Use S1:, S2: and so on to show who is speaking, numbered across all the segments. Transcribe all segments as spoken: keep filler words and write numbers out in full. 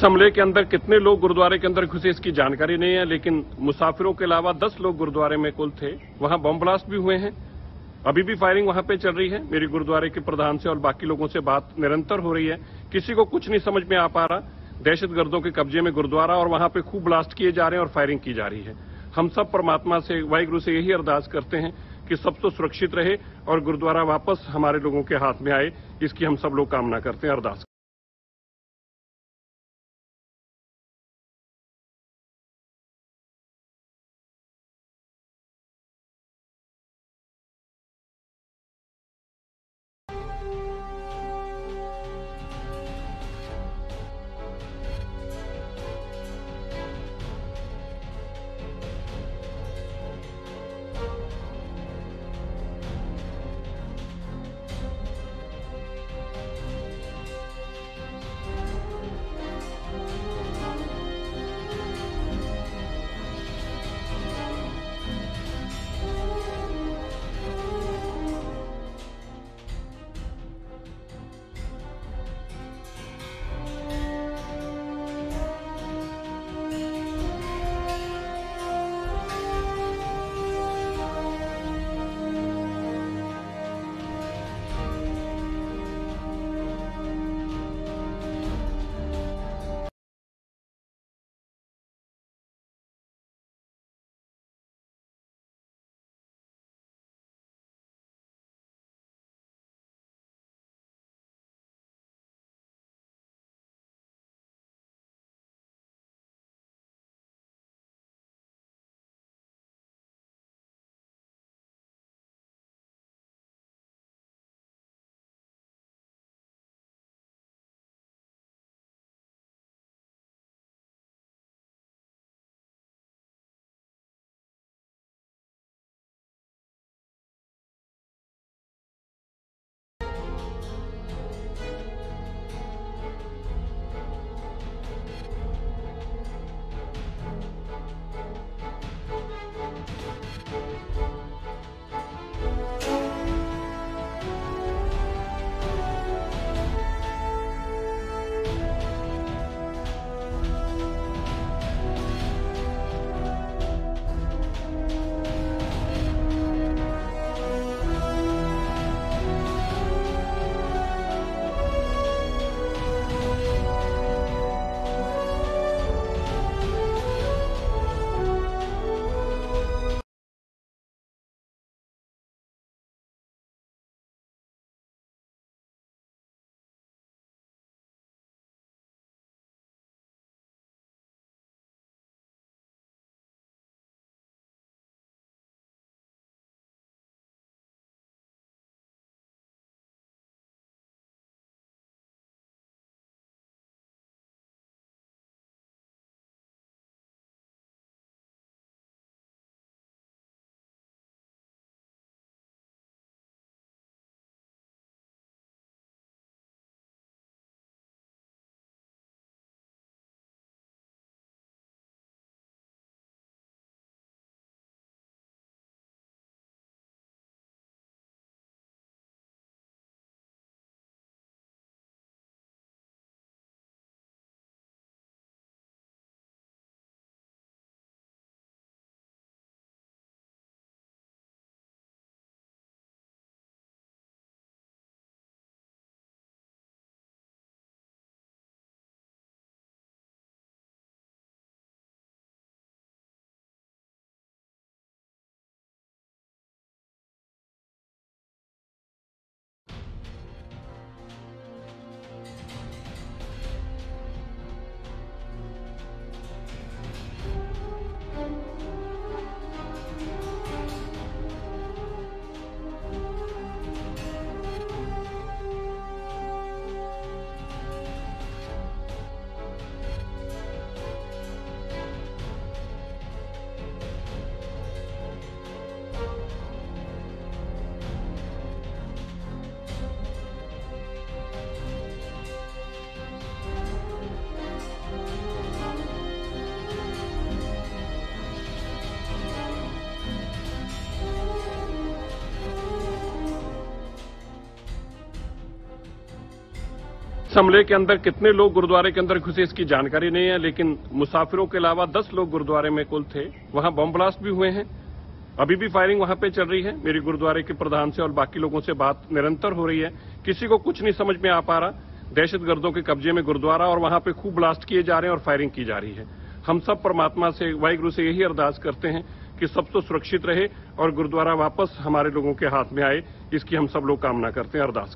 S1: इस हमले के अंदर कितने लोग गुरुद्वारे के अंदर घुसे इसकी जानकारी नहीं है, लेकिन मुसाफिरों के अलावा दस लोग गुरुद्वारे में कुल थे। वहां बम ब्लास्ट भी हुए हैं, अभी भी फायरिंग वहां पे चल रही है। मेरी गुरुद्वारे के प्रधान से और बाकी लोगों से बात निरंतर हो रही है, किसी को कुछ नहीं समझ में आ पा रहा। दहशतगर्दों के कब्जे में गुरुद्वारा और वहां पे खूब ब्लास्ट किए जा रहे हैं और फायरिंग की जा रही है। हम सब परमात्मा से, वाहिगुरु से यही अरदास करते हैं कि सब तो सुरक्षित रहे और गुरुद्वारा वापस हमारे लोगों के हाथ में आए, इसकी हम सब लोग कामना करते हैं, अरदास। इस हमले के अंदर कितने लोग गुरुद्वारे के अंदर घुसे इसकी जानकारी नहीं है, लेकिन मुसाफिरों के अलावा दस लोग गुरुद्वारे में कुल थे। वहां बम ब्लास्ट भी हुए हैं। अभी भी फायरिंग वहां पे चल रही है। मेरी गुरुद्वारे के प्रधान से और बाकी लोगों से बात निरंतर हो रही है। किसी को कुछ नहीं समझ में आ पा रहा। दहशतगर्दों के कब्जे में गुरुद्वारा और वहां पे खूब ब्लास्ट किए जा रहे हैं और फायरिंग की जा रही है। हम सब परमात्मा से, वाहिगुरु से यही अरदास करते हैं कि सब तो सुरक्षित रहे और गुरुद्वारा वापस हमारे लोगों के हाथ में आए। इसकी हम सब लोग कामना करते हैं, अरदास।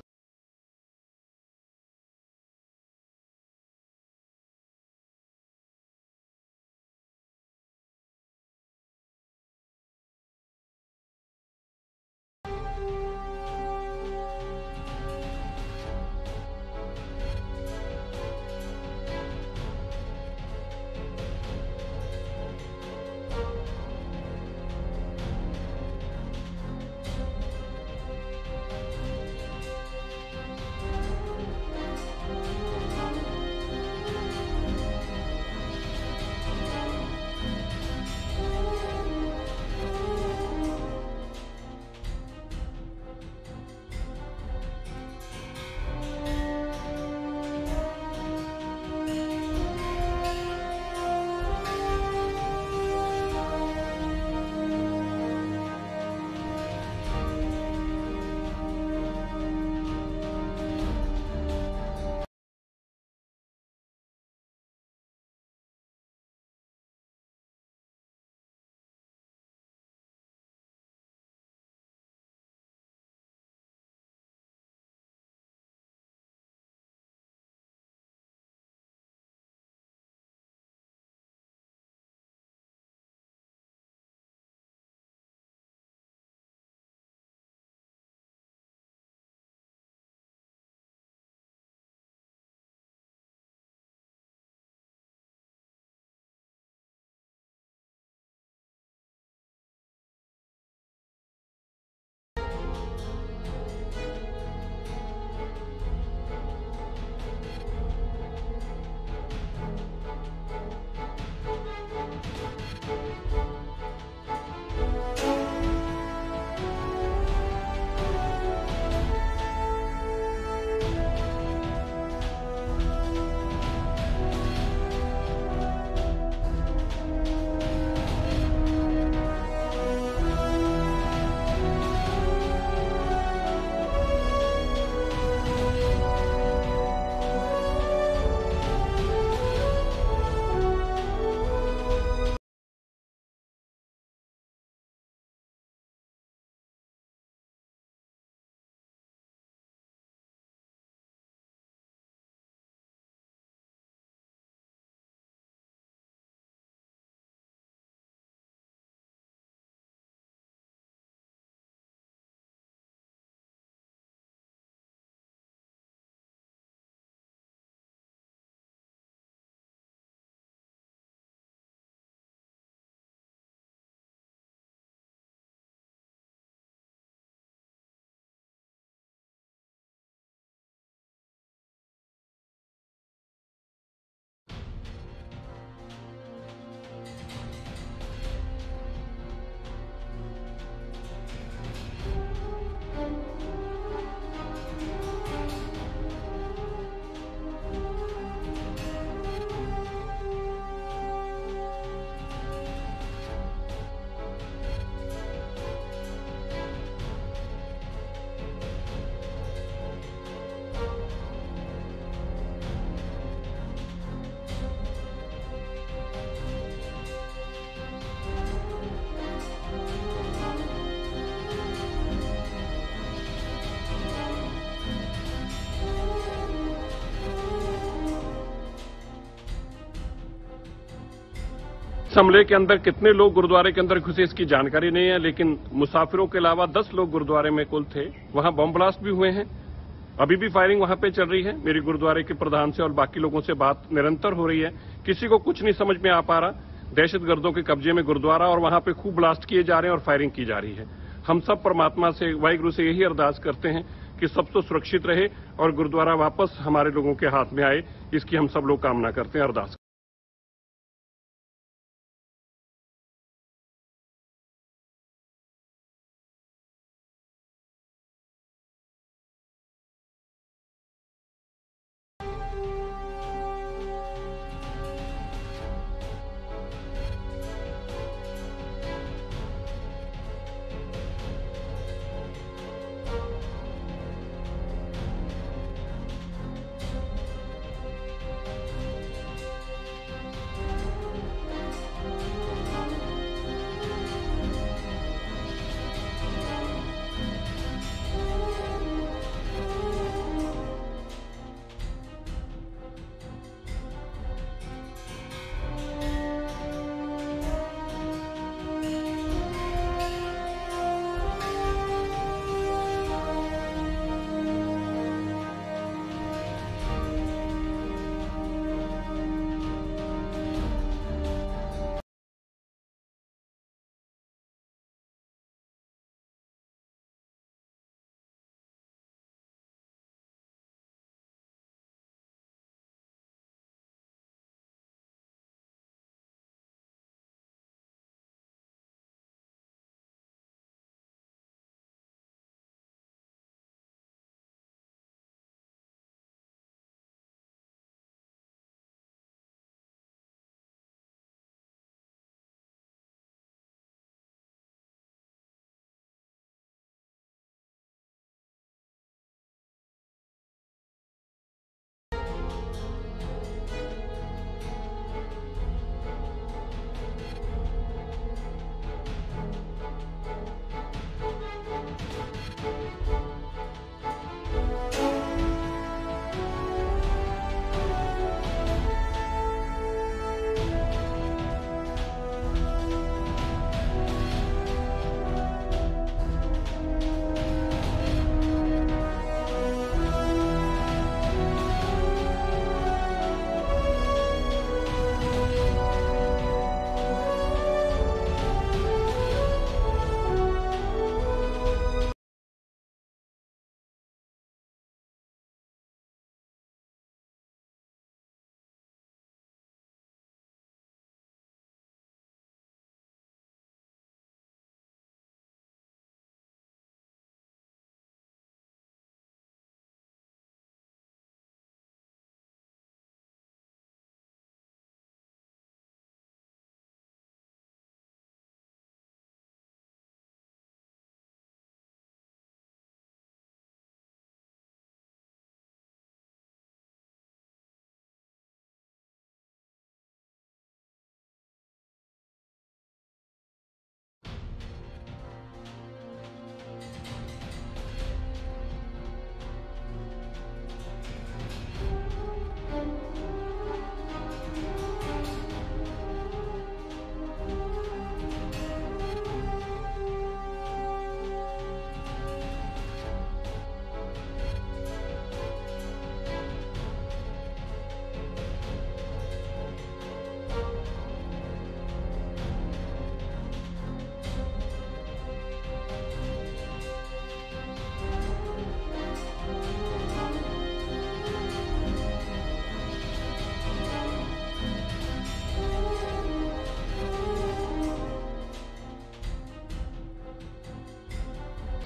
S1: इस हमले के अंदर कितने लोग गुरुद्वारे के अंदर घुसे इसकी जानकारी नहीं है, लेकिन मुसाफिरों के अलावा दस लोग गुरुद्वारे में कुल थे। वहां बम ब्लास्ट भी हुए हैं। अभी भी फायरिंग वहां पे चल रही है। मेरी गुरुद्वारे के प्रधान से और बाकी लोगों से बात निरंतर हो रही है। किसी को कुछ नहीं समझ में आ पा रहा। दहशतगर्दों के कब्जे में गुरुद्वारा और वहां पे खूब ब्लास्ट किए जा रहे हैं और फायरिंग की जा रही है। हम सब परमात्मा से, वाहिगुरु से यही अरदास करते हैं कि सब तो सुरक्षित रहे और गुरुद्वारा वापस हमारे लोगों के हाथ में आए। इसकी हम सब लोग कामना करते हैं, अरदास।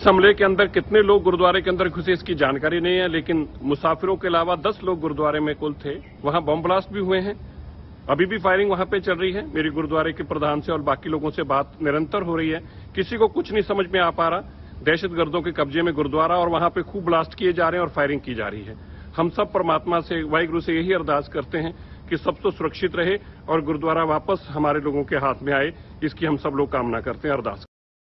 S1: इस हमले के अंदर कितने लोग गुरुद्वारे के अंदर घुसे इसकी जानकारी नहीं है, लेकिन मुसाफिरों के अलावा दस लोग गुरुद्वारे में कुल थे। वहां बम ब्लास्ट भी हुए हैं। अभी भी फायरिंग वहां पे चल रही है। मेरी गुरुद्वारे के प्रधान से और बाकी लोगों से बात निरंतर हो रही है। किसी को कुछ नहीं समझ में आ पा रहा। दहशतगर्दों के कब्जे में गुरुद्वारा और वहां पे खूब ब्लास्ट किए जा रहे हैं और फायरिंग की जा रही है। हम सब परमात्मा से, वाहिगुरु से यही अरदास करते हैं कि सब तो सुरक्षित रहे और गुरुद्वारा वापस हमारे लोगों के हाथ में आए। इसकी हम सब लोग कामना करते हैं, अरदास।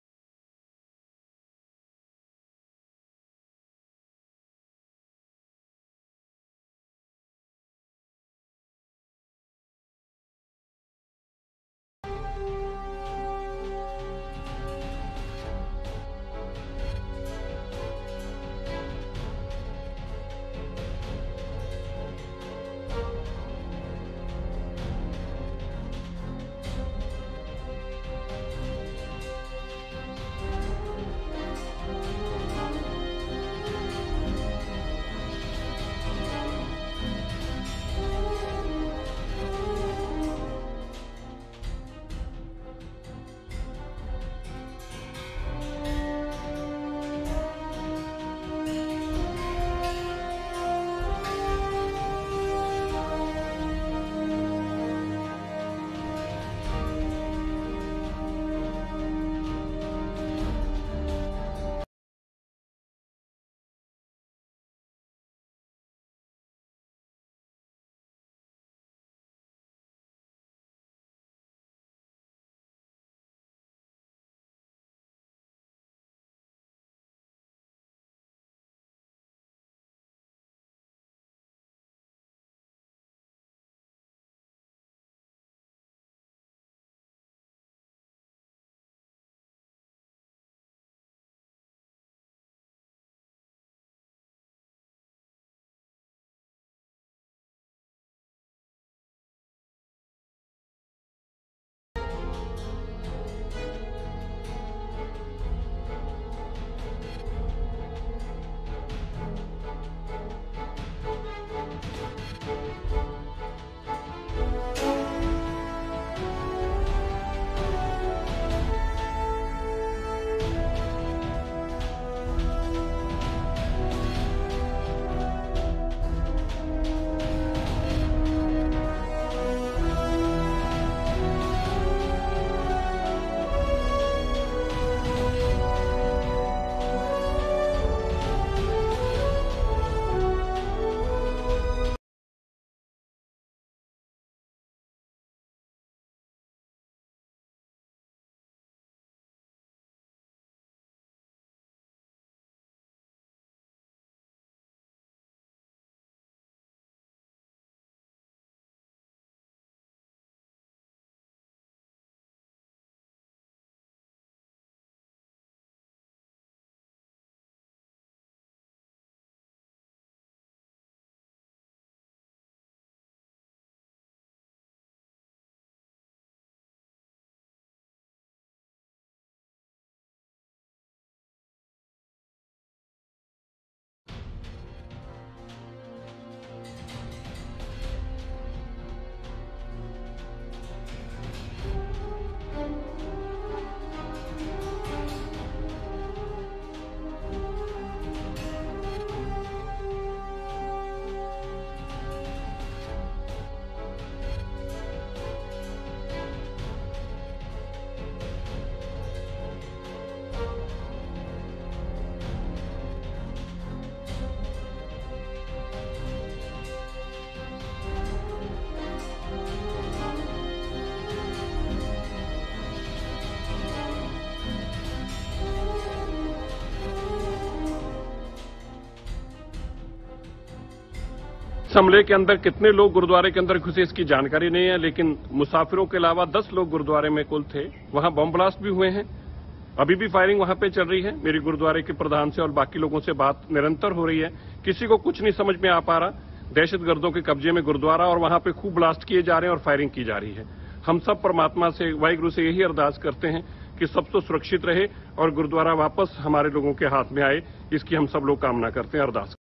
S1: इस हमले के अंदर कितने लोग गुरुद्वारे के अंदर घुसे इसकी जानकारी नहीं है, लेकिन मुसाफिरों के अलावा दस लोग गुरुद्वारे में कुल थे। वहां बम ब्लास्ट भी हुए हैं। अभी भी फायरिंग वहां पे चल रही है। मेरी गुरुद्वारे के प्रधान से और बाकी लोगों से बात निरंतर हो रही है। किसी को कुछ नहीं समझ में आ पा रहा। दहशतगर्दों के कब्जे में गुरुद्वारा और वहां पे खूब ब्लास्ट किए जा रहे हैं और फायरिंग की जा रही है। हम सब परमात्मा से, वाहिगुरु से यही अरदास करते हैं कि सब तो सुरक्षित रहे और गुरुद्वारा वापस हमारे लोगों के हाथ में आए। इसकी हम सब लोग कामना करते हैं, अरदास।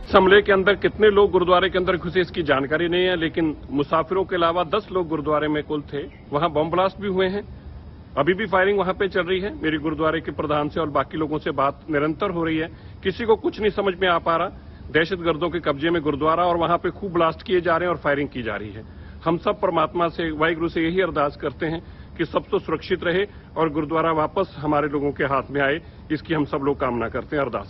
S1: समले के अंदर कितने लोग गुरुद्वारे के अंदर घुसे इसकी जानकारी नहीं है, लेकिन मुसाफिरों के अलावा दस लोग गुरुद्वारे में कुल थे। वहां बम ब्लास्ट भी हुए हैं। अभी भी फायरिंग वहां पे चल रही है। मेरी गुरुद्वारे के प्रधान से और बाकी लोगों से बात निरंतर हो रही है। किसी को कुछ नहीं समझ में आ पा रहा। दहशतगर्दों के कब्जे में गुरुद्वारा और वहां पे खूब ब्लास्ट किए जा रहे हैं और फायरिंग की जा रही है। हम सब परमात्मा से, वाहिगुरु से यही अरदास करते हैं कि सब तो सुरक्षित रहे और गुरुद्वारा वापस हमारे लोगों के हाथ में आए। इसकी हम सब लोग कामना करते हैं, अरदास।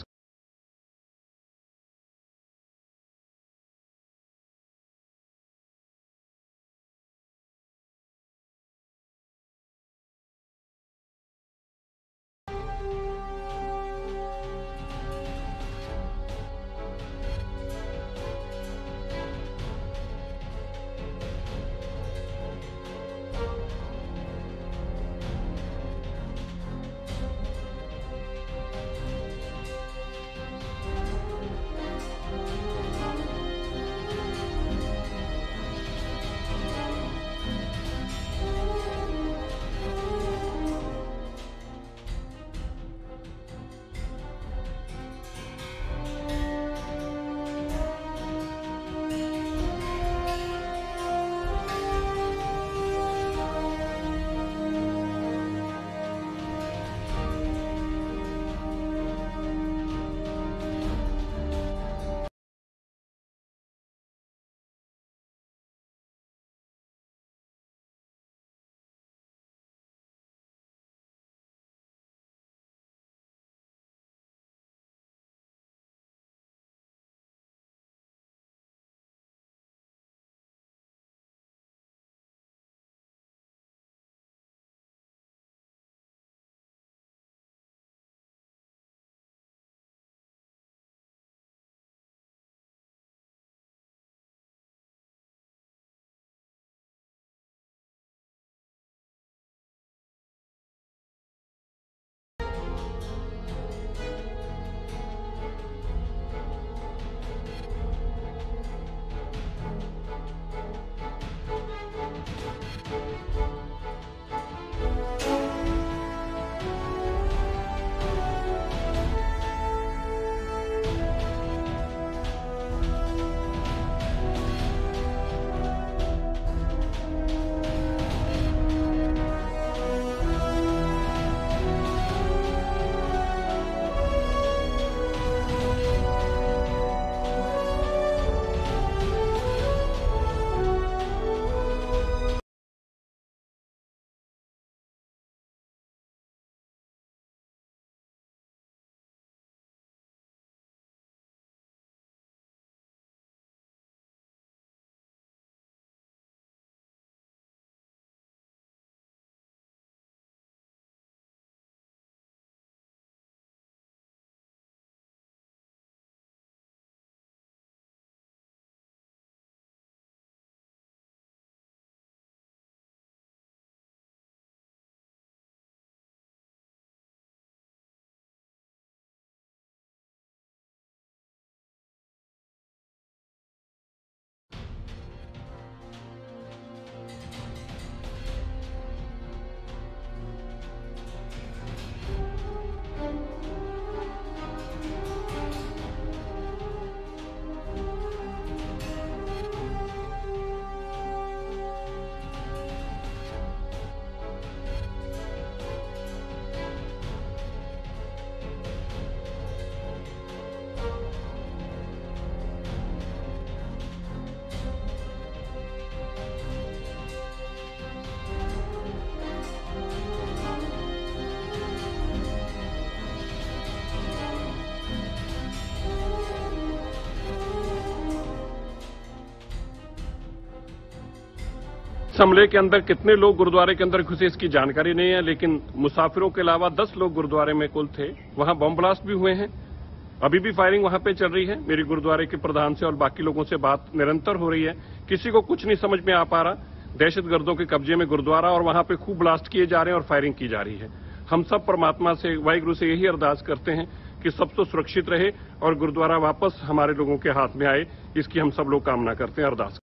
S1: समले के अंदर कितने लोग गुरुद्वारे के अंदर घुसे इसकी जानकारी नहीं है, लेकिन मुसाफिरों के अलावा दस लोग गुरुद्वारे में कुल थे। वहां बम ब्लास्ट भी हुए हैं। अभी भी फायरिंग वहां पे चल रही है। मेरी गुरुद्वारे के प्रधान से और बाकी लोगों से बात निरंतर हो रही है। किसी को कुछ नहीं समझ में आ पा रहा। दहशतगर्दों के कब्जे में गुरुद्वारा और वहां पे खूब ब्लास्ट किए जा रहे हैं और फायरिंग की जा रही है। हम सब परमात्मा से, वाहिगुरु से यही अरदास करते हैं कि सब तो सुरक्षित रहे और गुरुद्वारा वापस हमारे लोगों के हाथ में आए। इसकी हम सब लोग कामना करते हैं, अरदास।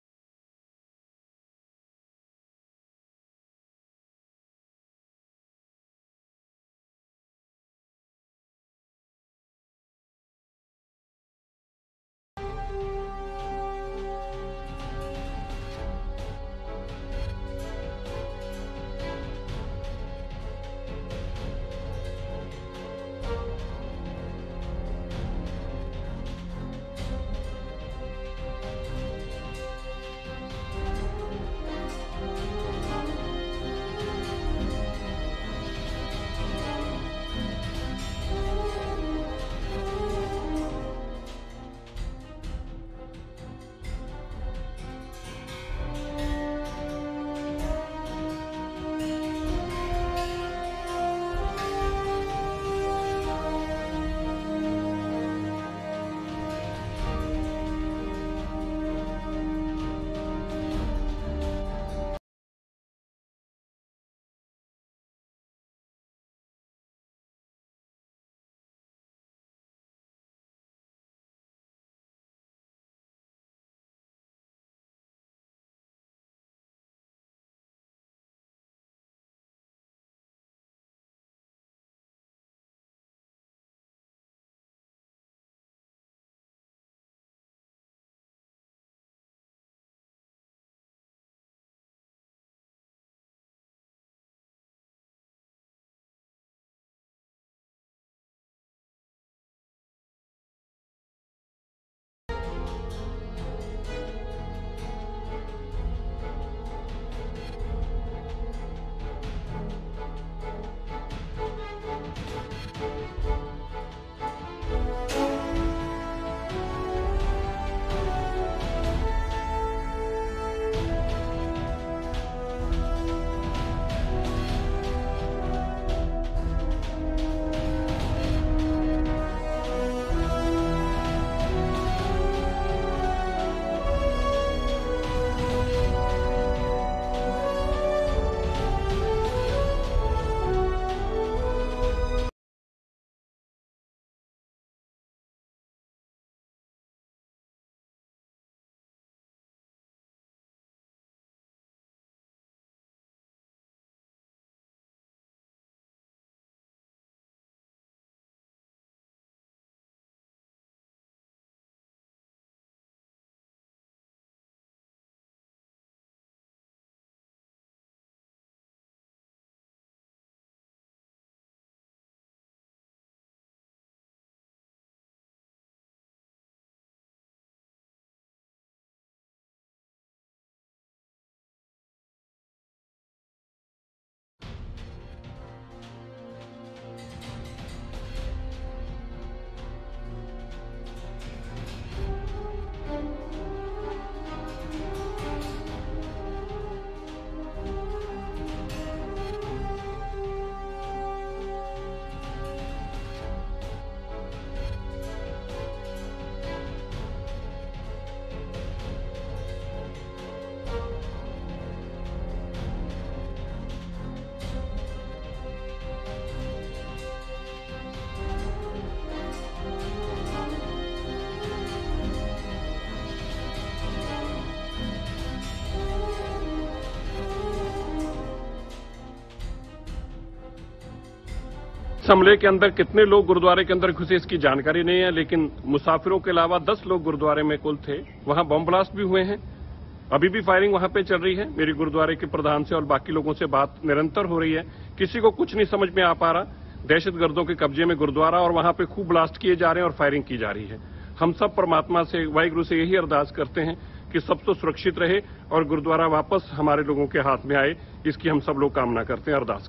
S1: हमले के अंदर कितने लोग गुरुद्वारे के अंदर घुसे इसकी जानकारी नहीं है, लेकिन मुसाफिरों के अलावा दस लोग गुरुद्वारे में कुल थे। वहां बम ब्लास्ट भी हुए हैं। अभी भी फायरिंग वहां पे चल रही है। मेरी गुरुद्वारे के प्रधान से और बाकी लोगों से बात निरंतर हो रही है। किसी को कुछ नहीं समझ में आ पा रहा। दहशतगर्दों के कब्जे में गुरुद्वारा और वहां पे खूब ब्लास्ट किए जा रहे हैं और फायरिंग की जा रही है। हम सब परमात्मा से, वाहिगुरु से यही अरदास करते हैं कि सब तो सुरक्षित रहे और गुरुद्वारा वापस हमारे लोगों के हाथ में आए। इसकी हम सब लोग कामना करते हैं, अरदास।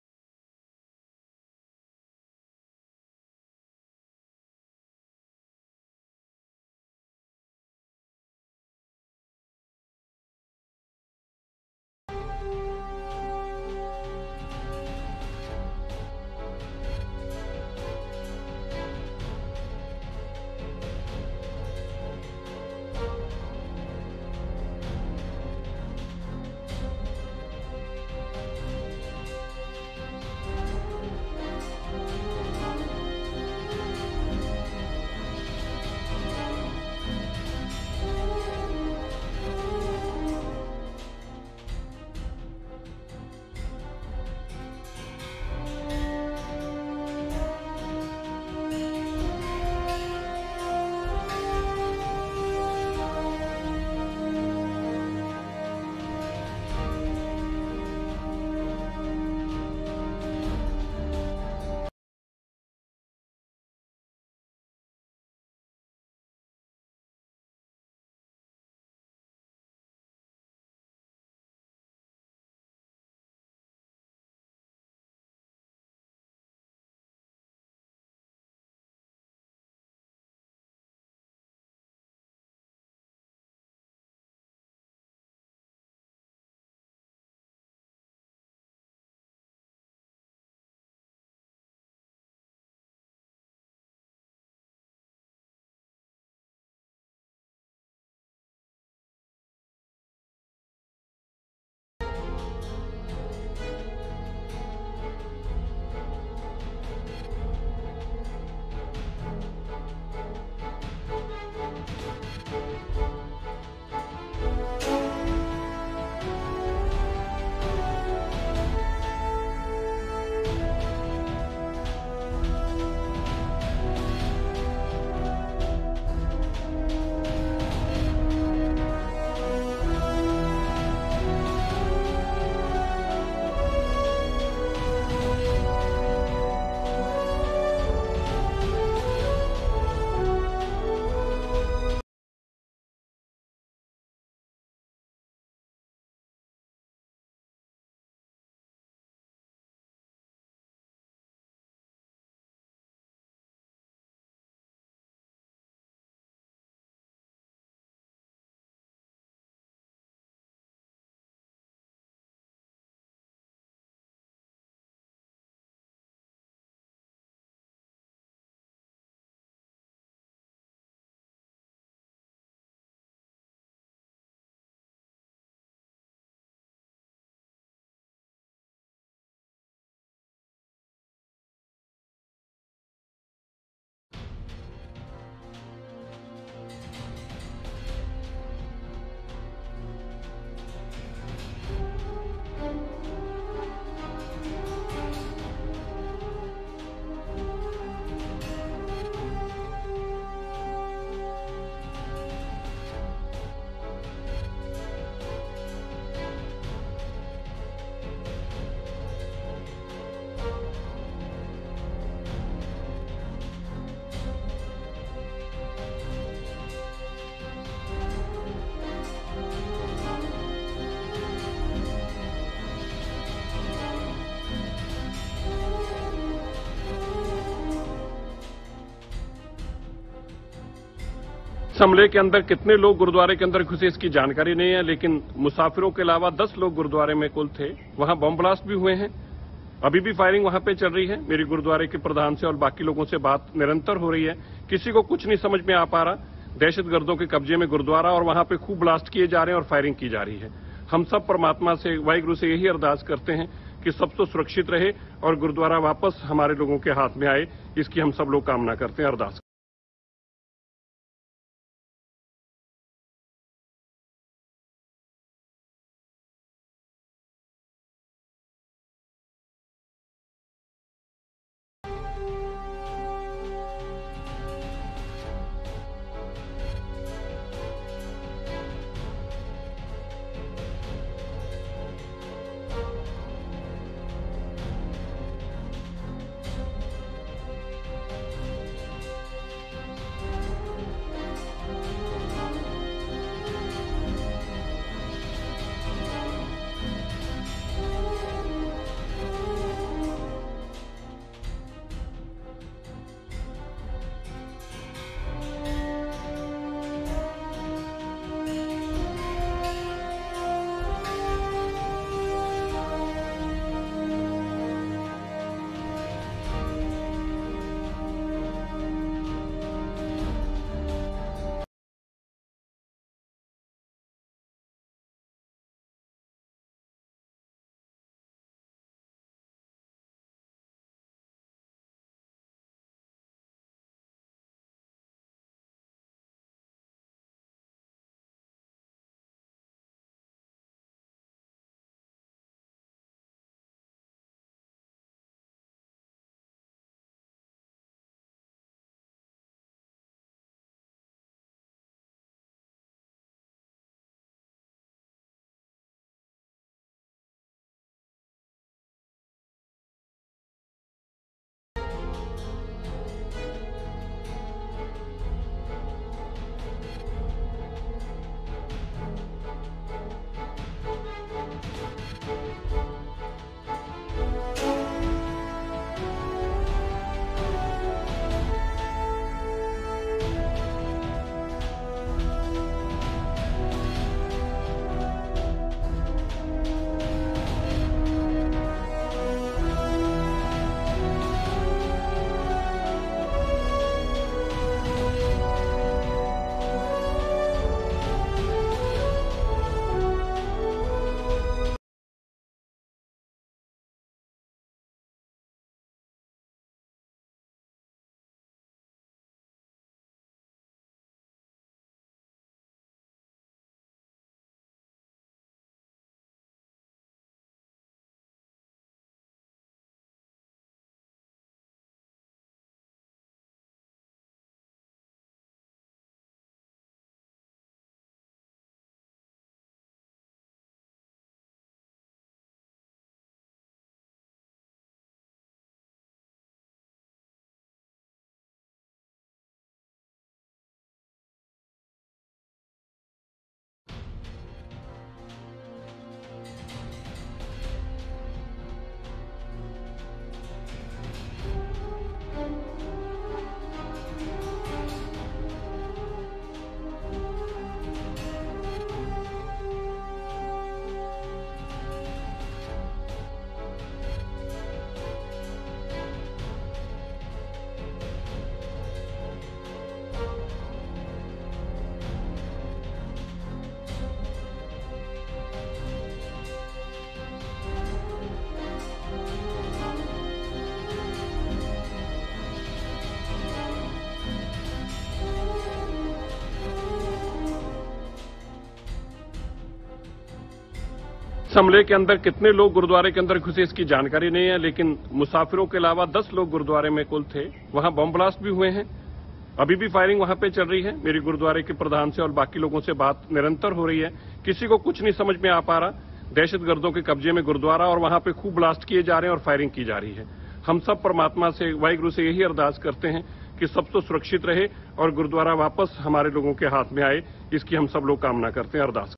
S1: हमले के अंदर कितने लोग गुरुद्वारे के अंदर घुसे इसकी जानकारी नहीं है, लेकिन मुसाफिरों के अलावा दस लोग गुरुद्वारे में कुल थे। वहां बम ब्लास्ट भी हुए हैं। अभी भी फायरिंग वहां पे चल रही है। मेरी गुरुद्वारे के प्रधान से और बाकी लोगों से बात निरंतर हो रही है। किसी को कुछ नहीं समझ में आ पा रहा। दहशतगर्दों के कब्जे में गुरुद्वारा और वहां पे खूब ब्लास्ट किए जा रहे हैं और फायरिंग की जा रही है। हम सब परमात्मा से, वाहिगुरु से यही अरदास करते हैं कि सब तो सुरक्षित रहे और गुरुद्वारा वापस हमारे लोगों के हाथ में आए। इसकी हम सब लोग कामना करते हैं, अरदास। इस हमले के अंदर कितने लोग गुरुद्वारे के अंदर घुसे इसकी जानकारी नहीं है, लेकिन मुसाफिरों के अलावा दस लोग गुरुद्वारे में कुल थे। वहां बम ब्लास्ट भी हुए हैं। अभी भी फायरिंग वहां पे चल रही है। मेरी गुरुद्वारे के प्रधान से और बाकी लोगों से बात निरंतर हो रही है। किसी को कुछ नहीं समझ में आ पा रहा। दहशतगर्दों के कब्जे में गुरुद्वारा और वहां पे खूब ब्लास्ट किए जा रहे हैं और फायरिंग की जा रही है। हम सब परमात्मा से, वाहिगुरु से यही अरदास करते हैं कि सब तो सुरक्षित रहे और गुरुद्वारा वापस हमारे लोगों के हाथ में आए। इसकी हम सब लोग कामना करते हैं, अरदास।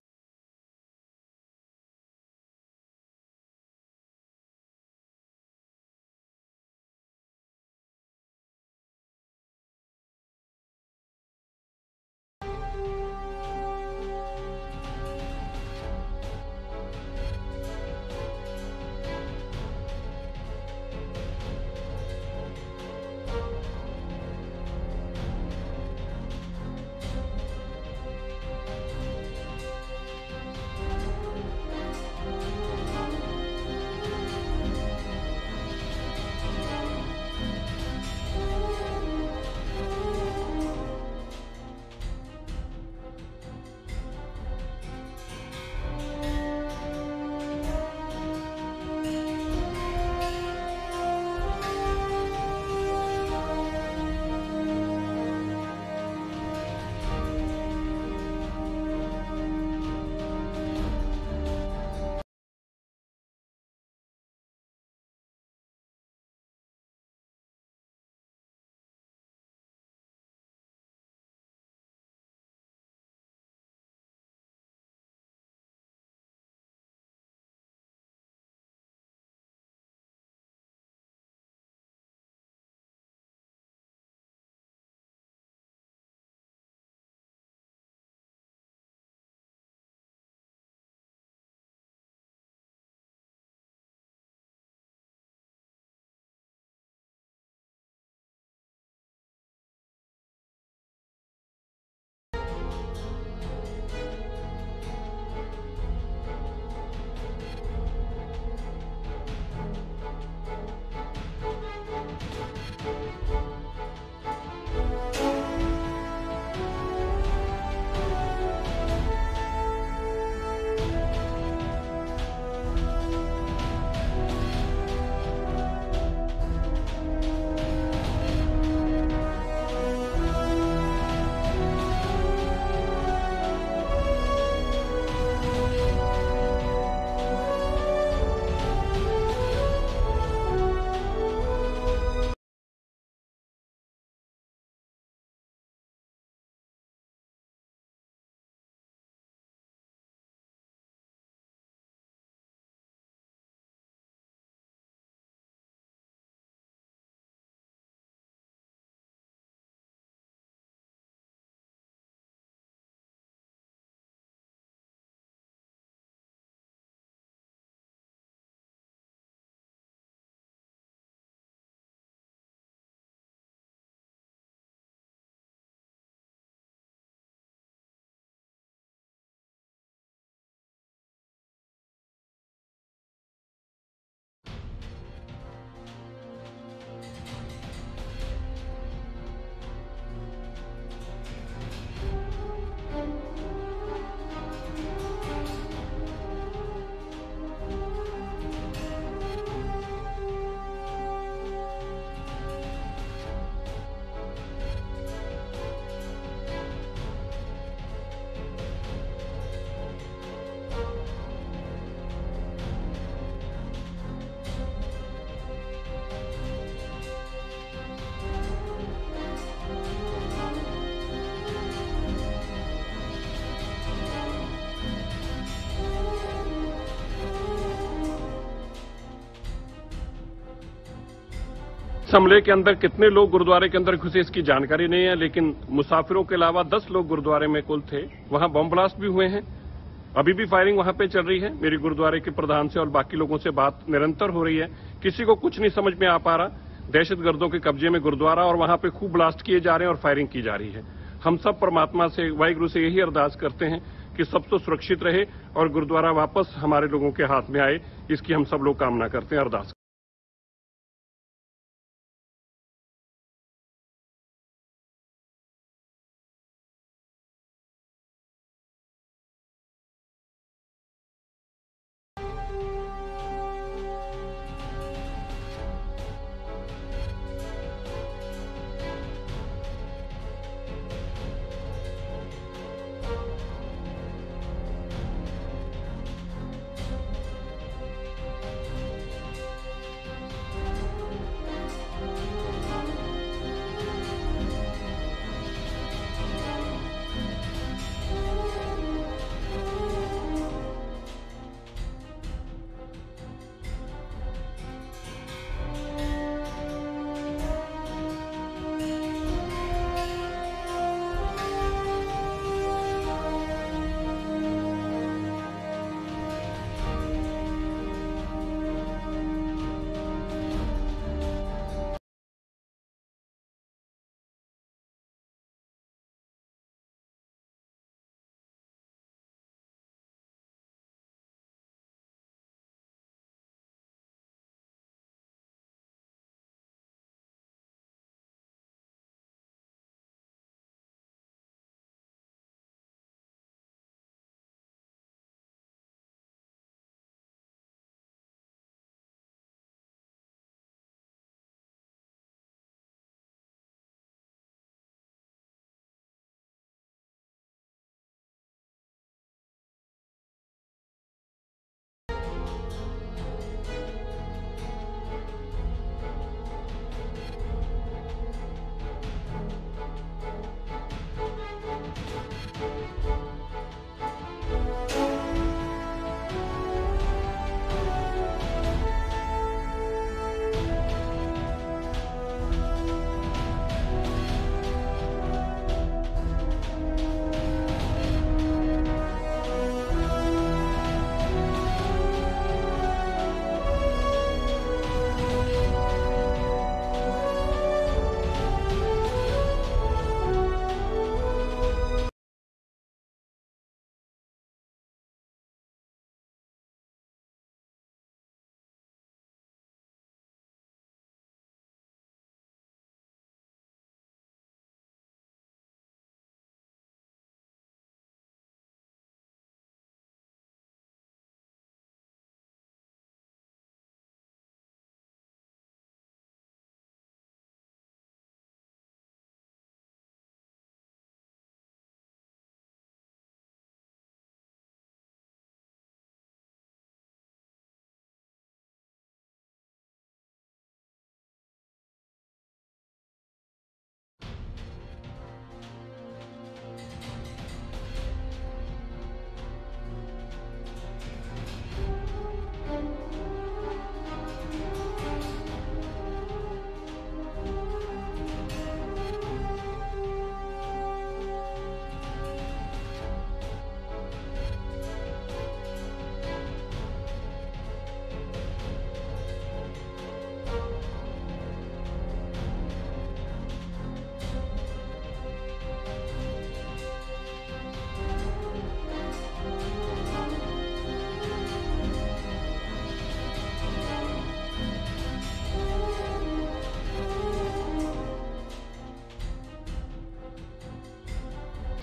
S1: इस हमले के अंदर कितने लोग गुरुद्वारे के अंदर घुसे इसकी जानकारी नहीं है, लेकिन मुसाफिरों के अलावा दस लोग गुरुद्वारे में कुल थे। वहां बम ब्लास्ट भी हुए हैं। अभी भी फायरिंग वहां पे चल रही है। मेरी गुरुद्वारे के प्रधान से और बाकी लोगों से बात निरंतर हो रही है। किसी को कुछ नहीं समझ में आ पा रहा। दहशतगर्दों के कब्जे में गुरुद्वारा और वहां पे खूब ब्लास्ट किए जा रहे हैं और फायरिंग की जा रही है। हम सब परमात्मा से, वाहिगुरु से यही अरदास करते हैं कि सब तो सुरक्षित रहे और गुरुद्वारा वापस हमारे लोगों के हाथ में आए। इसकी हम सब लोग कामना करते हैं, अरदास।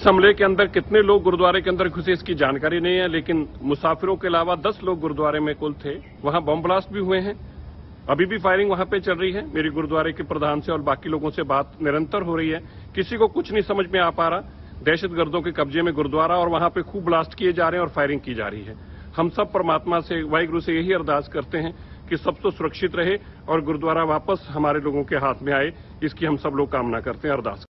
S1: इस हमले के अंदर कितने लोग गुरुद्वारे के अंदर घुसे इसकी जानकारी नहीं है, लेकिन मुसाफिरों के अलावा दस लोग गुरुद्वारे में कुल थे। वहां बम ब्लास्ट भी हुए हैं। अभी भी फायरिंग वहां पे चल रही है। मेरी गुरुद्वारे के प्रधान से और बाकी लोगों से बात निरंतर हो रही है। किसी को कुछ नहीं समझ में आ पा रहा। दहशतगर्दों के कब्जे में गुरुद्वारा और वहां पे खूब ब्लास्ट किए जा रहे हैं और फायरिंग की जा रही है। हम सब परमात्मा से, वाहिगुरु से यही अरदास करते हैं कि सब तो सुरक्षित रहे और गुरुद्वारा वापस हमारे लोगों के हाथ में आए, इसकी हम सब लोग कामना करते हैं, अरदास।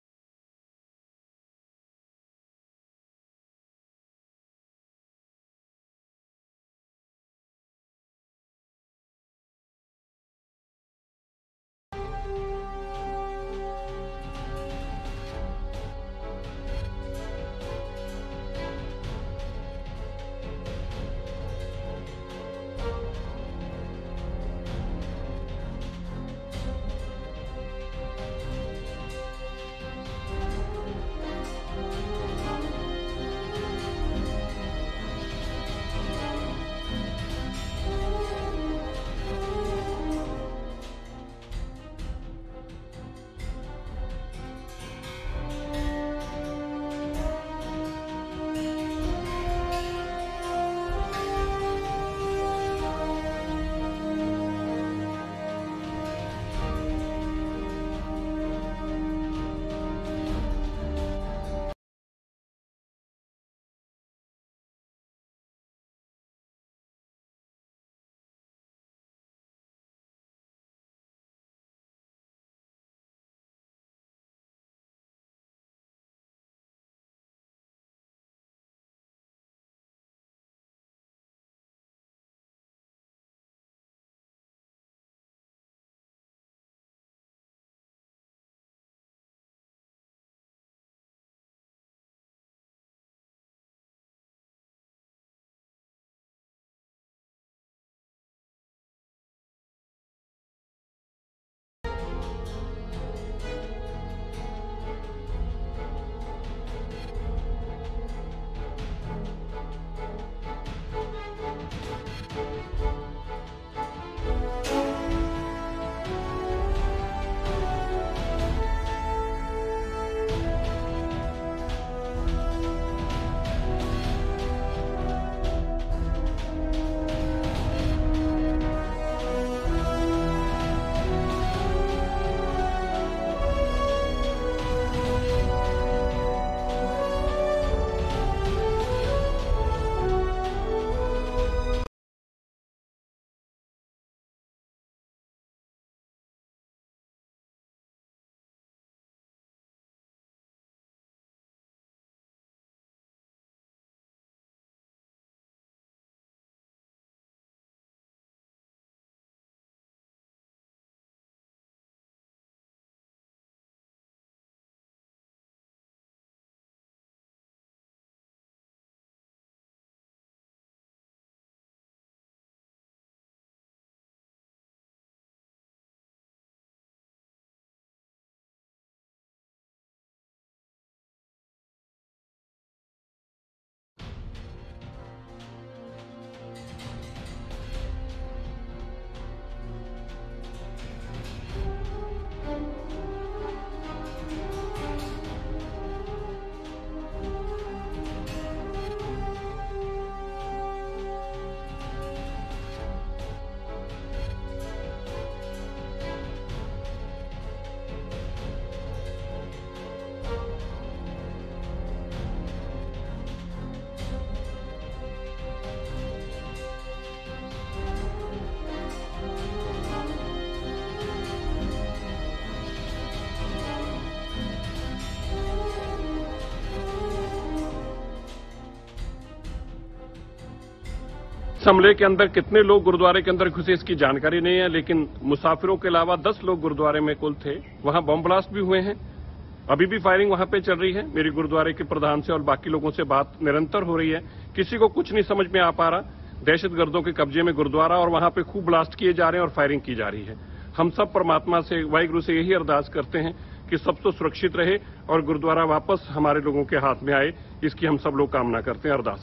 S1: इस हमले के अंदर कितने लोग गुरुद्वारे के अंदर घुसे इसकी जानकारी नहीं है, लेकिन मुसाफिरों के अलावा दस लोग गुरुद्वारे में कुल थे। वहां बम ब्लास्ट भी हुए हैं। अभी भी फायरिंग वहां पे चल रही है। मेरी गुरुद्वारे के प्रधान से और बाकी लोगों से बात निरंतर हो रही है। किसी को कुछ नहीं समझ में आ पा रहा। दहशतगर्दों के कब्जे में गुरुद्वारा और वहां पे खूब ब्लास्ट किए जा रहे हैं और फायरिंग की जा रही है। हम सब परमात्मा से, वाहिगुरु से यही अरदास करते हैं कि सब तो सुरक्षित रहे और गुरुद्वारा वापस हमारे लोगों के हाथ में आए, इसकी हम सब लोग कामना करते हैं, अरदास।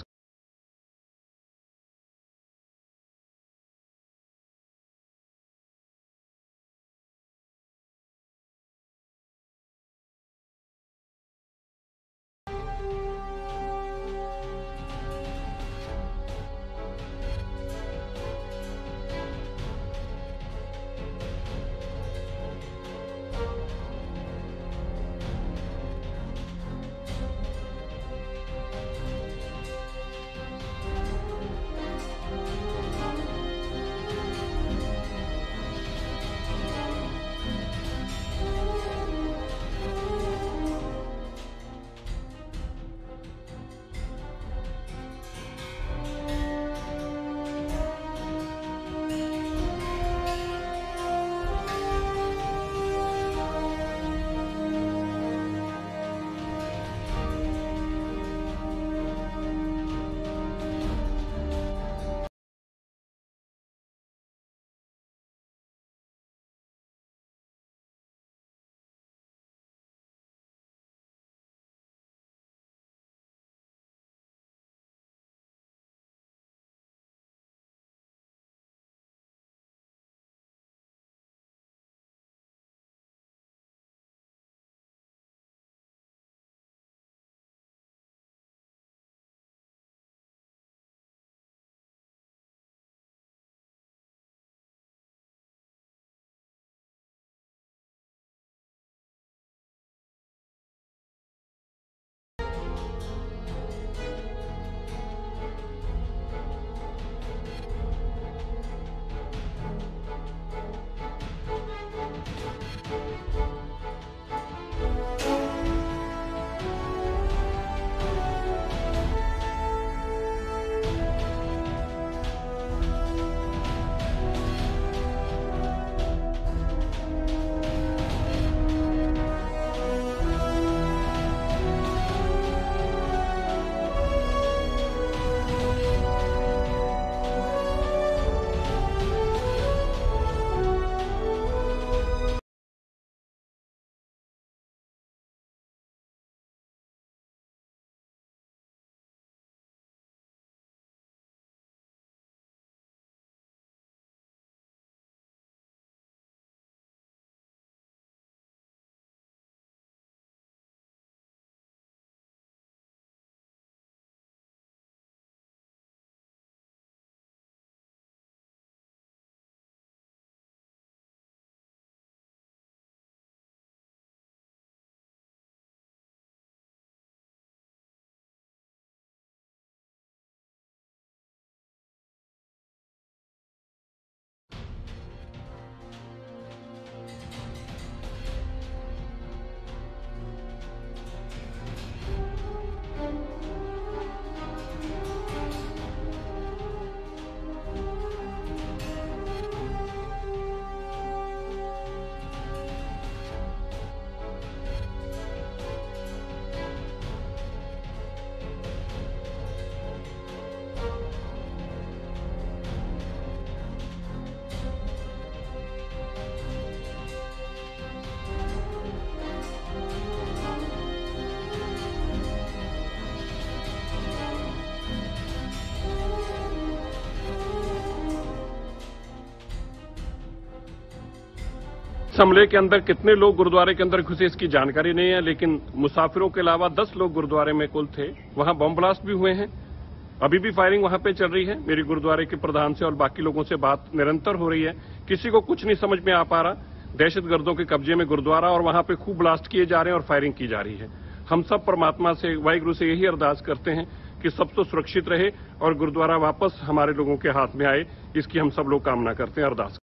S1: इस हमले के अंदर कितने लोग गुरुद्वारे के अंदर घुसे इसकी जानकारी नहीं है, लेकिन मुसाफिरों के अलावा दस लोग गुरुद्वारे में कुल थे। वहां बम ब्लास्ट भी हुए हैं। अभी भी फायरिंग वहां पे चल रही है। मेरी गुरुद्वारे के प्रधान से और बाकी लोगों से बात निरंतर हो रही है। किसी को कुछ नहीं समझ में आ पा रहा। दहशतगर्दों के कब्जे में गुरुद्वारा और वहां पे खूब ब्लास्ट किए जा रहे हैं और फायरिंग की जा रही है। हम सब परमात्मा से, वाहिगुरु से यही अरदास करते हैं कि सब तो सुरक्षित रहे और गुरुद्वारा वापस हमारे लोगों के हाथ में आए, इसकी हम सब लोग कामना करते हैं, अरदास।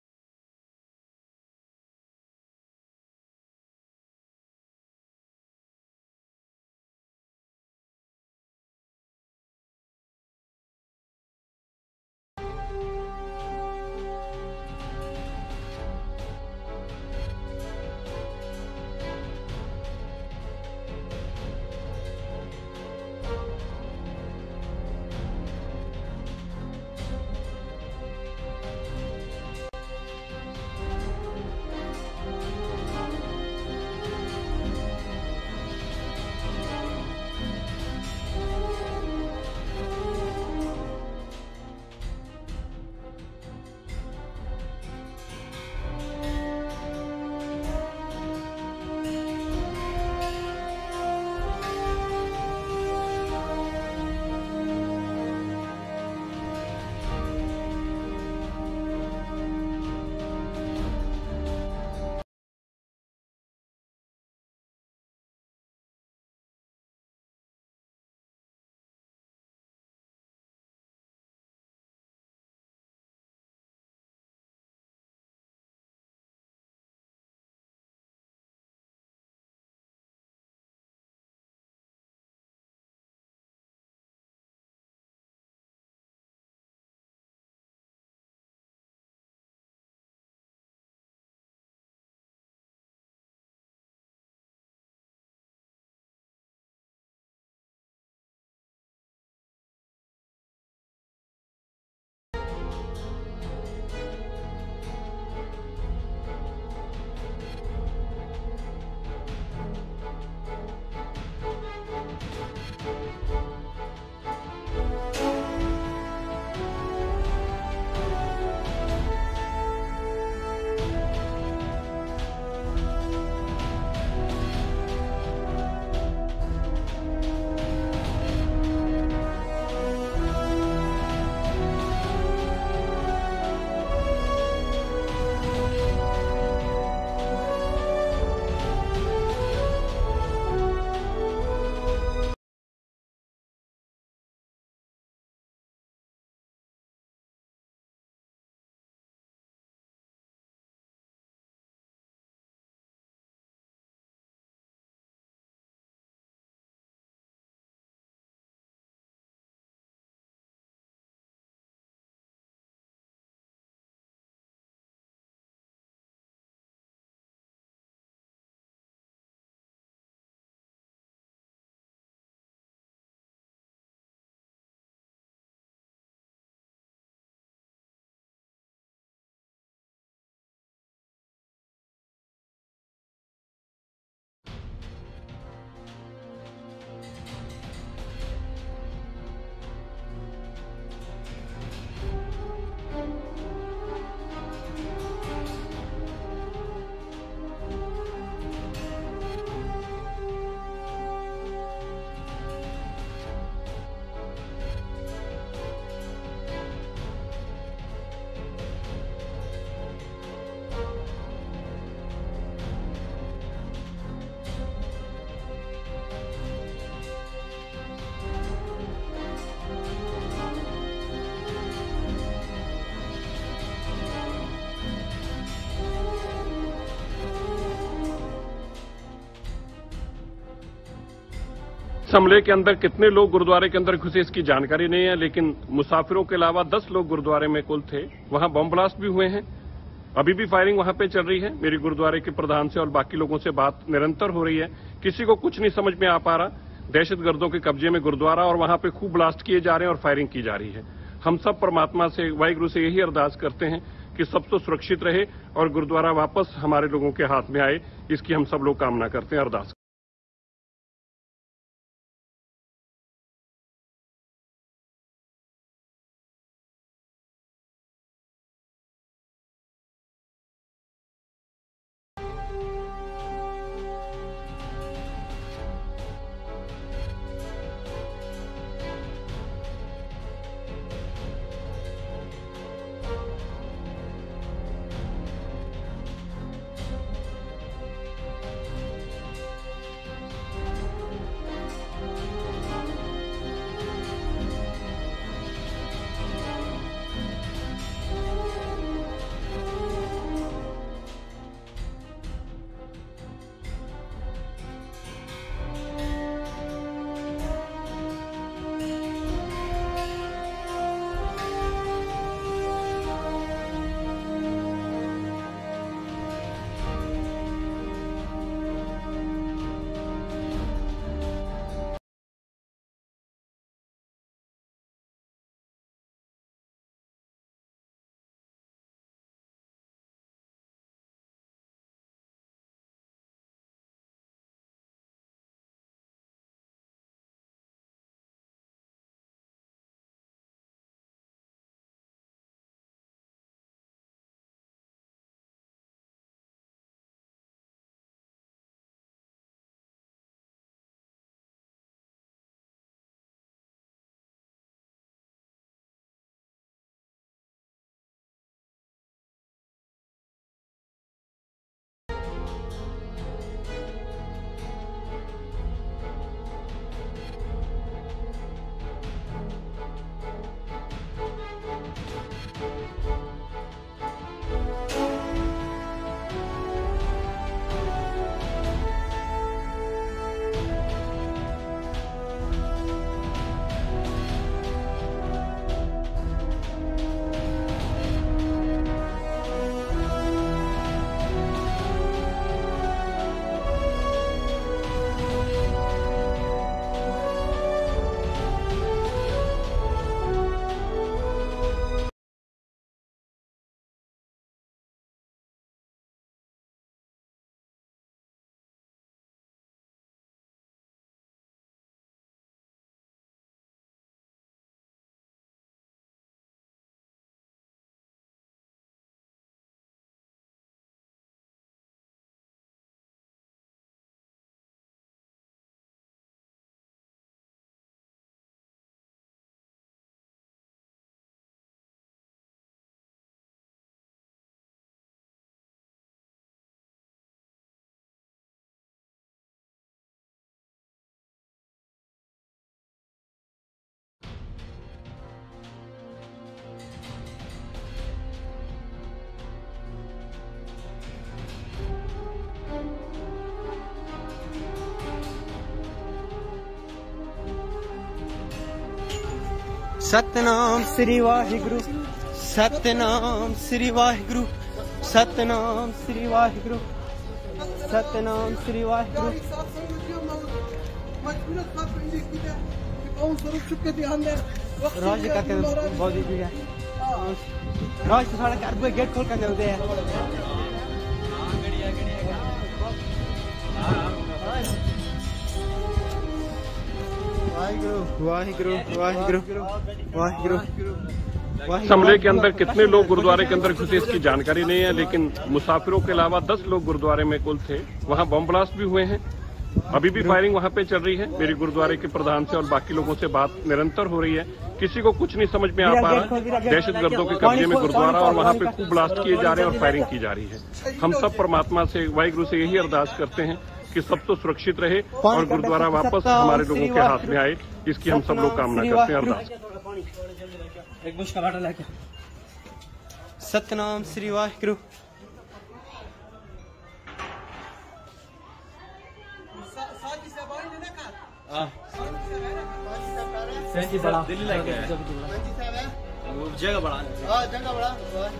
S1: इस हमले के अंदर कितने लोग गुरुद्वारे के अंदर घुसे इसकी जानकारी नहीं है, लेकिन मुसाफिरों के अलावा दस लोग गुरुद्वारे में कुल थे। वहां बम ब्लास्ट भी हुए हैं। अभी भी फायरिंग वहां पे चल रही है। मेरी गुरुद्वारे के प्रधान से और बाकी लोगों से बात निरंतर हो रही है। किसी को कुछ नहीं समझ में आ पा रहा। दहशतगर्दों के कब्जे में गुरुद्वारा और वहां पे खूब ब्लास्ट किए जा रहे हैं और फायरिंग की जा रही है। हम सब परमात्मा से, वाहिगुरु से यही अरदास करते हैं कि सब तो सुरक्षित रहे और गुरुद्वारा वापस हमारे लोगों के हाथ में आए, इसकी हम सब लोग कामना करते हैं, अरदास।
S2: सतनाम श्री वाहिगुरु सतनाम श्री वाहिगुरु सतनाम श्री वाहिगुरु सतनाम श्री वाहिगुरु राज करके बहुत ही है राज तो सारा घर पे गेट खोल कर देते हैं वाहिगुरु वाहिगुरु वाहिगुरु वाहिगुरु
S1: इस हमले के अंदर कितने लोग गुरुद्वारे के अंदर घुसे इसकी जानकारी नहीं है, लेकिन मुसाफिरों के अलावा दस लोग गुरुद्वारे में कुल थे। वहां बम ब्लास्ट भी हुए हैं। अभी भी फायरिंग वहां पे चल रही है। मेरी गुरुद्वारे के प्रधान से और बाकी लोगों से बात निरंतर हो रही है। किसी को कुछ नहीं समझ में आ पा रहा। दहशतगर्दों के कब्जे में गुरुद्वारा और वहां पे खूब ब्लास्ट किए जा रहे हैं और फायरिंग की जा रही है। हम सब परमात्मा से वाहिगुरु से यही अरदास करते हैं कि सब तो सुरक्षित रहे और गुरुद्वारा वापस हमारे लोगों के हाथ में आए, इसकी हम सब लोग कामना करते हैं। अरदास
S2: एक बुश का बाटल लेके सतनाम श्री वाहिगुरु दिल्ली लेके जगह बड़ा जगह बड़ा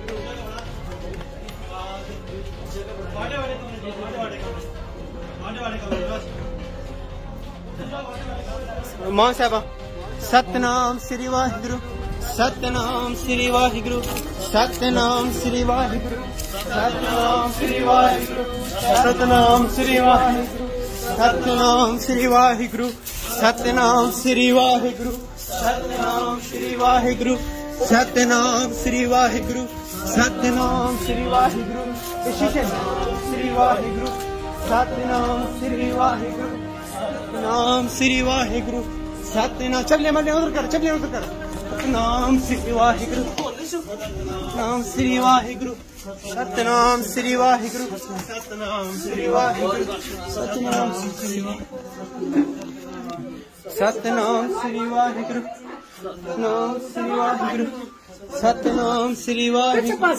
S2: मां साहब सतनाम श्री वाहिगुरु सतनाम श्री वाहिगुरु सतनाम श्री वाहिगुरु सतनाम श्री वाहिगुरु सतनाम श्री वाहिगुरु सतनाम श्री वाहिगुरु सतनाम श्री वाहिगुरु सतनाम श्री वाहिगुरु सतनाम श्री वाहिगुरु सतनाम श्री वाहिगुरु श्री वाहिगुरु सतनाम श्री वाहिगुरु सतनाम श्री वाहिगुरु सतनाम चलिए मैं उधर कर चलिए उधर कर सतनाम श्री वाहिगुरु सतनाम श्री वाहिगुरु सतनाम श्री वाहिगुरु सतनाम श्री वाहिगुरु सतनाम श्री सतनाम श्री वाहिगुरु सतनाम श्री वाहिगुरु सतनाम श्री वाहिगुरु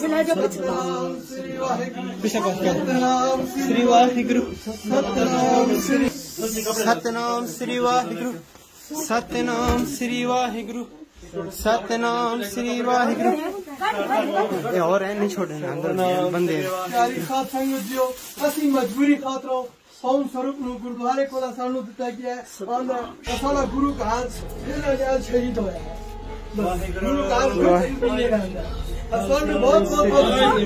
S2: श्री वाहिगुरु सतनाम श्री सतनाम श्री वाहिगुरु सतनाम श्री वाहिगुरु सतनाम श्री वाहिगुरु और नहीं छोड़े बंदे
S3: असि मजबूरी खातर सौन स्वरूप गुरुद्वारे को सानू दिता गया है। गुरु का हाथ शहीद होया गुरु का बहुत बहुत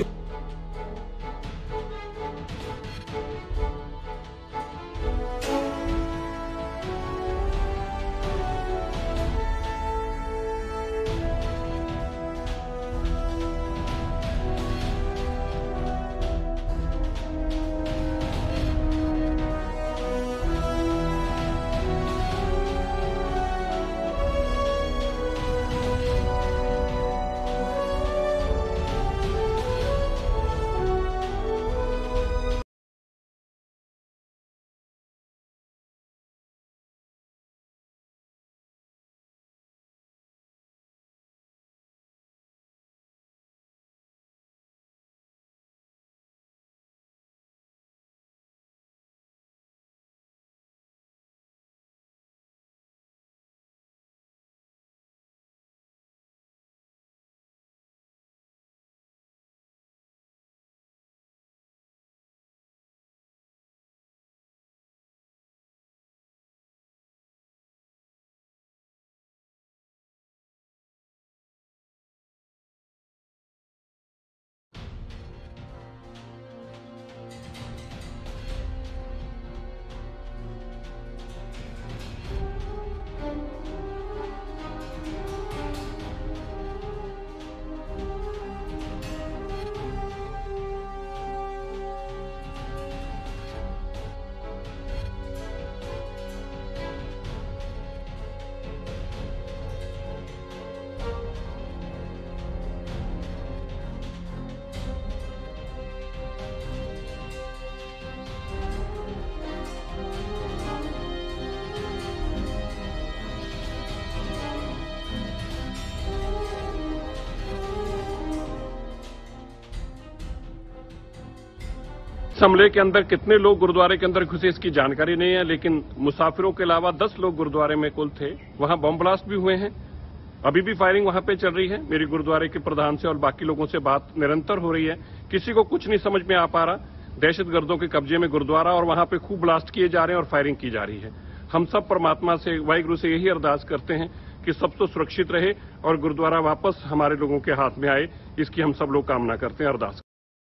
S1: इस हमले के अंदर कितने लोग गुरुद्वारे के अंदर घुसे इसकी जानकारी नहीं है, लेकिन मुसाफिरों के अलावा दस लोग गुरुद्वारे में कुल थे। वहां बम ब्लास्ट भी हुए हैं। अभी भी फायरिंग वहां पे चल रही है। मेरी गुरुद्वारे के प्रधान से और बाकी लोगों से बात निरंतर हो रही है। किसी को कुछ नहीं समझ में आ पा रहा। दहशतगर्दों के कब्जे में गुरुद्वारा और वहां पे खूब ब्लास्ट किए जा रहे हैं और फायरिंग की जा रही है। हम सब परमात्मा से, वाहिगुरु से यही अरदास करते हैं कि सब तो सुरक्षित रहे और गुरुद्वारा वापस हमारे लोगों के हाथ में आए, इसकी हम सब लोग कामना करते हैं, अरदास।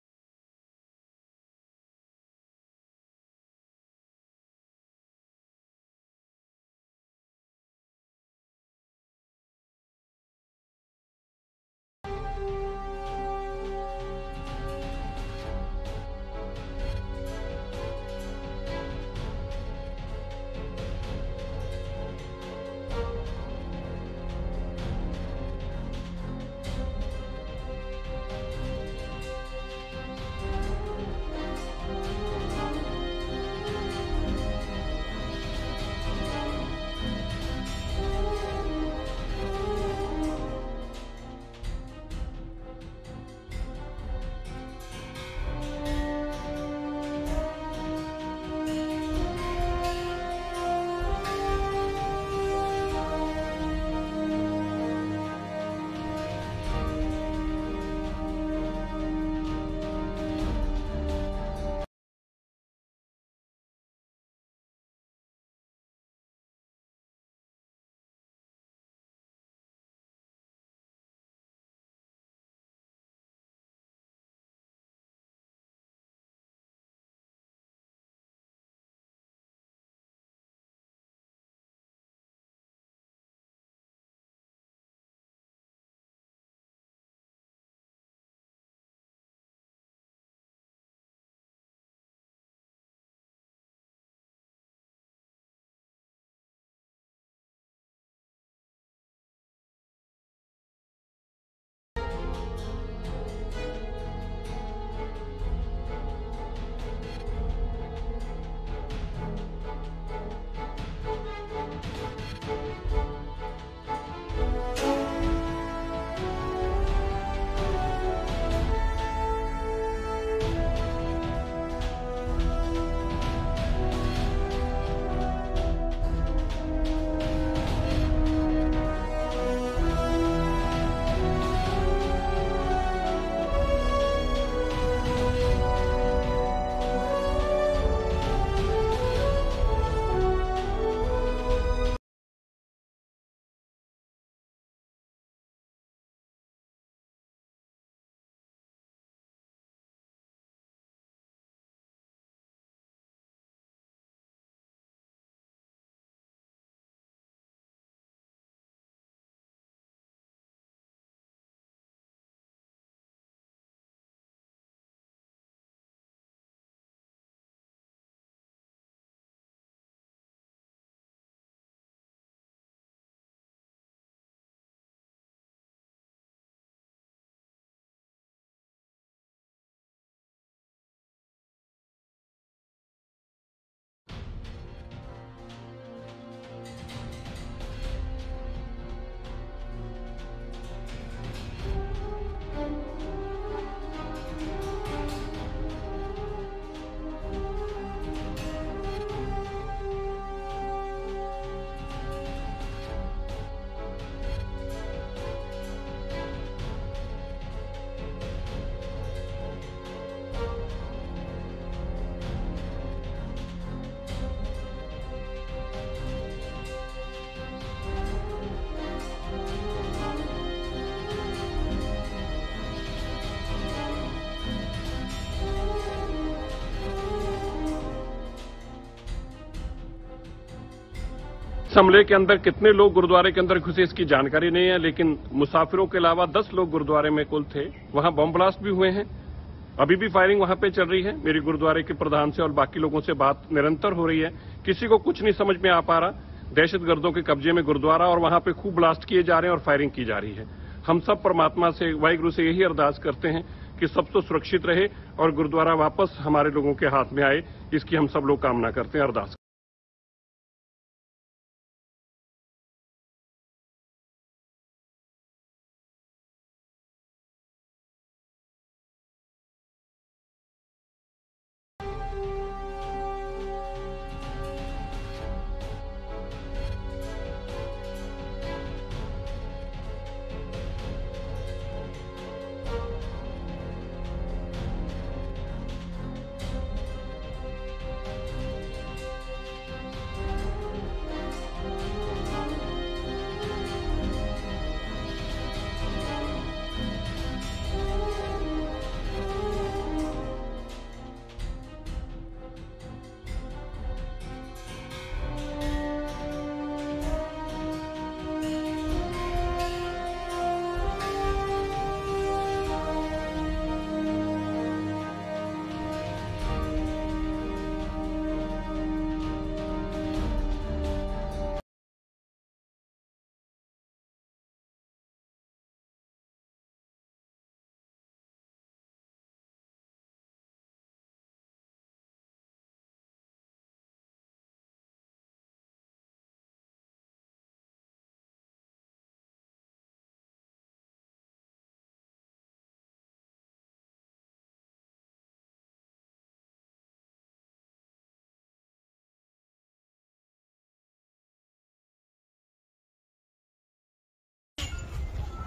S1: इस हमले के अंदर कितने लोग गुरुद्वारे के अंदर घुसे इसकी जानकारी नहीं है, लेकिन मुसाफिरों के अलावा दस लोग गुरुद्वारे में कुल थे। वहां बम ब्लास्ट भी हुए हैं। अभी भी फायरिंग वहां पे चल रही है। मेरी गुरुद्वारे के प्रधान से और बाकी लोगों से बात निरंतर हो रही है। किसी को कुछ नहीं समझ में आ पा रहा। दहशतगर्दों के कब्जे में गुरुद्वारा और वहां पे खूब ब्लास्ट किए जा रहे हैं और फायरिंग की जा रही है। हम सब परमात्मा से, वाहिगुरु से यही अरदास करते हैं कि सब तो सुरक्षित रहे और गुरुद्वारा वापस हमारे लोगों के हाथ में आए, इसकी हम सब लोग कामना करते हैं, अरदास।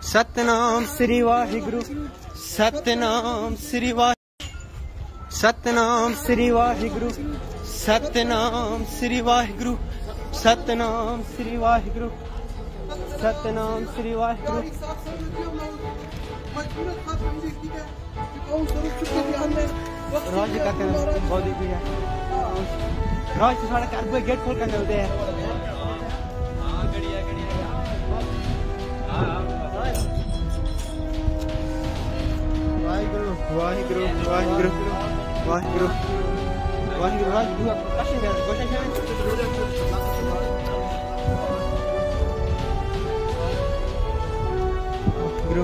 S2: सतनाम श्री वाहिगुरु सतनाम श्री वाहिगुरु सतनाम श्री वाहिगुरु सतनाम श्री वाहिगुरु सतनाम श्री वाहिगुरु सतनाम श्री वाहिगुरु रोज करते हैं बहुत ही है रोज साढ़े घर पे गेट खोल कर चलते हैं वाहिगुरु वाहिगुरु वाहिगुरु वाहिगुरु वाहिगुरु राज दुआ कशे गए गोशे गए गुरु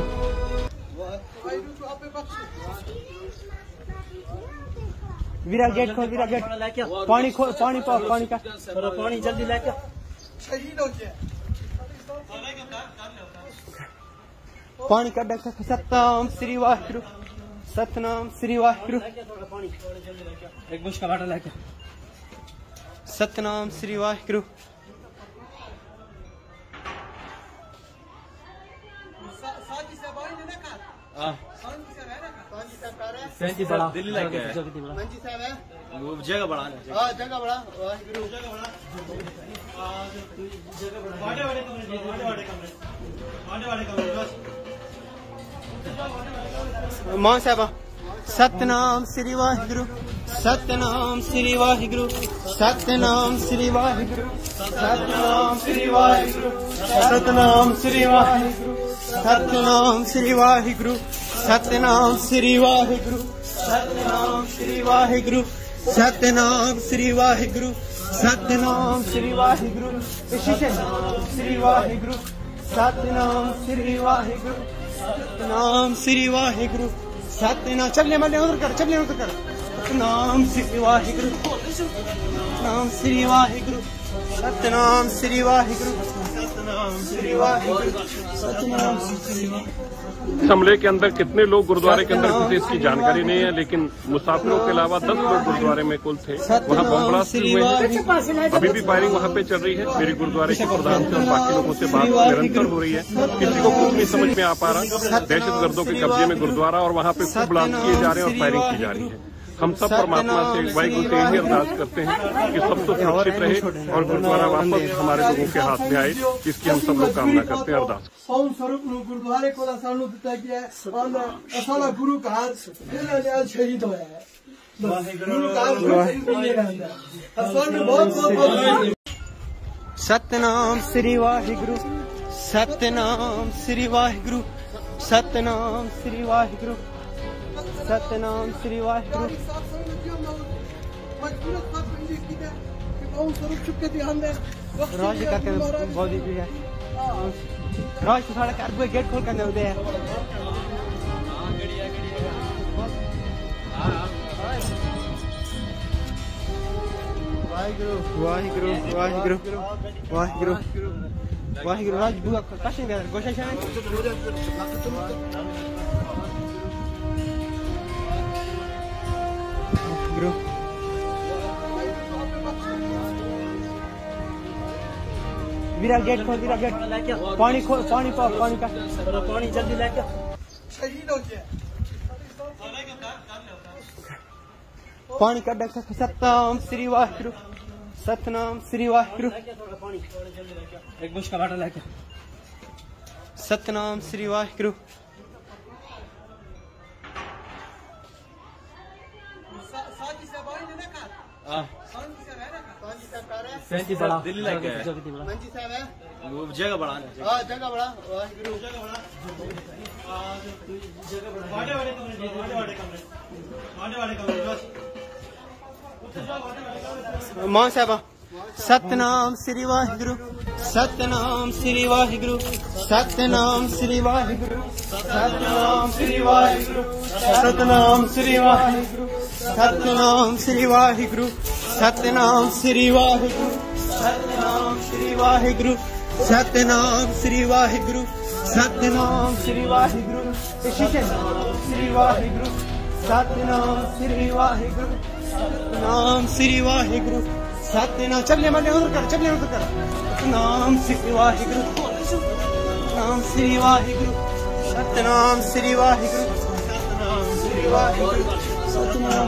S2: वीरा गेट खोल वीरा गेट पानी खोल पानी पाओ पानी का पानी जल्दी लेके शहीद हो जाए पानी का डक सतनाम श्री वाहिगुरु सतनाम श्री वाहिगुरु एक बुश का बाटल लेके सतनाम श्री वाहिगुरु
S4: सैंती बड़ा दिल्ली लेके मंजी साहब है वो जगह बड़ा हां जगह बड़ा वाहिगुरु जगह बड़ा जगह बड़ा वाडे वाडे कमरे वाडे वाडे कमरे वाडे वाडे कमरे
S2: मां साहब सतनाम श्री वाहिगुरु सतनाम श्री वाहिगुरु सतनाम श्री वाहिगुरु सतनाम श्री वाहिगुरु सतनाम श्री वाहिगुरु सतनाम श्री वाहिगुरु सतनाम श्री वाहिगुरु सतनाम श्री वाहिगुरु सतनाम श्री वाहिगुरु सतनाम श्री वाहिगुरु श्री वाहिगुरु सतनाम श्री वाहिगुरु सतनाम श्री वाहिगुरु सतनाम चलने वाले उधर कर चलने उधर कर सतनाम श्री वाहिगुरु सतनाम श्री वाहिगुरु सतनाम श्री वाहिगुरु सतनाम श्री वाहिगुरु सतनाम श्री
S1: इस हमले के अंदर कितने लोग गुरुद्वारे के अंदर घुसे इसकी जानकारी नहीं है, लेकिन मुसाफिरों के अलावा दस लोग गुरुद्वारे में कुल थे। वहां बम ब्लास्ट हुए हैं, अभी भी फायरिंग वहां पे चल रही है। मेरी गुरुद्वारे के प्रधान से और बाकी लोगों से बात निरंतर हो रही है। किसी को कुछ नहीं समझ में आ पा रहा। दहशतगर्दों के कब्जे में गुरुद्वारा और वहां पे खूब ब्लास्ट किए जा रहे हैं और फायरिंग की जा रही है। हम सब परमात्मा से वाहिगुरु से यही अरदास करते हैं कि सब तो सुरक्षित रहे और गुरुद्वारा वापस हमारे लोगों के हाथ में आए, इसकी हम सब लोग कामना करते हैं। अरदास
S3: सौन स्वरूप गुरुद्वारे को सानू दिता गया है। सारा गुरु का हाथ शहीद होया है। गुरु का हाथ बहुत बहुत
S2: सतनाम श्री वाहिगुरु सतनाम श्री वाहिगुरु सतनाम श्री वाहिगुरु सतनाम श्री वाहिगुरु रोज करते हैं बहुत ही है रोज साढ़े घर पे गेट खोल कर चलते हैं वाहिगुरु वाहिगुरु वाहिगुरु वाहिगुरु वाहिगुरु राज बुआ कशे गए गोशे गए गुरु वीरा गेट खोल वीरा गेट पानी खोल पानी पाओ पानी का पानी जल्दी लेके
S3: शहीद हो जाए
S2: पानी का डक सतनाम श्री वाहिगुरु सतनाम श्री वाहिगुरु
S4: एक बुश का बाटल लेके
S2: सतनाम श्री वाहिगुरु
S4: सैंती बड़ा दिल्ली लेके मंजी साहब है वो जगह बड़ा हां जगह बड़ा वाहिगुरु जगह बड़ा जगह बड़ा वाडे वाडे कमरे वाडे वाडे कमरे वाडे वाडे कमरे
S2: मां साहब सतनाम श्री वाहिगुरु सतनाम श्री वाहिगुरु सतनाम श्री वाहिगुरु सतनाम श्री वाहिगुरु सतनाम श्री वाहिगुरु सतनाम श्री वाहिगुरु सतनाम श्री वाहिगुरु सतनाम श्री वाहिगुरु सतनाम श्री वाहिगुरु सतनाम श्री वाहिगुरु श्री वाहिगुरु सतनाम श्री वाहिगुरु सतनाम श्री वाहिगुरु सतनाम चलने वाले उधर कर चलने उधर कर सतनाम श्री वाहिगुरु सतनाम श्री वाहिगुरु सतनाम श्री वाहिगुरु सतनाम श्री वाहिगुरु सतनाम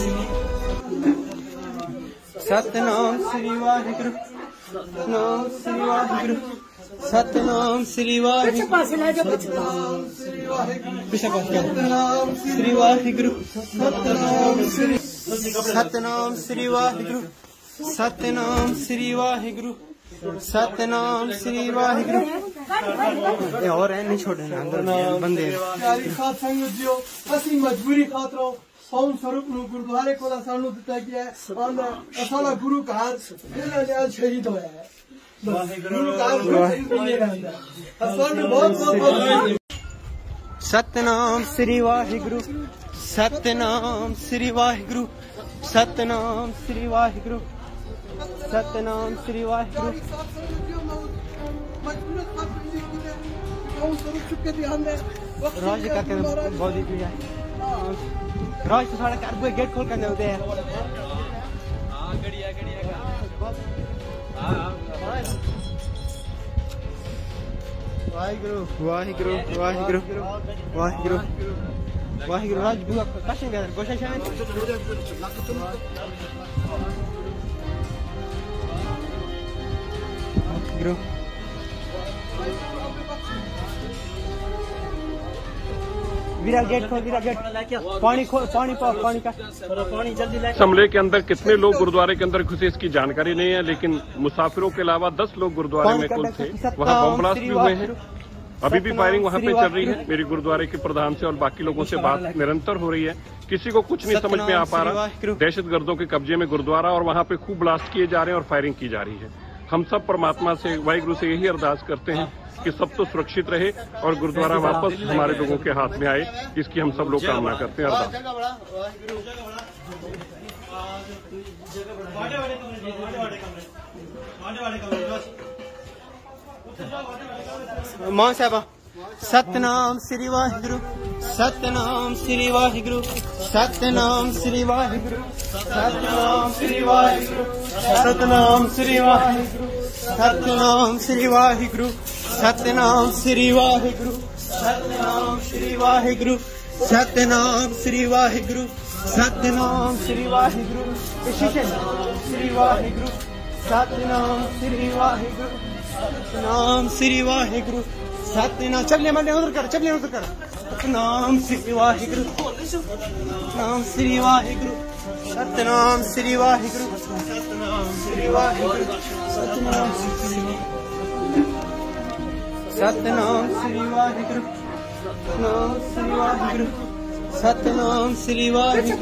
S2: सतनाम श्री वाहिगुरु सतनाम श्री वाहिगुरु सतनाम श्री वाहिगुरु सतनाम श्री वाहिगुरु सतनाम श्री सतनाम श्री वाहिगुरु सतनाम श्री वाहिगुरु सतनाम श्री वाहिगुरु और है नहीं छोड़े ना अंदर बंदे
S3: प्यारी साथ संगत जियो असि मजबूरी खातरों सौन स्वरूप नु गुरुद्वारे को सानू दिता गया है असाला गुरु का हाथ इन्होंने आज शहीद होया है गुरु का हाथ नहीं रहता असल में बहुत बहुत
S2: सतनाम श्री वाहिगुरु सतनाम श्री वाहिगुरु सतनाम श्री वाहिगुरु सतनाम श्री वाहिगुरु राज का बहुत ही राज तो साढ़े कार गेट खोल कर होते हैं वाहिगुरु वाहिगुरु वाहिगुरु वाहिगुरु वाहिगुरु राज बुआ कशन गया गोशा शायद वाहिगुरु वीरा गेट खोल वीरा गेट पानी खोल पानी पाओ पानी का पानी जल्दी ला
S1: समले के अंदर कितने लोग गुरुद्वारे के अंदर घुसे इसकी जानकारी नहीं है, लेकिन मुसाफिरों के अलावा दस लोग गुरुद्वारे में कुल थे। वहां बम ब्लास्ट भी हुए हैं। अभी भी फायरिंग वहां पे चल रही है। मेरी गुरुद्वारे के प्रधान से और बाकी लोगों से बात निरंतर हो रही है। किसी को कुछ नहीं समझ में आ पा रहा। दहशतगर्दों के कब्जे में गुरुद्वारा और वहां पे खूब ब्लास्ट किए जा रहे हैं और फायरिंग की जा रही है। हम सब परमात्मा से वाहिगुरु से यही अरदास करते हैं कि सब तो सुरक्षित रहे और गुरुद्वारा वापस हमारे लोगों के हाथ में आए, इसकी हम सब लोग कामना करते हैं। अरदास
S2: मां साहब सतनाम श्री वाहिगुरु सतनाम श्री वाहिगुरु सतनाम श्री वाहिगुरु सतनाम श्री वाहिगुरु सतनाम श्री वाहिगुरु सतनाम श्री वाहिगुरु सतनाम श्री वाहिगुरु सतनाम श्री वाहिगुरु सतनाम श्री वाहिगुरु सतनाम श्री वाहिगुरु श्री वाहिगुरु सतनाम श्री वाहिगुरु सतनाम श्री वाहिगुरु सतनाम चलिए मैंने उधर कर चलिए उधर कर सतनाम श्री वाहिगुरु सतनाम श्री वाहिगुरु सतनाम श्री वाहिगुरु सतनाम श्री वाहिगुरु सतनाम सतनाम श्री वाहिगुरु सतनाम श्री वाहिगुरु सतनाम श्री वाहिगुरु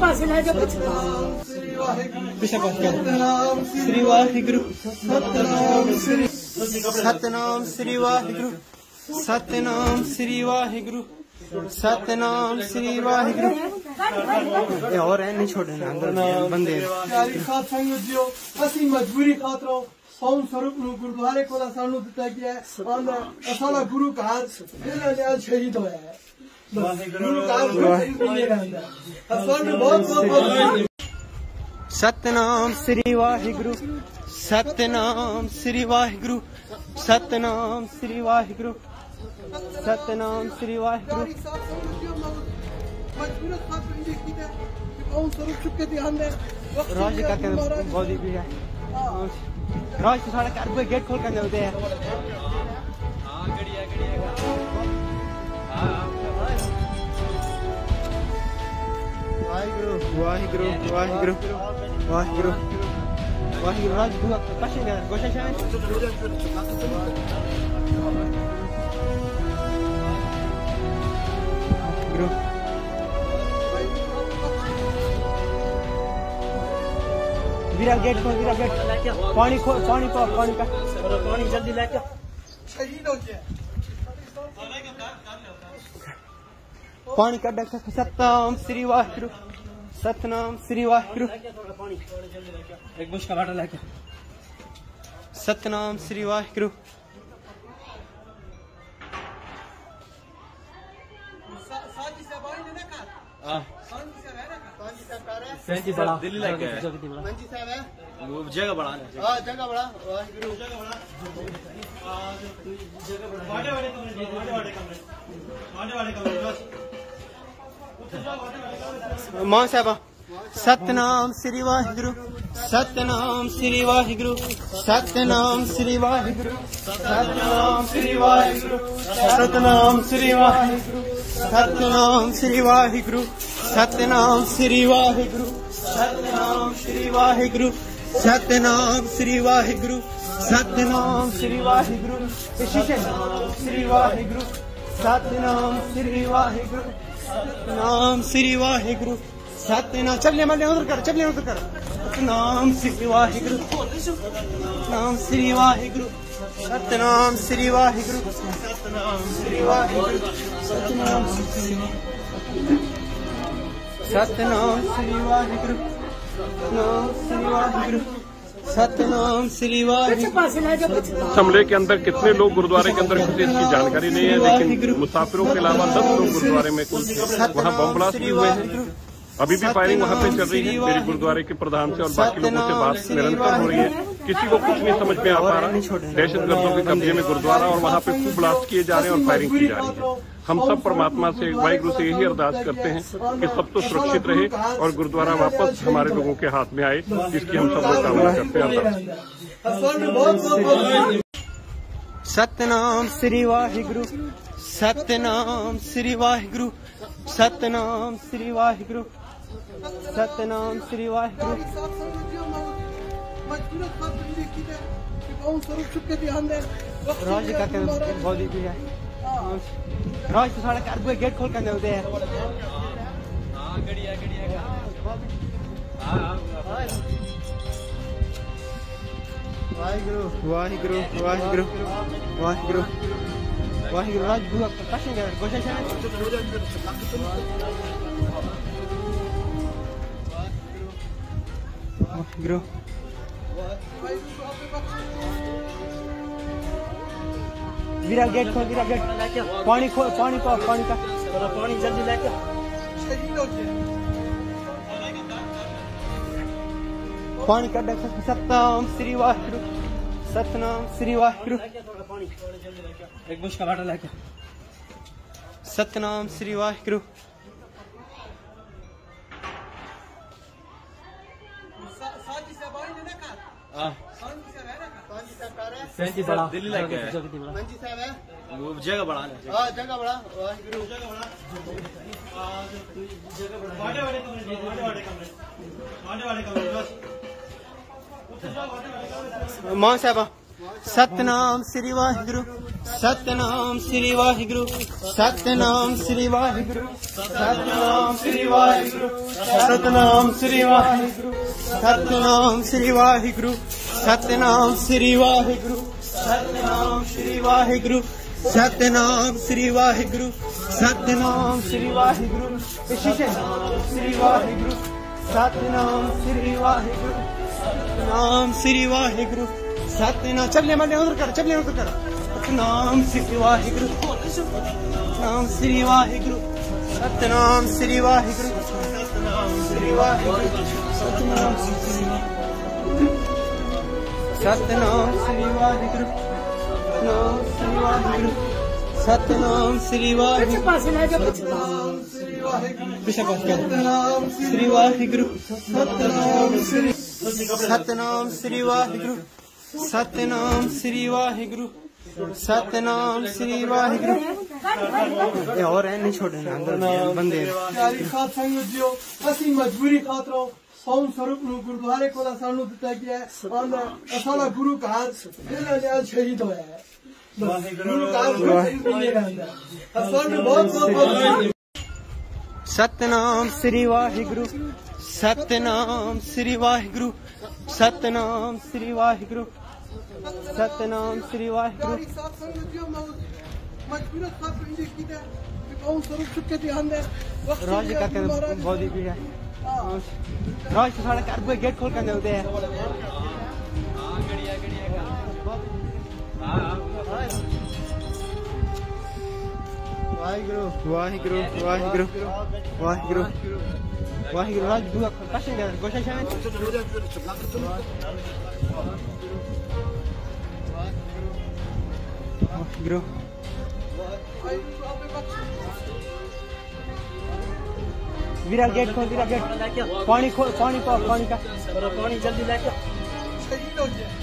S2: श्री वाहिगुरु सतनाम श्री सतनाम श्री वाहिगुरु सतनाम श्री वाहिगुरु सतनाम श्री वाहिगुरु और है नहीं छोड़े ना अंदर बंदे
S3: प्यारी साथ संगत जियो असि मजबूरी खातरों सौन स्वरूप नु गुरुद्वारे को सानू दिता गया है असाला गुरु का हाथ इन्होंने आज शहीद होया है गुरु का हाथ नहीं रहता असल में बहुत बहुत
S2: सतनाम श्री वाहिगुरु सतनाम श्री वाहिगुरु सतनाम श्री वाहिगुरु सतनाम श्री वाहिगुरु राज का बहुत ही राज तो साढ़े कार गेट खोल कर होते हैं वाहिगुरु वाहिगुरु वाहिगुरु वाहिगुरु वाहिगुरु राज बुआ कशन गया गोशा शायद वाहिगुरु वीरा गेट खोल वीरा गेट पानी खोल पानी पाओ पानी का पानी जल्दी लेके
S3: शहीद हो गया
S2: पानी का डक सतनाम श्री वाहिगुरु सतनाम श्री वाहिगुरु
S4: एक बुश का बाटल लेके
S2: सतनाम श्री वाहिगुरु
S4: दिल्ली लेके जगह बड़ा हाँ जगह बड़ा वाहिगुरु जगह बड़ा
S2: मां साहबा सतनाम श्री वाहिगुरु सतनाम श्री वाहिगुरु सतनाम श्री वाहिगुरु सतनाम श्री वाहिगुरु सतनाम श्री वाहिगुरु सतनाम श्री वाहिगुरु सतनाम श्री वाहिगुरु सतनाम श्री वाहिगुरु सतनाम श्री वाहिगुरु सतनाम श्री वाहिगुरु श्री वाहिगुरु सतनाम श्री वाहिगुरु सतनाम श्री वाहिगुरु सतनाम चपले मल्ले उधर कर चपले उधर कर सतनाम श्री वाहिगुरु सतनाम श्री वाहिगुरु सतनाम श्री वाहिगुरु सतनाम श्री वाहिगुरु सतनाम श्री सतनाम श्री वाहिगुरु सतनाम श्री वाहिगुरु सतनाम श्री वाहिगुरु।
S1: हमले के अंदर कितने लोग गुरुद्वारे के अंदर घुसे इसकी जानकारी नहीं है, लेकिन मुसाफिरों के अलावा दस लोग गुरुद्वारे में कुल थे। वहाँ बम ब्लास्ट भी हुए हैं। अभी भी फायरिंग वहाँ पे चल रही है। मेरे गुरुद्वारे के प्रधान से और बाकी लोगों से बात निरंतर हो रही है। किसी को कुछ नहीं समझ में आ पा रहा। दहशत गर्दों के कब्जे में गुरुद्वारा और वहाँ पे खूब ब्लास्ट किए जा रहे हैं और फायरिंग की जा रही है। हम सब परमात्मा से वाहिगुरु से यही अरदास करते हैं कि सब तो सुरक्षित रहे और गुरुद्वारा वापस हमारे लोगों के हाथ में आए, जिसकी हम सब लोग कामना करते हैं।
S2: सतनाम श्री वाहिगुरु सतनाम श्री वाहिगुरु सतनाम श्री वाहिगुरु सतनाम श्री वाहिगुरु। राज का बहुत ही है राज तो साढ़े कार गेट खोल कर दे वाहिगुरु वाहिगुरु वाहिगुरु वाहिगुरु वाहिगुरु राज बुआ कशेंगे कोशिश है वाहिगुरु वीरा गेट खोल वीरा गेट पानी खोल पानी को पानी का पानी जल्दी लेके पानी का डक सतनाम श्री वाहिगुरु सतनाम श्री वाहिगुरु एक बुश का बाटल लेके सतनाम श्री वाहिगुरु
S4: दिल्ली लेके जगह बड़ा हाँ जगह बड़ा
S2: मां साहबा सतनाम श्री वाहिगुरु सतनाम श्री वाहिगुरु सतनाम श्री वाहिगुरु सतनाम श्री वाहिगुरु सतनाम श्री वाहिगुरु सतनाम श्री वाहिगुरु सतनाम श्री वाहिगुरु सतनाम श्री वाहिगुरु सतनाम श्री वाहिगुरु सतनाम श्री वाहिगुरु श्री वाहिगुरु सतनाम श्री वाहिगुरु सतनाम श्री वाहिगुरु सतनाम चपले मल्ले उधर कर चपले उधर कर सतनाम श्री वाहिगुरु सतनाम श्री वाहिगुरु सतनाम श्री वाहिगुरु सतनाम श्री वाहिगुरु सतनाम श्री सतनाम श्री वाहिगुरु सतनाम श्री वाहिगुरु सतनाम श्री वाहिगुरु श्री वाहिगुरु सतनाम श्री सतनाम श्री वाहिगुरु सतनाम श्री वाहिगुरु सतनाम श्री वाहिगुरु और नहीं छोड़ना अंदर बंदे
S3: असि मजबूरी खातर सौन स्वरूप गुरुद्वारे को सानू दिता गया है असाला गुरु का शहीद होया है
S2: सतनाम श्री वाहिगुरु सतनाम श्री वाहिगुरु सतनाम श्री वाहिगुरु सतनाम श्री वाहिगुरु राज का बहुत ही है राज तो साढ़े कार गेट खोल कर दे वाहिगुरु वाहिगुरु वाहिगुरु वाहिगुरु वाहिगुरु राज बुआ कशेंगे कोशिश है वाहिगुरु वीरा गेट खोल, वीरा गेट पानी खोल, पानी पाओ, पानी का
S4: पानी जल्दी लेके
S3: शहीद हो गया।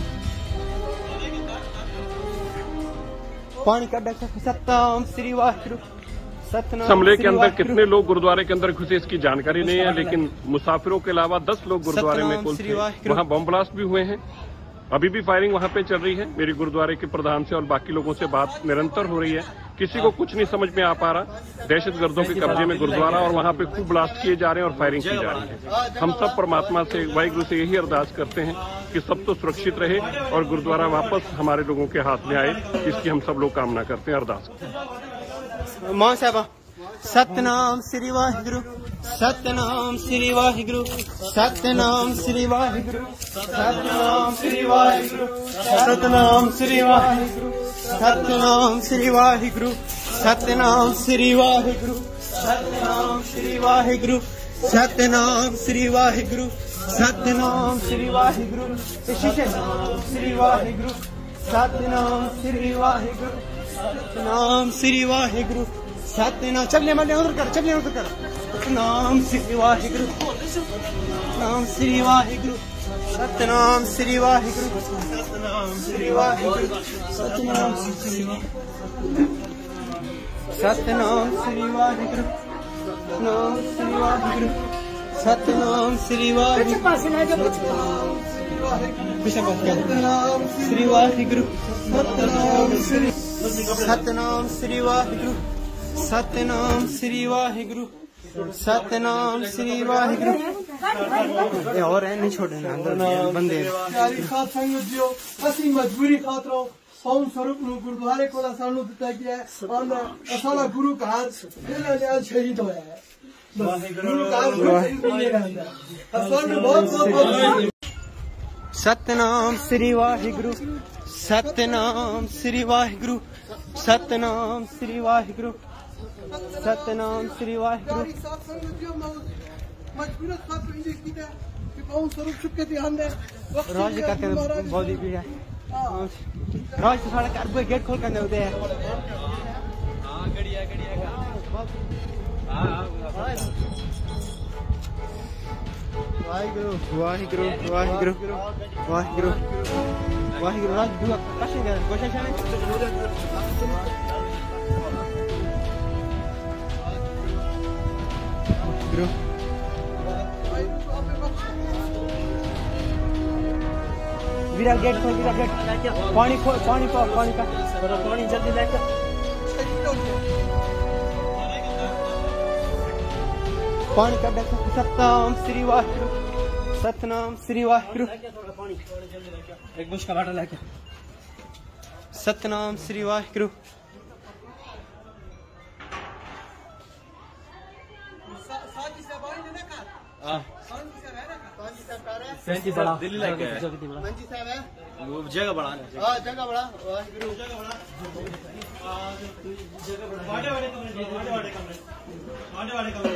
S2: पानी का डक सतनाम श्री वाहिगुरु सतनाम।
S1: समले के अंदर कितने लोग गुरुद्वारे के अंदर घुसे इसकी जानकारी नहीं है, लेकिन मुसाफिरों के अलावा दस लोग गुरुद्वारे में कुल थे। वहां बम ब्लास्ट भी हुए हैं। अभी भी फायरिंग वहां पे चल रही है। मेरी गुरुद्वारे के प्रधान से और बाकी लोगों से बात निरंतर हो रही है। किसी को कुछ नहीं समझ में आ पा रहा। दहशतगर्दों के कब्जे में गुरुद्वारा और वहां पे खूब ब्लास्ट किए जा रहे हैं और फायरिंग की जा रही है। हम सब परमात्मा से, वाहिगुरु से यही अरदास करते हैं कि सब तो सुरक्षित रहे और गुरुद्वारा वापस हमारे लोगों के हाथ में आए। इसकी हम सब लोग कामना करते हैं, अरदास करते हैं।
S2: मां साहबा सतनाम श्री वाहिगुरु सतनाम श्री वाहिगुरु सतनाम श्री वाहिगुरु सतनाम श्री वाहिगुरु सतनाम श्री वाहिगुरु सतनाम श्री वाहिगुरु सतनाम श्री वाहिगुरु सतनाम श्री वाहिगुरु सतनाम श्री वाहिगुरु सतनाम श्री वाहिगुरु श्री वाहिगुरु सतनाम श्री वाहिगुरु सतनाम श्री वाहिगुरु सतनाम। चलिए मल्ले उधर कर, चलिए उधर कर। सतनाम श्री वाहिगुरु सतनाम श्री वाहिगुरु सतनाम श्री वाहिगुरु सतनाम श्री वाहिगुरु सतनाम श्री सतनाम श्री वाहिगुरु सतनाम श्री वाहिगुरु सतनाम श्री वाहिगुरु श्री वाहिगुरु सतनाम श्री सतनाम श्री वाहिगुरु सतनाम श्री वाहिगुरु सतनाम श्री वाहिगुरु। ये और है नहीं छोड़े ना अंदर बंदे
S3: प्यारी साथ संगत जियो असी मजबूरी खातरों सौन स्वरूप नु गुरुद्वारे को सानू दिता गया है। असाला गुरु का हाथ शहीद होया है। गुरु का हाथ बहुत बहुत
S2: सतनाम श्री वाहिगुरु सतनाम श्री वाहिगुरु सतनाम श्री वाहिगुरु सतनाम श्री वाहिगुरु।
S3: मजबूरत खातर इंजे कीता कि कौन स्वरूप चुप के ध्यान दे
S2: राज करते बहुत ही है। राज सारा घर पे गेट खोल कर होते हैं। हां गड़िया गड़िया हां वाहिगुरु वाहिगुरु वाहिगुरु वाहिगुरु वाहिगुरु। राज दुआ कशे कर कोशिश है गुरु। वीरा गेट खोल, वीरा गेट पानी खोल, पानी पाओ, पानी का
S4: पानी जल्दी लेके
S2: पानी का डक सतनाम श्री वाहिगुरु सतनाम श्री वाहिगुरु
S4: एक बुश का बाटल लेके
S2: सतनाम श्री वाहिगुरु।
S4: सैंती बड़ा दिल्ली लेके
S3: मंजी साहब है
S4: वो जगह बड़ा
S3: हां जगह बड़ा वाहिगुरु जगह बड़ा
S4: वाडे वाडे कमरे वाडे वाडे कमरे वाडे वाडे कमरे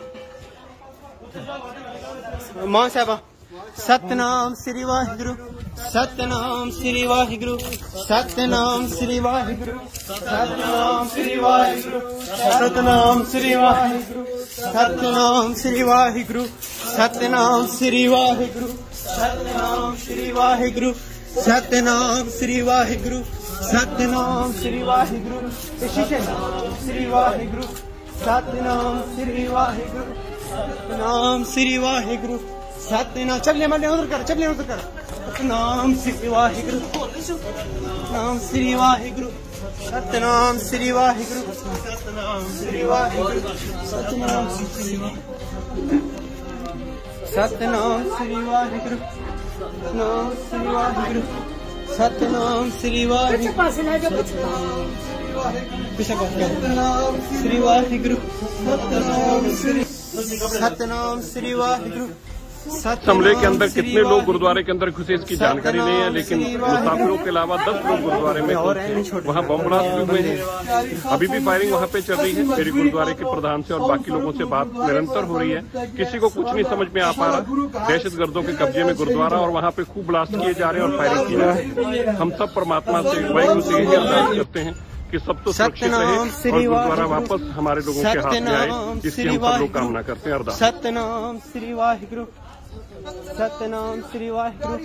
S2: मां साहबा सतनाम श्री वाहिगुरु सतनाम श्री वाहिगुरु सतनाम श्री वाहिगुरु सतनाम श्री वाहिगुरु सतनाम श्री वाहिगुरु सतनाम श्री वाहिगुरु सतनाम श्री वाहिगुरु सतनाम श्री वाहिगुरु सतनाम श्री वाहिगुरु सतनाम श्री वाहिगुरु श्री वाहिगुरु सतनाम श्री वाहिगुरु सतनाम श्री वाहिगुरु सतनाम। चलिए मल्ले उधर कर, चलिए उधर कर। सतनाम श्री वाहिगुरु सतनाम श्री वाहिगुरु सतनाम श्री वाहिगुरु सतनाम श्री वाहिगुरु सतनाम श्री सतनाम श्री वाहिगुरु सतनाम श्री वाहिगुरु सतनाम श्री वाहिगुरु श्री वाहिगुरु सतनाम श्री वाहिगुरु।
S1: समले के अंदर कितने लोग गुरुद्वारे के अंदर घुसे इसकी जानकारी नहीं है, लेकिन मुसाफिरों के अलावा दस लोग गुरुद्वारे में कुल थे। वहां बम ब्लास्ट भी हुए हैं। अभी भी फायरिंग वहां पे चल रही है। मेरी गुरुद्वारे के प्रधान से और बाकी लोगों से बात निरंतर हो रही है। किसी को कुछ नहीं समझ में आ पा रहा। दहशतगर्दों के कब्जे में गुरुद्वारा और वहां पे खूब ब्लास्ट किए जा रहे हैं और फायरिंग की जा रही है। हम सब परमात्मा से, वाहिगुरु से यही अरदास करते हैं कि कि सब तो सुरक्षित रहे और गुरुद्वारा वापस हमारे लोगों के हाथ में आए, इसकी हम सब लोग कामना करते हैं। अरदास।
S2: सतनाम श्री वाहिगुरु, सतनाम श्री वाहिगुरु।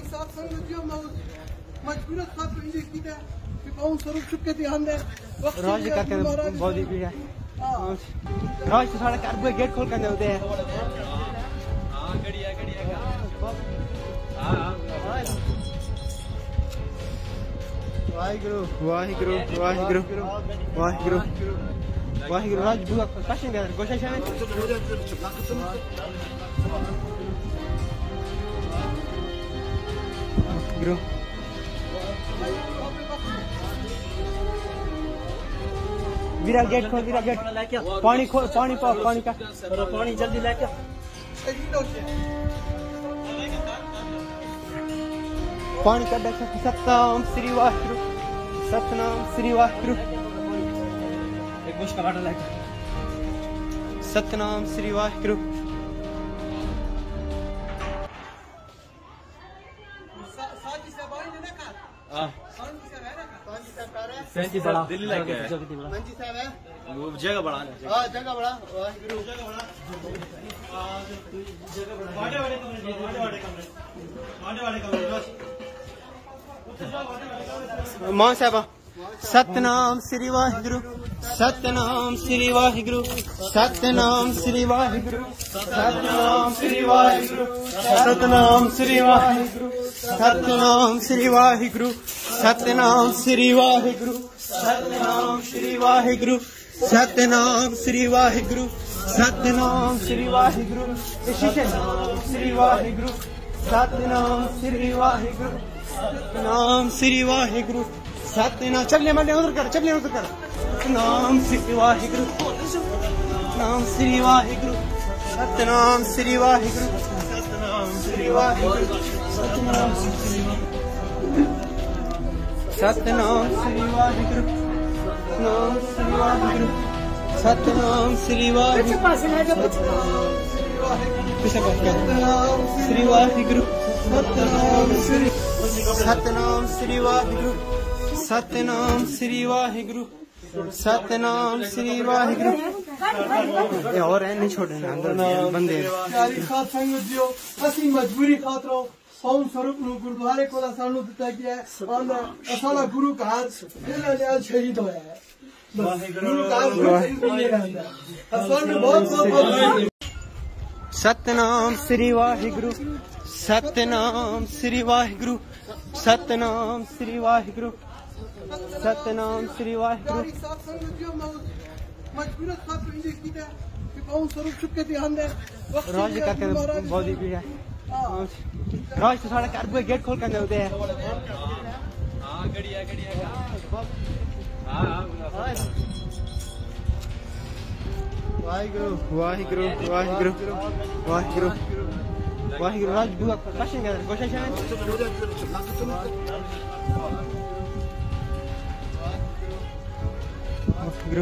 S2: राज करते हैं बहुत ही भीड़ है। राज तो साढ़े घर पे गेट खोल कर होते हैं। वाहिगुरु वाहिगुरु वाहिगुरु वाहिगुरु वाहिगुरु। राज बुआ कशन कर कोशिश है। वाहिगुरु वीरा गेट खोल, वीरा गेट पानी खोल, पानी पाओ, पानी का पानी जल्दी लेके। पानी का देख। सतनाम श्री वाहिगुरु, सतनाम श्री वाहिगुरु। एक बुश का वाटर लेके। सतनाम श्री वाहिगुरु।
S4: सैंती बड़ा दिल्ली लेके आए।
S2: मंजी साहब है
S4: वो जगह बड़ा है।
S2: हां जगह बड़ा। वाहिगुरु जगह बड़ा। जगह बड़ा। वाडे वाडे कमरे, वाडे वाडे कमरे, वाडे वाडे कमरे बस। मां साहब सतनाम श्री वाहिगुरु, सतनाम श्री वाहिगुरु, सतनाम श्री वाहिगुरु, सतनाम श्री वाहिगुरु, सतनाम श्री वाहिगुरु, सतनाम श्री वाहिगुरु, सतनाम श्री वाहिगुरु, सतनाम श्री वाहिगुरु, सतनाम श्री वाहिगुरु, सतनाम श्री वाहिगुरु, सतनाम श्री वाहिगुरु, सतनाम श्री वाहिगुरु, सतनाम श्री वाहिगुरु, सतनाम। चलिए मैं उधर कर, चलिए उधर कर। सतनाम श्री वाहिगुरु, सतनाम श्री वाहिगुरु, सतनाम श्री वाहिगुरु, सतनाम श्री वाहिगुरु, सतनाम श्री वाहिगुरु, सतनाम श्री वाहिगुरु, सतनाम श्री वाहिगुरु, श्री वाहिगुरु, सतनाम श्री सतनाम श्री वाहिगुरु, सतनाम श्री वाहिगुरु, सतनाम श्री वाहिगुरु। और है नहीं छोड़े बंदे
S3: साथ संगत जियो असी मजबूरी खातरों सौन स्वरूप गुरुद्वारे को सानू दिता गया है। असाला गुरु का हाथ शहीद होया है। गुरु का हाथ बहुत बहुत।
S2: सतनाम श्री वाहिगुरु, सतनाम श्री वाहिगुरु, सतनाम श्री वाहिगुरु, सतनाम श्री वाहिगुरु। राज करते हैं बहुत ही भीड़ है। राज तो साढ़े घर पे गेट खोल कर होते हैं। वाहिगुरु वाहिगुरु वाहिगुरु वाहिगुरु वाहिगुरु। राज बुआ कशन कर कोशिश है। वाहिगुरु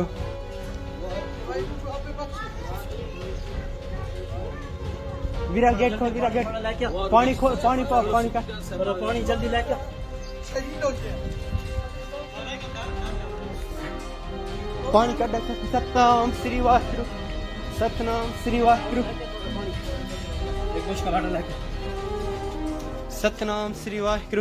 S2: वीरा गेट खोल, वीरा गेट पानी खोल, पानी पाओ, पानी का पानी जल्दी लेके। पानी का देख। सतनाम श्री वाहिगुरु, सतनाम श्री वाहिगुरु। एक बुश का वाटर लेके। सतनाम श्री वाहिगुरु।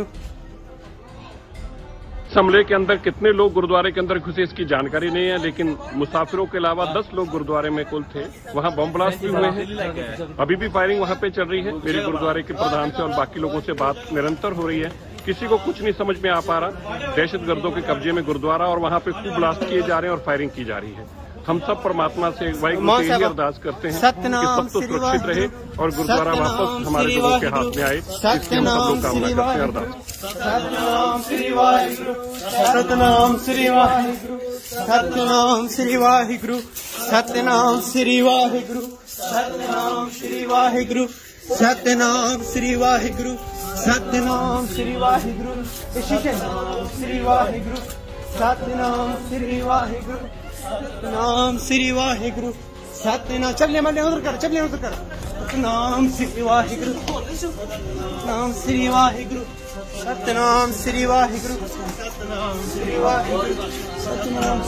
S1: हमले के अंदर कितने लोग गुरुद्वारे के अंदर घुसे इसकी जानकारी नहीं है, लेकिन मुसाफिरों के अलावा दस लोग गुरुद्वारे में कुल थे। वहां बम ब्लास्ट भी हुए हैं। अभी भी फायरिंग वहां पे चल रही है। मेरे गुरुद्वारे के प्रधान से और बाकी लोगों से बात निरंतर हो रही है। किसी को कुछ नहीं समझ में आ पा रहा। दहशतगर्दों के कब्जे में गुरुद्वारा और वहां पे खूब ब्लास्ट किए जा रहे हैं और फायरिंग की जा रही है। हम सब परमात्मा से वाहिगुरु से यही अरदास करते हैं कि सब तो सुरक्षित रहे और गुरुद्वारा वापस हमारे लोगों के हाथ में आए, इसकी हम सब लोग कामना करते हैं। अरदास।
S2: सतनाम श्री वाहिगुरु, सतनाम श्री वाहिगुरु, सतनाम श्री वाहिगुरु, सतनाम श्री वाहिगुरु, सतनाम श्री वाहिगुरु, सतनाम श्री वाहिगुरु, सतनाम श्री वाहिगुरु, सतनाम श्री वाहिगुरु, सतनाम श्री वाहिगुरु, सतनाम श्री वाहिगुरु, सतनाम चलिए मल्ले उधर कर चलिए उधर कर सतनाम श्री वाहिगुरु सतनाम श्री वाहिगुरु सतनाम श्री वाहिगुरु सतनाम श्री वाहिगुरु सतनाम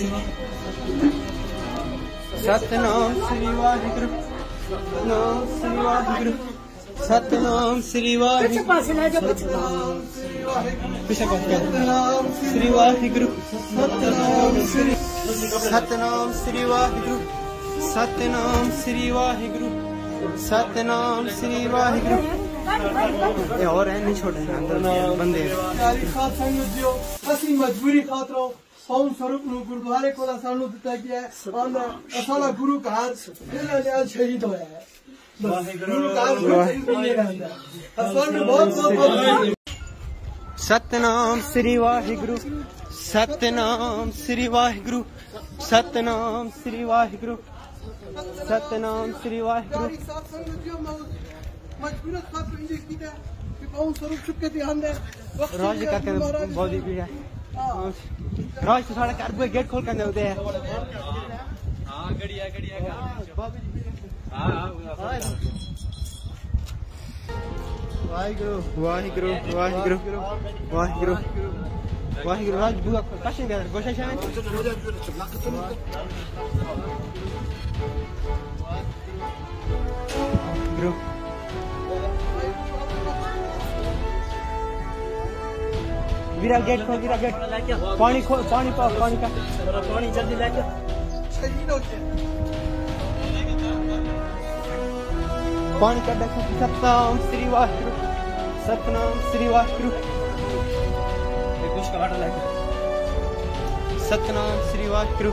S2: सतनाम श्री वाहिगुरु सतनाम श्री वाहिगुरु सतनाम श्री वाहिगुरु पीछे सतनाम श्री वाहिगुरु सतनाम श्री सतनाम श्री वाहिगुरु सतनाम श्री वाहिगुरु सतनाम श्री वाहिगुरु ये और है नहीं छोड़े अंदर बंदे
S3: यारी खास संगत जो असी मजबूरी खातरों सौन स्वरूप नु गुरुद्वारे को सानू दिता गया है और असाला गुरु का हाथ जिन्होंने आज शहीद होया है गुरु का हाथ नहीं रहता असल में बहुत बहुत
S2: सतनाम श्री वाहिगुरु सतनाम श्री वाहिगुरु सतनाम श्री वाहिगुरु सतनाम श्री वाहिगुरु
S3: मजबूरी खातर इंजे कीता कि कौन स्वरूप चुप के ध्यान दे
S2: राज करके बहुत ही है राज तो साढ़े घर पे गेट खोल कर दे है
S4: हां गड़िया गड़िया हां
S2: वाहिगुरु वाहिगुरु वाहिगुरु वाहिगुरु वाहिगुरु राज बुआ कशन कर गोशा शामिल गुरु वीरा गेट खोल वीरा गेट पानी खोल पानी पाओ पानी का
S4: पानी जल्दी लेके
S3: शहीद हो गए
S2: पानी का डक सतनाम श्री वाहिगुरु सतनाम श्री वाहिगुरु
S4: कुछ का वाटर लेके
S2: सतनाम श्री वाहिगुरु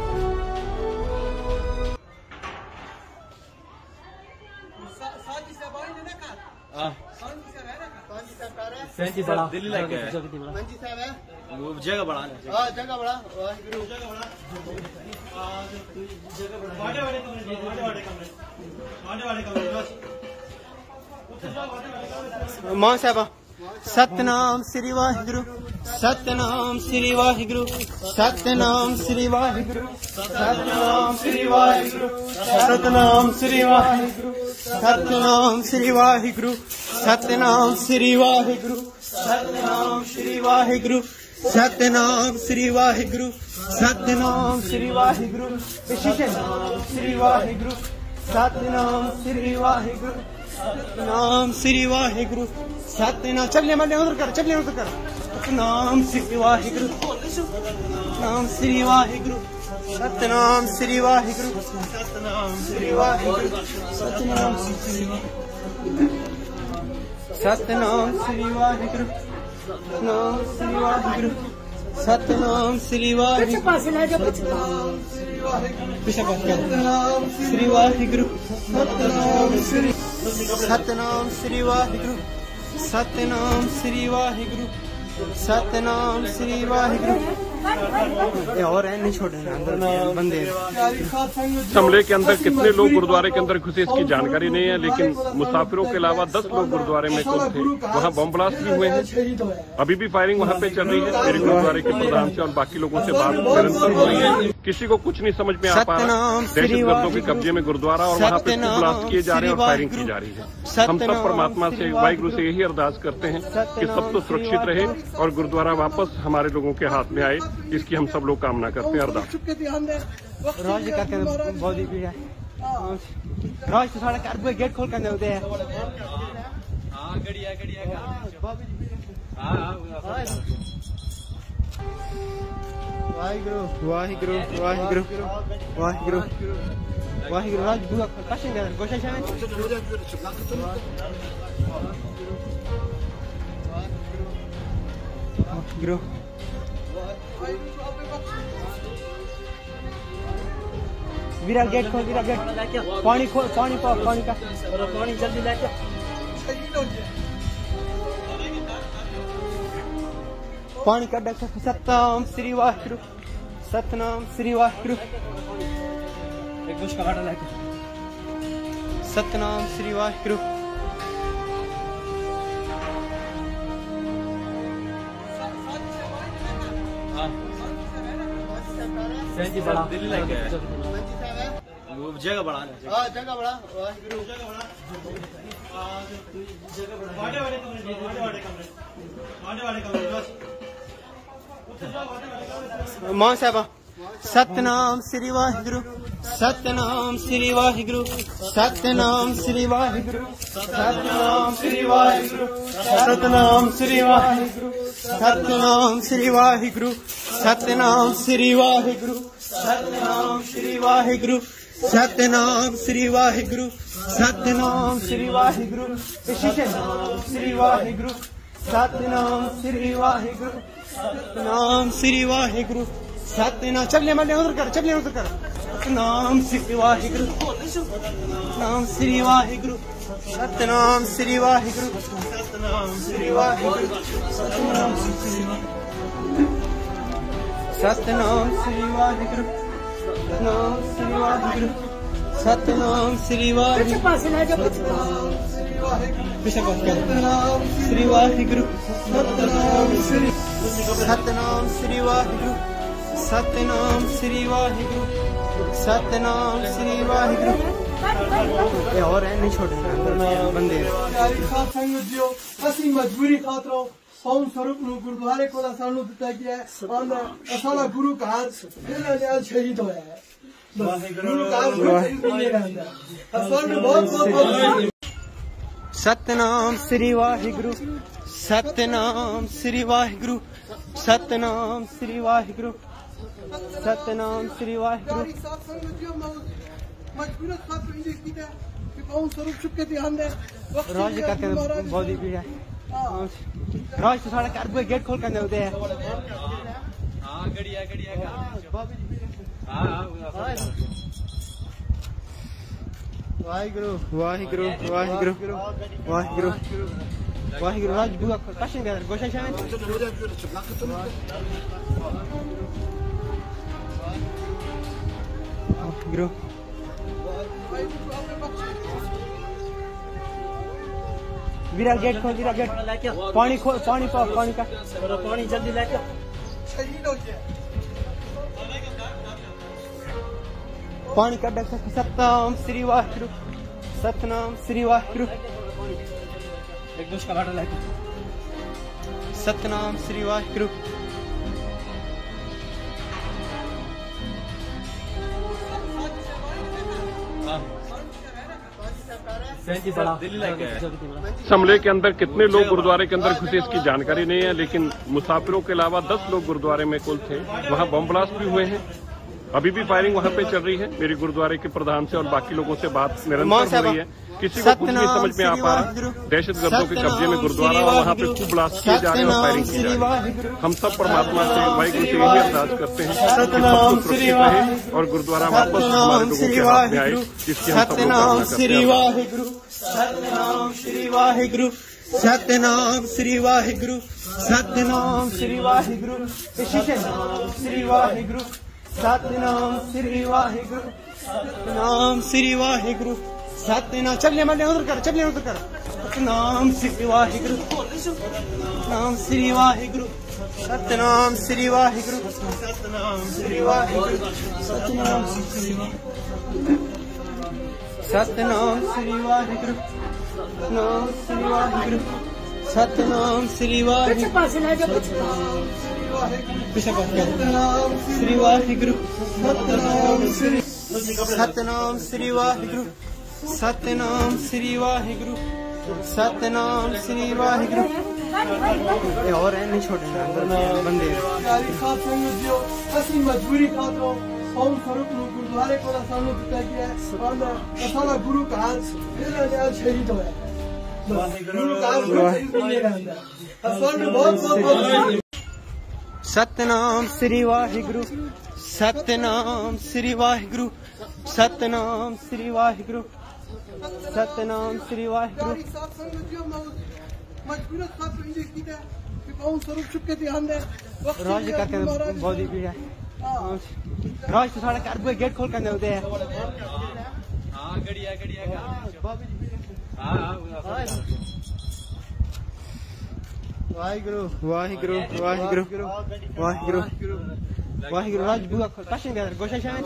S3: साथी से बाई ने ना
S4: हां
S3: साथी से रहना साथी से कर रहा है
S4: सेंटी बड़ा दिल्ली लेके
S3: मंजी साहब है
S4: वो जगह बड़ा है
S3: हां जगह बड़ा वाहिगुरु जगह बड़ा वाडे वाडे कमरे वाडे वाडे कमरे वाडे वाडे कमरे
S2: मां साहब सतनाम श्री वाहिगुरु सतनाम श्री वाहिगुरु सतनाम श्री वाहिगुरु सतनाम श्री वाहिगुरु सतनाम श्री वाहिगुरु सतनाम श्री वाहिगुरु सतनाम श्री वाहिगुरु सतनाम श्री वाहिगुरु सतनाम श्री वाहिगुरु सतनाम श्री वाहिगुरु सतनाम श्री वाहिगुरु सतनाम श्री वाहिगुरु सतनाम श्री वाहिगुरु सतनाम चलिए मल्ले उधर कर चलिए उधर कर सतनाम श्री वाहिगुरु सतनाम श्री वाहिगुरु सतनाम श्री वाहिगुरु सतनाम श्री वाहिगुरु सतनाम श्री सतनाम श्री वाहिगुरु सतनाम श्री वाहिगुरु सतनाम श्री वाहिगुरु पीछे सतनाम श्री वाहिगुरु सतनाम श्री सतनाम श्री वाहिगुरु सतनाम श्री वाहिगुरु सतनाम श्री वाहिगुरु ये और है नहीं छोड़े अंदर बंदे
S3: यारी खास संगत
S1: इस हमले के अंदर कितने लोग गुरुद्वारे के अंदर घुसे इसकी जानकारी नहीं है, लेकिन मुसाफिरों के अलावा दस लोग गुरुद्वारे में कुल थे। वहां बम ब्लास्ट भी हुए हैं।
S3: शहीद होया है
S1: अभी भी फायरिंग वहां पे चल रही है। मेरे गुरुद्वारे के प्रधान से और बाकी लोगों से बात निरंतर हो रही है। किसी को कुछ नहीं समझ में आ पा रहा। दहशतगर्दों के कब्जे में गुरुद्वारा और वहां पे ब्लास्ट किए जा रहे हैं और फायरिंग की जा रही है। हम सब परमात्मा से वाहिगुरु से यही अरदास करते हैं कि सब तो सुरक्षित रहे और गुरुद्वारा वापस हमारे लोगों के हाथ में आए, इसकी हम सब लोग कामना करते हैं। अरदास
S3: चुप के ध्यान दे
S2: राज करके बहुत ही है राज तो साढ़े घर पे गेट खोल कर दे है
S4: हां गड़िया गड़िया हां
S2: वाहिगुरु वाहिगुरु वाहिगुरु वाहिगुरु वाहिगुरु राज बुआ कशन कर गोशा शामिल वाहिगुरु वीरा गेट खोल वीरा गेट पानी खोल पानी पाओ पानी का
S4: पानी जल्दी लेके
S3: शहीद हो गए
S2: पानी का डक सतनाम श्री वाहिगुरु सतनाम श्री वाहिगुरु
S4: एक कुछ का वाटर लेके
S2: सतनाम श्री वाहिगुरु
S4: हां सेंटी बड़ा दिल्ली लेके
S3: मंजी साहब है
S4: वो जगह बढ़ा ले।
S2: हाँ जगह बड़ा वाहिगुरु
S4: जगह बढ़ा जगह बढ़ा वाडे वाडे कमरे वाडे वाडे कमरे वाडे वाडे कमरे बस
S2: मां साहब सतनाम श्री वाहिगुरु सतनाम श्री वाहिगुरु सतनाम श्री वाहिगुरु सतनाम श्री वाहिगुरु सतनाम श्री वाहिगुरु सतनाम श्री वाहिगुरु सतनाम श्री वाहिगुरु सतनाम श्री वाहिगुरु सतनाम श्री वाहिगुरु सतनाम श्री वाहिगुरु सतनाम श्री वाहिगुरु सतनाम श्री वाहिगुरु सतनाम श्री वाहिगुरु सतनाम चपले मल्ले उधर कर चपले उधर कर सतनाम श्री वाहिगुरु सतनाम श्री वाहिगुरु सतनाम श्री वाहिगुरु सतनाम श्री वाहिगुरु सतनाम श्री सतनाम श्री वाहिगुरु सतनाम श्री वाहिगुरु सतनाम श्री वाहिगुरु सतनाम श्री वाहिगुरु सतनाम श्री सतनाम श्री वाहिगुरु सतनाम श्री वाहिगुरु सतनाम श्री वाहिगुरु ये और है नहीं छोड़ेंगे अंदर में बंदे
S3: साथ संगत जियो ਅਸੀਂ ਮਜਬੂਰੀ ਖਾਤਰੋਂ ਸੌਣ ਸਰੂਪ ਨੂੰ ਗੁਰਦੁਆਰੇ ਕੋਲ ਸਾਨੂੰ ਦਿੱਤਾ ਗਿਆ ਹੈ ਅਸਾਲਾ ਗੁਰੂ ਘਰ ਇਹਨਾਂ ਦੇ ਨਾਲ ਸ਼ਹੀਦ ਹੋਇਆ ਹੈ ਗੁਰੂ ਘਰ ਨਹੀਂ ਰਹਿੰਦਾ ਸਾਨੂੰ ਬਹੁਤ ਬਹੁਤ
S2: सतनाम श्री वाहिगुरु सतनाम श्री वाहिगुरु सतनाम श्री वाहिगुरु सतनाम श्री वाहिगुरु
S3: साथ संगत जियो मजबूरी खातर इंजे कीता कि कौन स्वरूप चुप के ध्यान दे
S2: राज करके बहुत ही भीड़ है राज तो साढ़े घर पे गेट खोल कर दे हैं
S4: हां गड़िया गड़िया हां
S2: वाहिगुरु वाहिगुरु वाहिगुरु वाहिगुरु वाहिगुरु राज बुआ कशन कर गोशा शामिल वाहिगुरु वीरा गेट खोल वीरा गेट पानी खोल पानी पाओ पानी का
S4: पानी जल्दी लेके
S3: शहीद हो गया
S2: पानी का डक सतनाम श्री वाहिगुरु सतनाम श्री वाहिगुरु
S4: एक दोस्त का बाटला लेके
S2: सतनाम श्री वाहिगुरु
S4: दिल्ली लेके
S1: इस हमले के अंदर कितने लोग गुरुद्वारे के अंदर घुसे इसकी जानकारी नहीं है, लेकिन मुसाफिरों के अलावा दस लोग गुरुद्वारे में कुल थे। वहां बम ब्लास्ट भी हुए हैं, अभी भी फायरिंग वहां पे चल रही है। मेरी गुरुद्वारे के प्रधान से और बाकी लोगों से बात निरंतर हो रही है, किसी को कुछ नहीं समझ में आ पा रहा। दहशतगर्दों के कब्जे में गुरुद्वारा और वहां पे खूब ब्लास्ट किए जा रहे हैं और फायरिंग की जा रही है। हम सब परमात्मा से वाहिगुरु से यही अरदास करते हैं कि सब कुछ सुरक्षित रहे और गुरुद्वारा वापस हमारे लोगों के हाथ में आए, जिसकी हम सब लोग कामना करते हैं।
S2: सतनाम श्री वाहिगुरु सतनाम श्री वाहिगुरु सतनाम श्री वाहिगुरु सतनाम श्री वाहिगुरु सतनाम श्री वाहिगुरु सतनाम श्री वाहिगुरु सतनाम चपले मल्ले उधर कर चपले उधर कर सतनाम श्री वाहिगुरु सतनाम श्री वाहिगुरु सतनाम श्री वाहिगुरु सतनाम श्री वाहिगुरु सतनाम श्री सतनाम श्री वाहिगुरु सतनाम श्री वाहिगुरु सतनाम श्री वाहिगुरु श्री वाहिगुरु सतनाम श्री सतनाम श्री वाहिगुरु सतनाम श्री वाहिगुरु सतनाम श्री वाहिगुरु ये और है नहीं छोड़ेंगे अंदर में बंदे
S3: साथ संगत जियो ਅਸੀਂ ਮਜਬੂਰੀ ਖਾਤਰੋਂ ਸੌਣ ਸਰੂਪ ਨੂੰ ਗੁਰਦੁਆਰੇ ਕੋਲ ਸਾਨੂੰ ਦਿੱਤਾ ਗਿਆ ਹੈ ਅਸਾਲਾ ਗੁਰੂ ਘਰ ਇਹਨਾਂ ਦੇ ਨਾਲ ਸ਼ਹੀਦ ਹੋਇਆ ਹੈ ਗੁਰੂ ਘਰ ਨਹੀਂ ਰਹਿੰਦਾ ਸਾਨੂੰ ਬਹੁਤ ਬਹੁਤ
S2: सतनाम श्री वाहिगुरु सतनाम श्री वाहिगुरु सतनाम श्री वाहिगुरु सतनाम श्री वाहिगुरु
S3: साथ संगत जियो मजबूरी खातर इंजे कीता कि कौन स्वरूप चुप के ध्यान दे
S2: राज करके बहुत ही भीड़ है राज तो साढ़े घर पे गेट खोल कर दे हैं
S4: हां गड़िया गड़िया हां
S2: वाहिगुरु वाहिगुरु वाहिगुरु वाहिगुरु वाहिगुरु राज बुआ कशन गया गोशा शामिल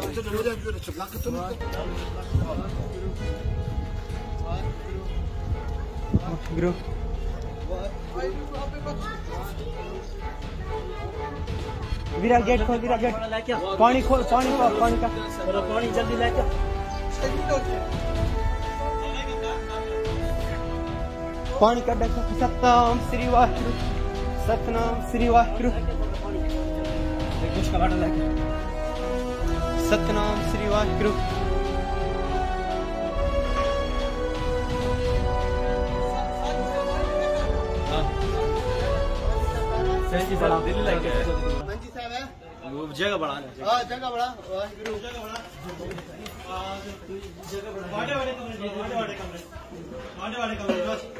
S2: वाहिगुरु वीरा गेट खोल वीरा गेट पानी खोल पानी का पानी का
S4: पानी जल्दी लेके
S2: पानी का देखो सतनाम श्री वाहिगुरु सतनाम श्री वाहिगुरु
S4: उसका बाटला लेके
S2: सतनाम श्री वाहिगुरु
S4: सैंती बड़ा दिल्ली लेके
S3: मंजी साहब है
S4: वो जगह बड़ा
S3: हां जगह बड़ा वाहिगुरु
S4: जगह बड़ा वाडे वाडे कमरे वाडे वाडे कमरे वाडे वाडे कमरे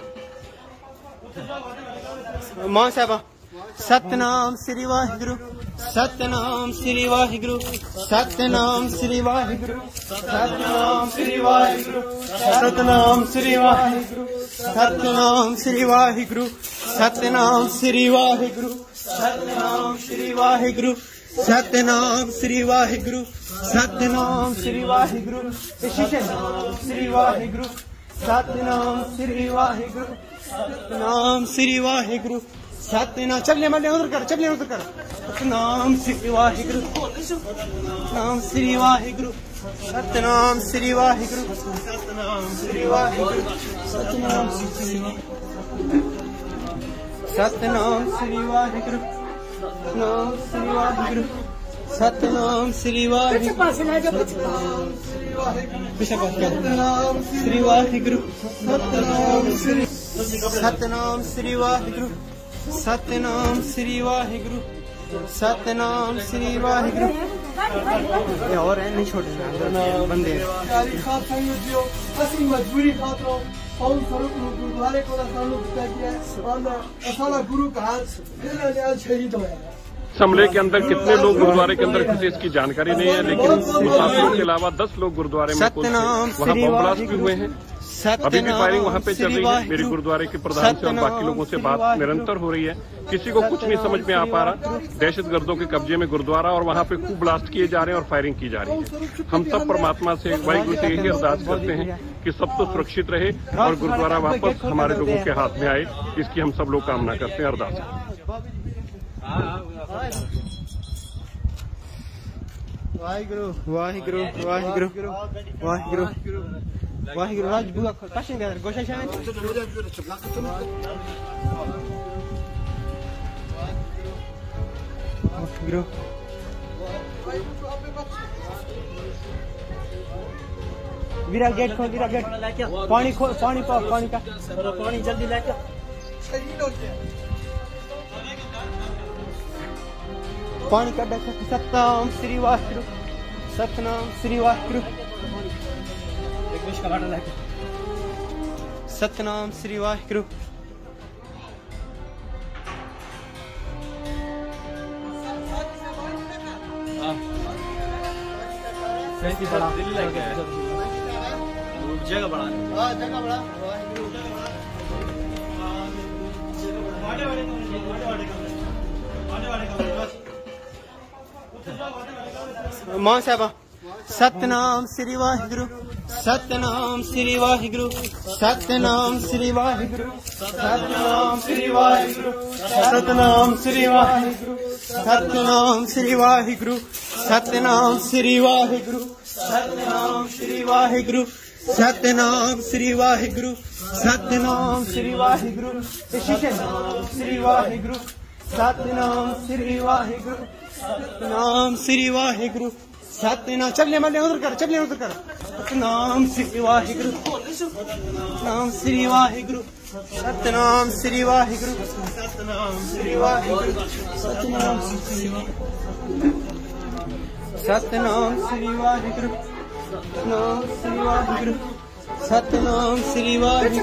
S2: मां साहब सतनाम श्री वाहिगुरु सतनाम श्री वाहिगुरु सतनाम श्री वाहिगुरु सतनाम श्री वाहिगुरु सतनाम श्री वाहिगुरु सतनाम श्री वाहिगुरु सतनाम श्री वाहिगुरु सतनाम श्री वाहिगुरु सतनाम श्री वाहिगुरु सतनाम श्री वाहिगुरु सतनाम श्री वाहिगुरु सतनाम श्री वाहिगुरु सतनाम श्री वाहिगुरु सतनाम चलने वाले उधर कर चलने उधर कर सतनाम श्री वाहिगुरु सतनाम श्री वाहिगुरु सतनाम श्री वाहिगुरु सतनाम श्री वाहिगुरु सतनाम श्री सतनाम श्री वाहिगुरु सतनाम श्री वाहिगुरु सतनाम श्री वाहिगुरु सतनाम श्री वाहिगुरु सतनाम श्री सतनाम श्री वाहिगुरु सतनाम श्री वाहिगुरु सतनाम श्री वाहिगुरु और है नहीं छोड़े बंदे
S3: ਅਸੀਂ ਮਜਬੂਰੀ ਖਾਤਰੋਂ ਸੌਂ ਸਰੂਪ ਨੂੰ ਗੁਰਦੁਆਰੇ ਕੋਲ ਸਾਨੂੰ ਦਿੱਤਾ ਗਿਆ ਹੈ ਅਸਾਲਾ ਗੁਰੂ ਘਰ ਇਹਨਾਂ ਦੇ ਨਾਲ ਸ਼ਹੀਦ ਹੋਇਆ ਹੈ
S1: हमले के अंदर कितने लोग गुरुद्वारे के अंदर घुसे इसकी जानकारी नहीं है, लेकिन मुसाफिरों के अलावा दस लोग गुरुद्वारे में कुल थे। वहाँ बम ब्लास्ट भी हुए हैं। अभी भी फायरिंग वहाँ पे चल रही है। मेरी गुरुद्वारे के प्रधान से और बाकी लोगों से बात निरंतर हो रही है। किसी को कुछ नहीं समझ में आ पा रहा। दहशतगर्दों के कब्जे में गुरुद्वारा और वहाँ पे खूब ब्लास्ट किए जा रहे हैं और फायरिंग की जा रही है। हम सब परमात्मा से वाहिगुरु से यही अरदास करते हैं कि सब तो सुरक्षित रहे और गुरुद्वारा वापस हमारे लोगों के हाथ में आए, इसकी हम सब लोग कामना करते हैं, अरदास करते हैं।
S2: वाहिगुरु वाहिगुरु वाहिगुरु वाहिगुरु वाहिगुरु राज बुआ कशन गया गोशा शामिल वाहिगुरु वीरा गेट खोल वीरा गेट पानी खोल पानी का पानी का
S4: पानी जल्दी लेके
S2: पानी का देखो सतनाम श्री वाहिगुरु सतनाम श्री वाहिगुरु
S4: उसका बाटला लेके
S2: सतनाम श्री वाहिगुरु
S4: सैंती बड़ा दिल्ली लेके जगह बड़ा
S3: हां जगह बड़ा वाहिगुरु
S4: वाडे वाडे कमरे वाडे वाडे कमरे वाडे वाडे कमरे
S2: मां साहब सतनाम श्री वाहिगुरु सतनाम श्री वाहिगुरु सतनाम श्री वाहिगुरु सतनाम श्री वाहिगुरु सतनाम श्री वाहिगुरु सतनाम श्री वाहिगुरु सतनाम श्री वाहिगुरु सतनाम श्री वाहिगुरु सतनाम श्री वाहिगुरु सतनाम श्री वाहिगुरु सतनाम श्री वाहिगुरु सतनाम श्री वाहिगुरु सतनाम श्री वाहिगुरु सतनाम चलने वाले उधर कर चलने उधर कर सतनाम श्री वाहिगुरु सतनाम श्री वाहिगुरु सतनाम श्री वाहिगुरु सतनाम श्री वाहिगुरु सतनाम श्री सतनाम श्री वाहिगुरु सतनाम श्री वाहिगुरु सतनाम श्री वाहिगुरु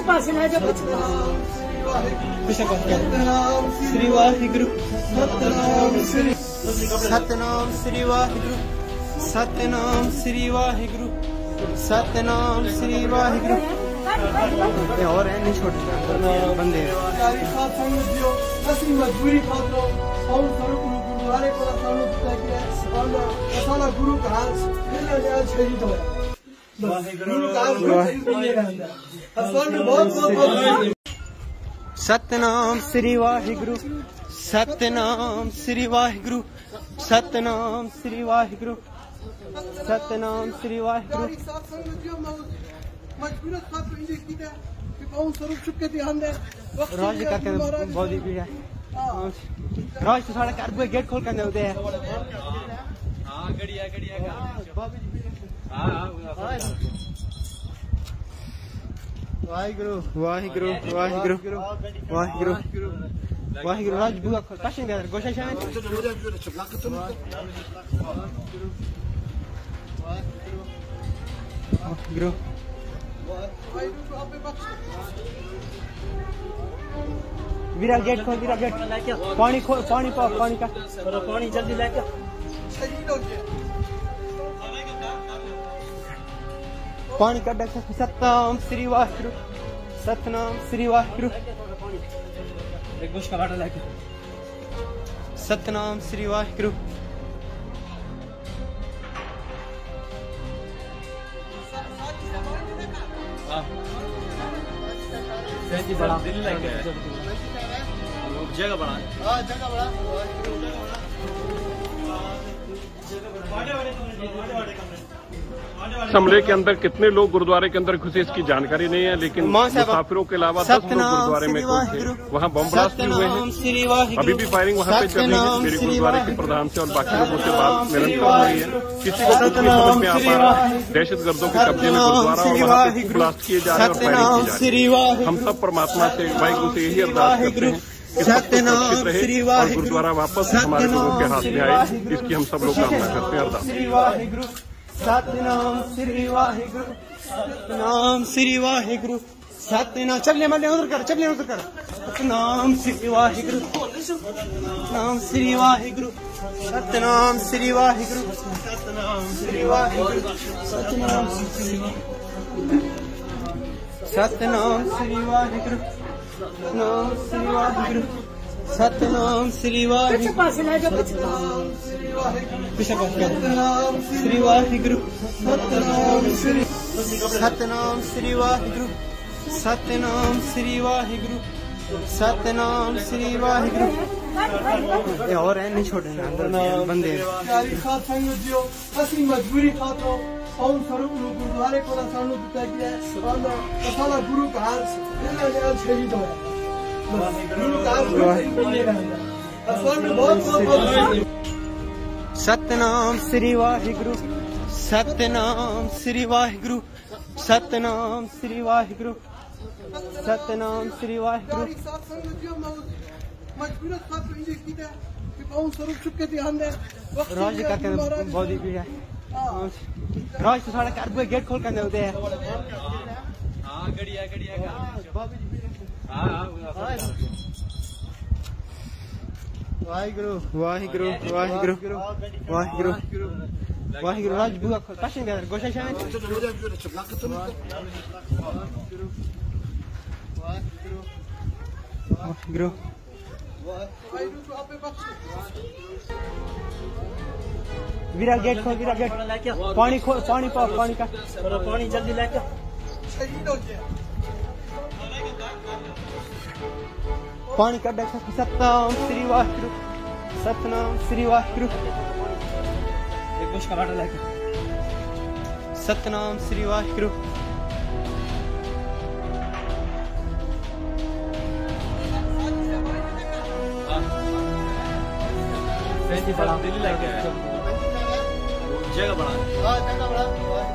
S2: श्री वाहिगुरु सतनाम श्री सतनाम श्री वाहिगुरु सतनाम श्री वाहिगुरु सतनाम श्री वाहिगुरु और है नहीं छोड़े बंदे
S3: ਅਸੀਂ ਮਜਬੂਰੀ ਖਾਤਰੋਂ ਸੌਂ ਸਰੂਪ ਨੂੰ गुरुद्वारे को सानू दिता गया है साला गुरु का जिन्होंने आज शहीद होया गुरु का बहुत बहुत बहुत
S2: सतनाम श्री वाहिगुरु सतनाम श्री वाहिगुरु सतनाम श्री वाहिगुरु सतनाम श्री वाहिगुरु राज करके बहुत ही भीड़ है राज तो साढ़े घर पे गेट खोल कर दे है वाहिगुरु वाहिगुरु वाहिगुरु वाहिगुरु वाहिगुरु राज बुआ कशन कर गोशा शामिल वाहिगुरु वीरा गेट खोल वीरा गेट पानी खोल पानी पाओ पानी का पानी जल्दी लेके पानी का डक सतनाम श्री वाहिगुरु सतनाम श्री वाहिगुरु एक बुश का वाटर लेके सतनाम श्री वाहिगुरु बड़ा दिल लगे जगह बड़ा हाँ जगह बड़ा
S1: हमले के अंदर कितने लोग गुरुद्वारे के अंदर घुसे इसकी जानकारी नहीं है, लेकिन मुसाफिरों के अलावा दस लोग गुरुद्वारे में थे। वहाँ बम ब्लास्ट भी हुए हैं, अभी भी फायरिंग वहाँ पे चल रही है। मेरे गुरुद्वारे के प्रधान से और बाकी लोगों से बात निरंतर हो रही है, किसी को कुछ नहीं समझ में आ पा रहा। दहशत गर्दों के कब्जे में गुरुद्वारा और वहाँ पे ब्लास्ट किए जा रहे हैं और फायरिंग की जा रही है। हम सब परमात्मा से वाहिगुरु से यही अरदास करते हैं कि सब कुछ सुरक्षित रहे और गुरुद्वारा वापस हमारे लोगों के हाथ में आए, इसकी हम सब लोग कामना करते हैं। अरदास
S2: सतनाम श्री वाहिगुरु सतनाम श्री वाहिगुरु सतनाम चलने मल्ले उधर कर चलने उधर कर सतनाम श्री वाहिगुरु सतनाम श्री वाहिगुरु सतनाम श्री वाहिगुरु सतनाम श्री वाहिगुरु सतनाम श्री सतनाम श्री वाहिगुरु सतनाम श्री वाहिगुरु सतनाम श्री वाहिगुरु सतनाम श्री वाहिगुरु सतनाम श्री सतनाम श्री वाहिगुरु सतनाम श्री वाहिगुरु सतनाम श्री वाहिगुरु और है नहीं छोड़े बंदे
S3: असली मजबूरी खातो और स्वरूप गुरुद्वारे को सानू दिता गया है साला गुरु का जिन्होंने आज शहीद होया
S2: सतनाम श्री वाहिगुरु सतनाम श्री वाहिगुरु सतनाम श्री वाहिगुरु सतनाम श्री वाहिगुरु राज करके बहुत ही भीड़ है राज तो साढ़े घर पे गेट खोल कर दे है वाहिगुरु वाहिगुरु वाहिगुरु वाहिगुरु वाहिगुरु राज बुआ कशन कर गोशा शामिल वाहिगुरु वीरा गेट खोल वीरा गेट पानी खोल पानी पाओ पानी का पानी जल्दी लेके पानी का डक सतनाम श्री वाहिगुरु सतनाम श्री वाहिगुरु एक बुश का वाटर लेके सतनाम श्री वाहिगुरु
S4: बड़ा दिल लगे जगह बड़ा हाँ जगह बड़ा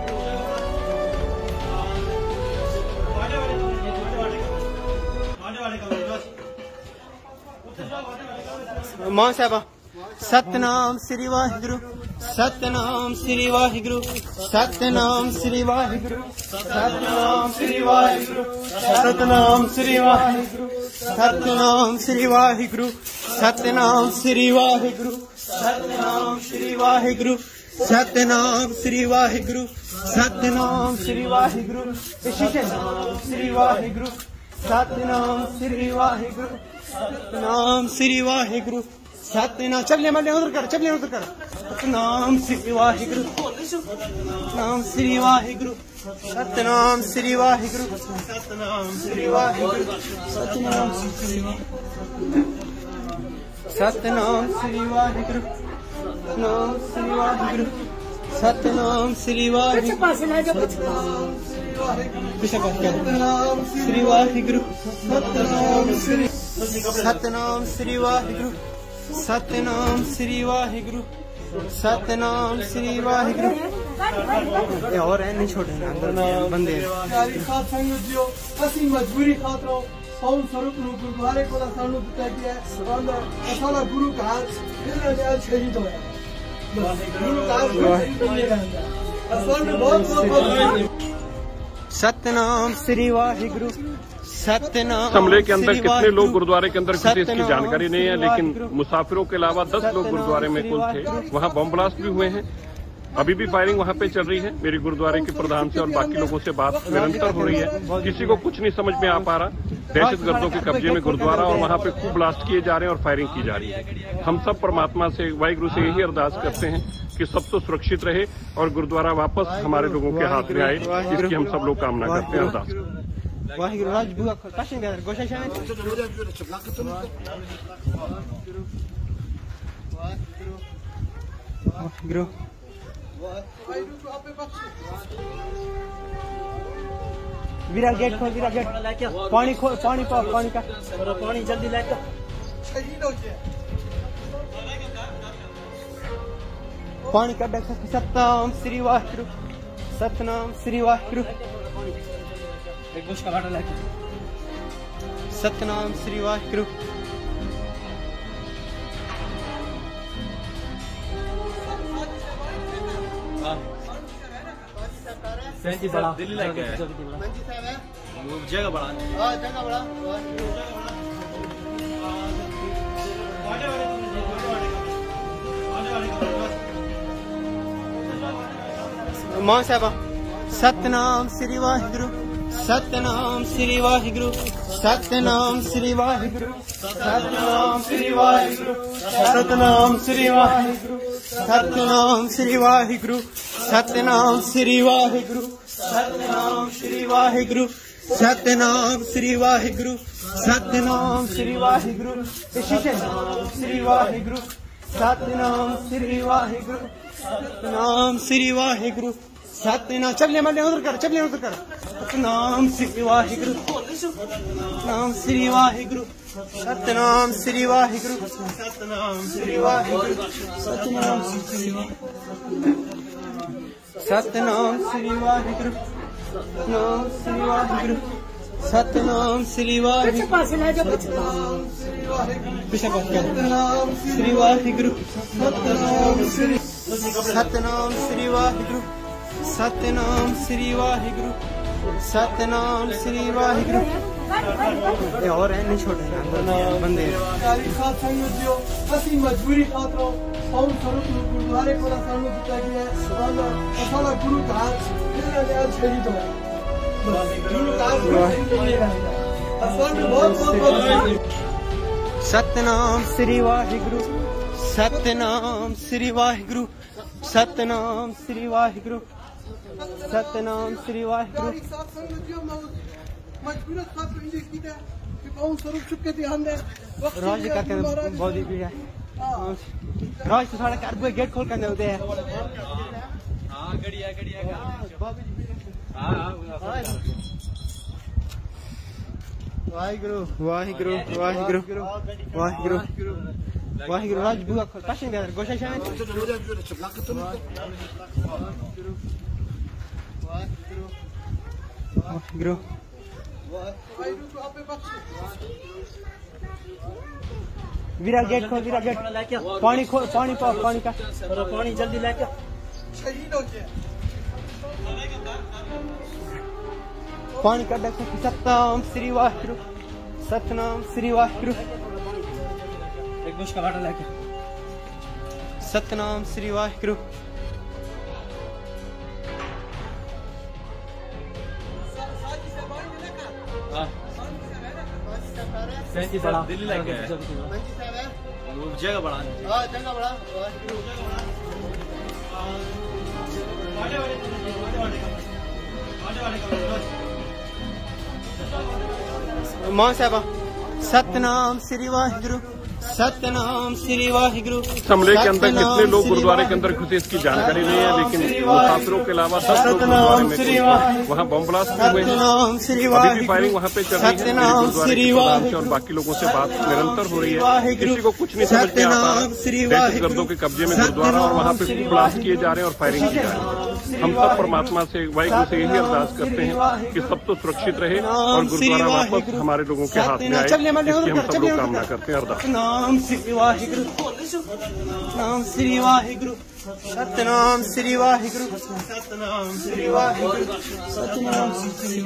S2: मां साहबा सतनाम श्री वाहिगुरु सतनाम श्री वाहिगुरु सतनाम श्री वाहिगुरु सतनाम श्री वाहिगुरु सतनाम श्री वाहिगुरु सतनाम श्री वाहिगुरु सतनाम श्री वाहिगुरु सतनाम श्री वाहिगुरु सतनाम श्री वाहिगुरु सतनाम श्री वाहिगुरु सतनाम श्री वाहिगुरु सतनाम श्री वाहिगुरु सतनाम श्री वाहिगुरु सतनाम चलिए मल्ले उधर कर चलिए उधर कर सतनाम श्री वाहिगुरु सतनाम श्री वाहिगुरु सतनाम श्री वाहिगुरु सतनाम श्री वाहिगुरु सतनाम श्री सतनाम श्री वाहिगुरु सतनाम श्री वाहिगुरु सतनाम श्री वाहिगुरु सतनाम श्री वाहिगुरु सतनाम श्री सतनाम श्री वाहिगुरु सतनाम श्री वाहिगुरु सतनाम श्री वाहिगुरु ये और है नहीं छोड़े अंदर बंदे
S3: यारी साथ संगत जियो ਅਸੀਂ ਮਜਬੂਰੀ ਖਾਤਰ ਸੌਂ ਸਰੂਪ ਨੂੰ ਗੁਰਦੁਆਰੇ ਕੋਲ ਸਾਨੂੰ ਦਿੱਤਾ ਗਿਆ ਹੈ ਅਸਾਲਾ ਗੁਰੂ ਘਰ ਇਹਨਾਂ ਦੇ ਅੱਜ ਸ਼ਹੀਦ ਹੋਇਆ ਗੁਰੂ ਘਰ ਸ਼ਹੀਦ ਨਹੀਂ ਰਹਿੰਦਾ ਅਸਾਂ ਨੂੰ ਬਹੁਤ ਬਹੁਤ
S2: सतनाम श्री वाहिगुरु सतनाम
S1: हमले के अंदर कितने लोग गुरुद्वारे के अंदर घुसे इसकी जानकारी नहीं है, लेकिन मुसाफिरों के अलावा दस लोग गुरुद्वारे में कुल थे। वहां बम ब्लास्ट भी हुए हैं। अभी भी फायरिंग वहां पे चल रही है। मेरी गुरुद्वारे के प्रधान से और बाकी लोगों से बात निरंतर हो रही है। किसी को कुछ नहीं समझ में आ पा रहा। दहशतगर्दों के कब्जे में गुरुद्वारा और वहां पे खूब ब्लास्ट किए जा रहे हैं और फायरिंग की जा रही है। हम सब परमात्मा से वाहिगुरु से यही अरदास करते हैं कि सब तो सुरक्षित रहे और गुरुद्वारा वापस हमारे लोगों के हाथ में आए, इसकी हम सब लोग कामना करते हैं। अरदास
S2: वाहिगुरु राज बुआ कशन गया गोशा शामिल वाहिगुरु वीरा गेट खोल वीरा गेट पानी खोल पानी पाओ पानी का पानी जल्दी लेके
S3: शहीद हो गया
S2: पानी का डक सतनाम श्री वाहिगुरु सतनाम श्री वाहिगुरु
S4: एक बुश का बाटल लेके
S2: सतनाम श्री वाहिगुरु
S4: सैंती बड़ा दिल्ली लेके
S3: मंजी साहब है
S4: वो जगह बड़ा
S3: हां जगह बड़ा
S2: मां साहब सतनाम श्री वाहिगुरु सतनाम श्री वाहिगुरु सतनाम श्री वाहिगुरु सतनाम श्री वाहिगुरु सतनाम श्री वाहिगुरु सतनाम श्री वाहिगुरु सतनाम श्री वाहिगुरु सतनाम श्री वाहिगुरु सतनाम श्री वाहिगुरु सतनाम श्री वाहिगुरु श्री वाहिगुरु सतनाम श्री वाहिगुरु सतनाम श्री वाहिगुरु सतनाम चलिए मल्ले उधर कर चलिए उधर कर सतनाम श्री वाहिगुरु सतनाम श्री वाहिगुरु सतनाम श्री वाहिगुरु सतनाम श्री वाहिगुरु सतनाम श्री सतनाम श्री वाहिगुरु सतनाम श्री वाहिगुरु सतनाम श्री वाहिगुरु सतनाम श्री वाहिगुरु सतनाम श्री सतनाम श्री वाहिगुरु सतनाम श्री वाहिगुरु सतनाम श्री वाहिगुरु ये और है नहीं छोड़े अंदर बंदे
S3: यारी साथ संगत जियो ਅਸੀਂ ਮਜਬੂਰੀ ਖਾਤਰ ਸੌਂ ਸਰੂਪ ਨੂੰ ਗੁਰਦੁਆਰੇ ਕੋਲ ਸਾਨੂੰ ਦਿੱਤਾ ਗਿਆ ਹੈ ਅਸਾਲਾ ਗੁਰੂ ਘਰ ਇਹਨਾਂ ਦੇ ਅੱਜ ਸ਼ਹੀਦ ਹੋਇਆ ਗੁਰੂ ਘਰ ਸ਼ਹੀਦ ਨਹੀਂ ਰਹਿੰਦਾ ਅਸਾਂ ਨੂੰ ਬਹੁਤ ਬਹੁਤ
S2: सतनाम श्री वाहिगुरु सतनाम श्री वाहिगुरु सतनाम श्री वाहिगुरु सतनाम श्री वाहिगुरु
S3: यारी साथ संगत जियो मजबूरत खातर इंजे कीता कि कौन स्वरूप चुके थे हमने
S2: राज करते हैं बहुत ही है राज तो साढ़े घर पे गेट खोल कर होते हैं
S4: हां गड़िया गड़िया हां
S2: वाहिगुरु वाहिगुरु वाहिगुरु वाहिगुरु वाहिगुरु राज बुआ कशन गया गोशा शामिल वाहिगुरु वीरा गेट खोल वीरा गेट पानी खोल पानी पाओ पानी का
S4: पानी जल्दी लेके
S3: शहीद हो गया
S2: पानी का डक सतनाम श्री वाहिगुरु सतनाम श्री वाहिगुरु
S4: एक बुश का बाटल लेके
S2: सतनाम श्री वाहिगुरु
S4: सैंती बड़ा दिल्ली लेके
S3: मंजी साहब है
S4: जगह बड़ा
S2: हाँ जगह बड़ा मां साहबा सतनाम श्री वाहिगुरु सतनाम श्री वाहिगुरु।
S1: हमले के अंदर कितने लोग गुरुद्वारे के अंदर घुसे इसकी जानकारी नहीं है, लेकिन मुसाफिरों के अलावा दस लोग गुरुद्वारे में घुसे। वहाँ बम ब्लास्ट भी हुए हैं, अभी भी फायरिंग वहाँ पे चल रही है। मेरे गुरुद्वारे के प्रधान से और बाकी लोगों से बात निरंतर हो रही है, किसी को कुछ नहीं समझ में आता। दहशतगर्दों के कब्जे में गुरुद्वारा और वहाँ पे ब्लास्ट किए जा रहे हैं और फायरिंग की जा रही है। हम सब परमात्मा से वाहिगुरु से यही अरदास करते हैं कि सब तो सुरक्षित रहे और गुरुद्वारा वापस हमारे लोगों के हाथ में आए, इसकी हम सब लोग कामना करते हैं। अरदास
S2: नाम श्री वाहिगुरु नाम श्री वाहिगुरु सतनाम श्री वाहिगुरु सतनाम श्री वाहिगुरु सतनाम श्री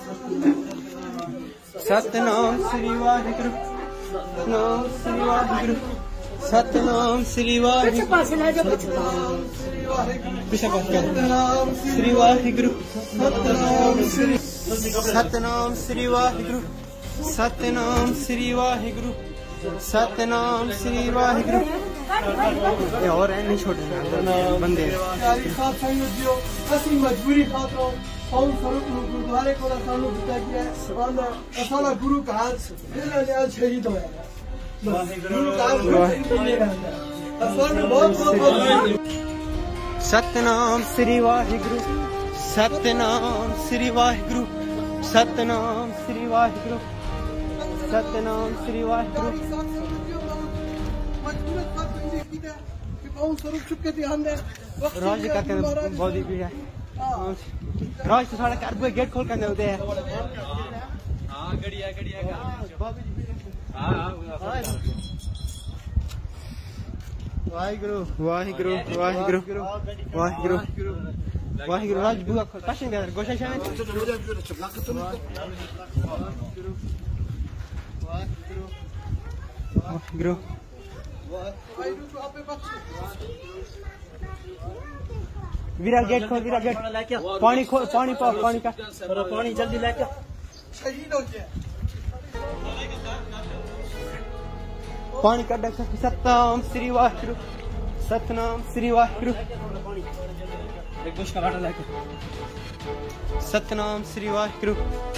S2: सतनाम श्री वाहिगुरु नाम श्री वाहिगुरु सतनाम श्री वाहिगुरु श्री वाहिगुरु सतनाम श्री वाहिगुरु सतनाम श्री वाहिगुरु सतनाम श्री वाहिगुरु। और नहीं छोटे बंदे
S3: असि मजबूरी खातर सौन स्वरूप गुरुद्वारे को सानू दिता गया है। असाला गुरु का हाथ शहीद होया गुरु का बहुत बहुत
S2: सतनाम श्री वाहिगुरु सतनाम श्री वाहिगुरु सतनाम श्री वाहिगुरु सतनाम श्री वाहिगुरु। राज का बहुत ही है राज तो साढ़े घर पे गेट खोल कर होते हैं। वाहिगुरु वाहिगुरु वाहिगुरु वाहिगुरु वाहिगुरु राज बुआ कशन कर गोशा शामिल वाहिगुरु वीरा गेट खोल वीरा गेट पानी खोल पानी पाओ पानी का पानी जल्दी लेके
S3: शहीद हो गया
S2: पानी का डक सतनाम श्री वाहिगुरु सतनाम श्री वाहिगुरु एक बुश का वाटर लेके सतनाम श्री वाहिगुरु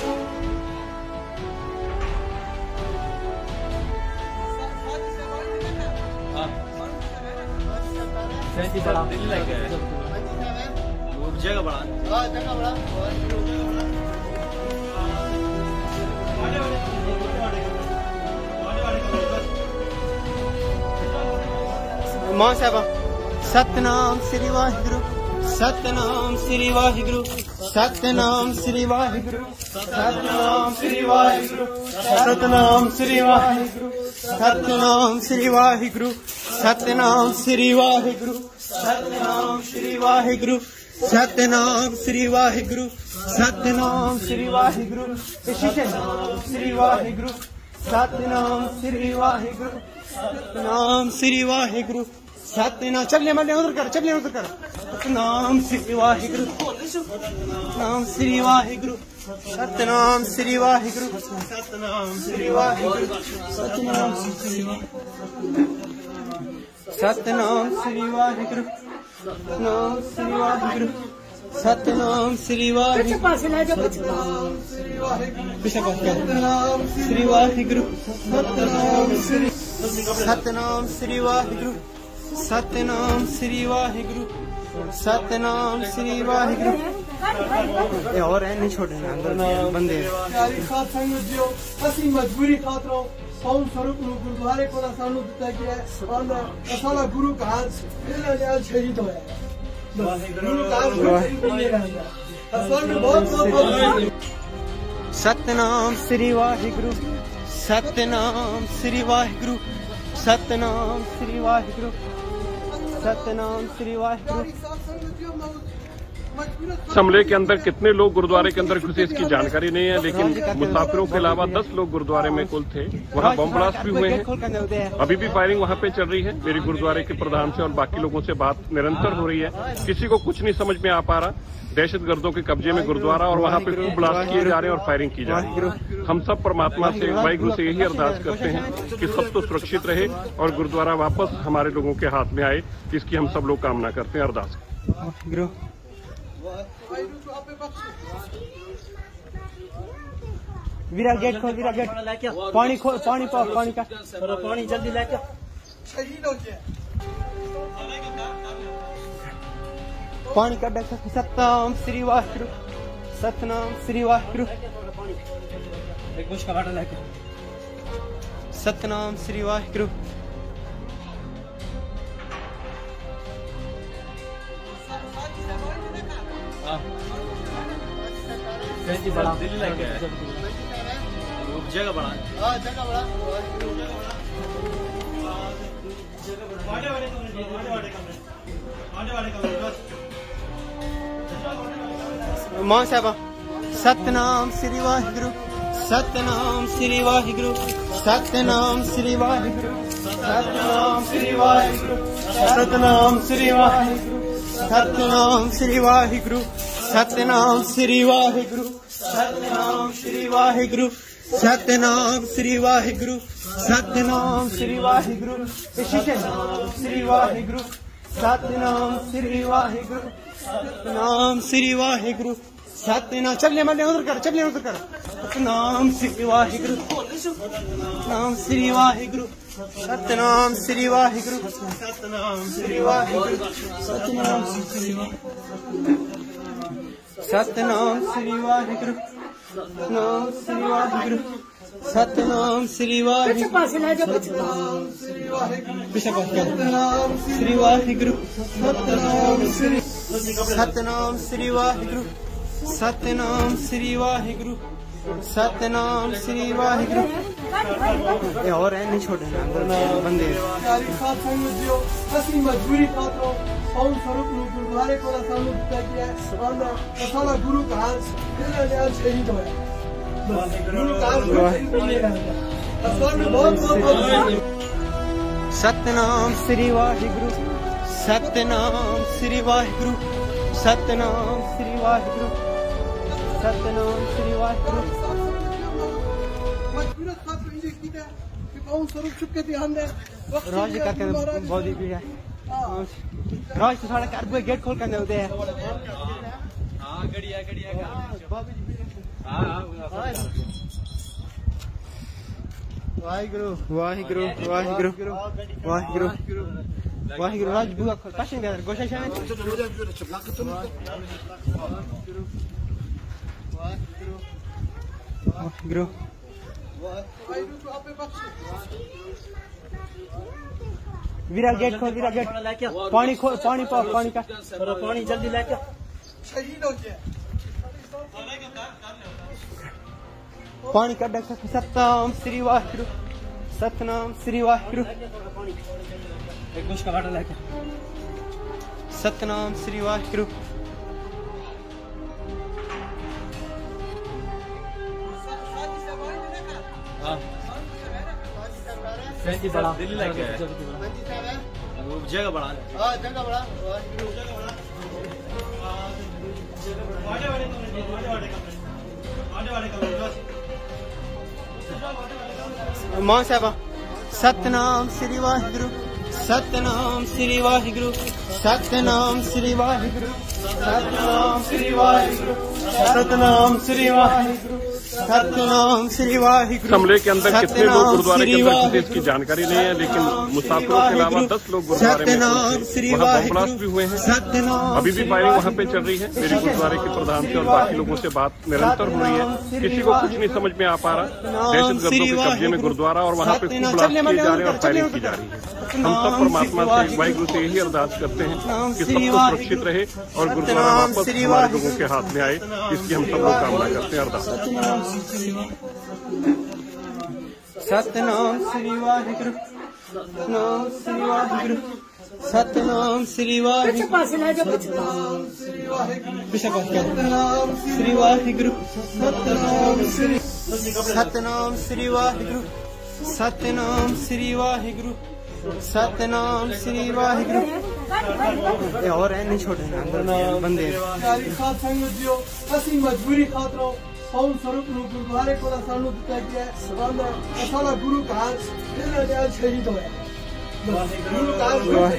S4: बड़ा जगह बड़ा
S2: हाँ जगह बड़ा मां साहबा सतनाम श्री वाहिगुरु सतनाम श्री वाहिगुरु सतनाम श्री वाहिगुरु सतनाम श्री वाहिगुरु सतनाम श्री वाहिगुरु सतनाम श्री वाहिगुरु सतनाम श्री वाहिगुरु सतनाम श्री वाहिगुरु सतनाम श्री वाहिगुरु सतनाम श्री वाहिगुरु श्री वाहिगुरु सतनाम श्री वाहिगुरु सतनाम श्री वाहिगुरु सतनाम चलने मल्ले उधर कर चलने उधर कर सतनाम श्री वाहिगुरु नाम श्री वाहिगुरु सतनाम श्री वाहिगुरु सतनाम श्री वाहिगुरु सतनाम श्री सतनाम श्री वाहिगुरु नाम श्री वाहिगुरु सतनाम श्री वाहिगुरु श्री वाहिगुरु सतनाम श्री वाहिगुरु सतनाम श्री वाहिगुरु सतनाम श्री वाहिगुरु। और नहीं छोटे बंदे
S3: असि मजबूरी खातर सौन स्वरूप गुरुद्वारे को सानू दिता गया है। असाला गुरु का हाथ शहीद होया गुरु का बहुत बहुत
S2: सतनाम श्री वाहिगुरु सतनाम श्री वाहिगुरु सतनाम श्री वाहिगुरु सतनाम श्री वाहिगुरु
S1: इस हमले के अंदर कितने लोग गुरुद्वारे के अंदर घुसे इसकी जानकारी नहीं है, लेकिन मुसाफिरों के अलावा दस लोग गुरुद्वारे में कुल थे। वहां बम ब्लास्ट भी हुए हैं। अभी भी फायरिंग वहां पे चल रही है। मेरी गुरुद्वारे के प्रधान से और बाकी लोगों से बात निरंतर हो रही है। किसी को कुछ नहीं समझ में आ पा रहा। दहशतगर्दों के कब्जे में गुरुद्वारा और वहां पे खूब ब्लास्ट किए जा रहे हैं और फायरिंग की जा रही है। हम सब परमात्मा से, वाहिगुरु से यही अरदास करते हैं कि सब तो सुरक्षित रहे और गुरुद्वारा वापस हमारे लोगों के हाथ में आए। इसकी हम सब लोग कामना करते हैं, अरदास करते हैं।
S2: वीरा गेट खोल, वीरा गेट, पानी खोल, पानी पाओ, पानी का
S4: पानी जल्दी लेके
S3: शहीद हो गया।
S2: पानी का डक सतनाम श्री वाहिगुरु, सतनाम श्री वाहिगुरु,
S4: एक बुश का वाटर लेके
S2: सतनाम श्री वाहिगुरु।
S4: बड़ा दिल्ली लेके जगह बड़ा
S3: हाँ जगह बड़ा
S2: मां साहबा सतनाम श्री वाहिगुरु, सतनाम श्री वाहिगुरु, सतनाम श्री वाहिगुरु, सतनाम श्री वाहिगुरु, सतनाम श्री वाहिगुरु, सतनाम श्री वाहिगुरु, सतनाम श्री वाहिगुरु, सतनाम श्री वाहिगुरु, सतनाम श्री वाहिगुरु, सतनाम श्री वाहिगुरु, सतनाम श्री वाहिगुरु, सतनाम श्री वाहिगुरु, सतनाम श्री वाहिगुरु, सतनाम चलने मल्ले उधर कर, चलने उधर कर। सतनाम श्री वाहिगुरु, सतनाम श्री वाहिगुरु, सतनाम श्री वाहिगुरु, सतनाम श्री वाहिगुरु, सतनाम श्री वाहिगुरु, सतनाम श्री वाहिगुरु, सतनाम श्री वाहिगुरु, सतनाम श्री वाहिगुरु, सतनाम श्री वाहिगुरु, सतनाम श्री सतनाम श्री वाहिगुरु, सतनाम श्री वाहिगुरु, सतनाम श्री वाहिगुरु। ये और है नहीं छोड़े बंदे
S3: असली मजबूरी खातरों और स्वरूप गुरुद्वारे को सामने दिखा गया है और असाला गुरु का हाल शहीद होया। गुरु का हाल बहुत बहुत
S2: सतनाम श्री वाहिगुरु, सतनाम श्री वाहिगुरु, सतनाम श्री वाहिगुरु, सतनाम श्री वाहिगुरु।
S3: मजबूरत खातर ये की है कि कौन स्वरूप चुप के ध्यान दे
S2: राज का के बहुत ही पीड़ा है। राज तो सारा कर गेट खोल कर दे है।
S4: हां गड़िया गड़िया हां
S2: वाहिगुरु, वाहिगुरु, वाहिगुरु, वाहिगुरु, वाहिगुरु। राज बुआ कशन दे गोशा शाने वाहिगुरु, वीरा गेट खोल, वीरा गेट, पानी खोल, पानी पाओ, पानी का
S4: पानी जल्दी लेके
S3: शहीद हो गया।
S2: पानी का डक सतनाम श्री वाहिगुरु, सतनाम श्री वाहिगुरु,
S4: एक बुश का वाटर लेके
S2: सतनाम श्री वाहिगुरु।
S4: बड़ा दिल्ली लेके जगह बड़ा
S3: हाँ जगह बड़ा
S2: मां साहबा सतनाम श्री वाहिगुरु, सतनाम श्री वाहिगुरु, सतनाम श्री वाहिगुरु, सतनाम श्री वाहिगुरु, सतनाम श्री वाहिगुरु, सतनाम श्री वाहिगुरु।
S1: हमले के अंदर कितने लोग गुरुद्वारे के अंदर घुसे इसकी जानकारी नहीं है, लेकिन मुसाफिरों के अलावा दस लोग गुरुद्वारे में थे। वहां बम ब्लास्ट भी हुए हैं। अभी भी फायरिंग वहां पे चल रही है। मेरी गुरुद्वारे के प्रधान से और बाकी लोगों से बात निरंतर हो रही है। किसी को कुछ नहीं समझ में आ पा रहा। दहशतगर्दों के कब्जे में गुरुद्वारा और वहां पे खूब ब्लास्ट किए जा रहे हैं और फायरिंग की जा रही है। हम सब परमात्मा से, वाहिगुरु से यही अरदास करते हैं कि सब तो सुरक्षित रहे और गुरुद्वारा वापस हमारे लोगों के हाथ में आए। इसकी हम सब लोग कामना करते हैं, अरदास।
S2: सतनाम श्री वाहिगुरु, सतनाम श्री वाहिगुरु, सतनाम श्री वाहिगुरु सतनाम श्री वाहिगुरु सतनाम श्री सतनाम श्री वाहिगुरु सतनाम श्री वाहिगुरु सतनाम श्री वाहिगुरु ये और है नहीं छोटे अंदर बंदे
S3: साथ संगतियों असि मजबूरी खातरों सौन स्वरूप गुरुद्वारे को सानू दिता गया है असाला गुरु का आज शहीद होया गुरु का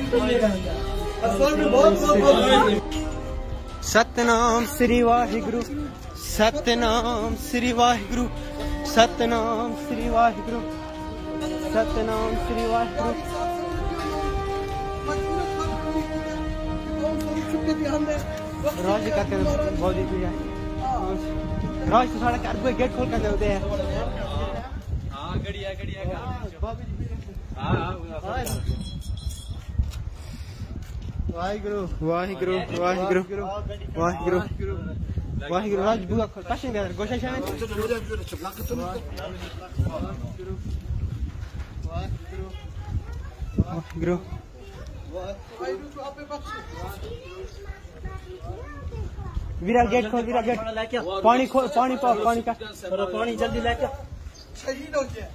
S3: बहुत बहुत
S2: सतनाम श्री वाहिगुरु सतनाम श्री वाहिगुरु सतनाम श्री वाहिगुरु सतनाम श्री वाहिगुरु राज का बहुत ही राज तो साढ़े घर पे गेट खोल कर देते हैं हाँ गड़िया गड़िया वाहिगुरु वाहिगुरु वाहिगुरु वाहिगुरु वाहिगुरु राज बुआ कशन दे गोशा शाने वाहिगुरु वीरा गेट खोल वीरा गेट पानी खोल पानी पाओ पानी का पानी जल्दी लेके
S3: शहीद हो गया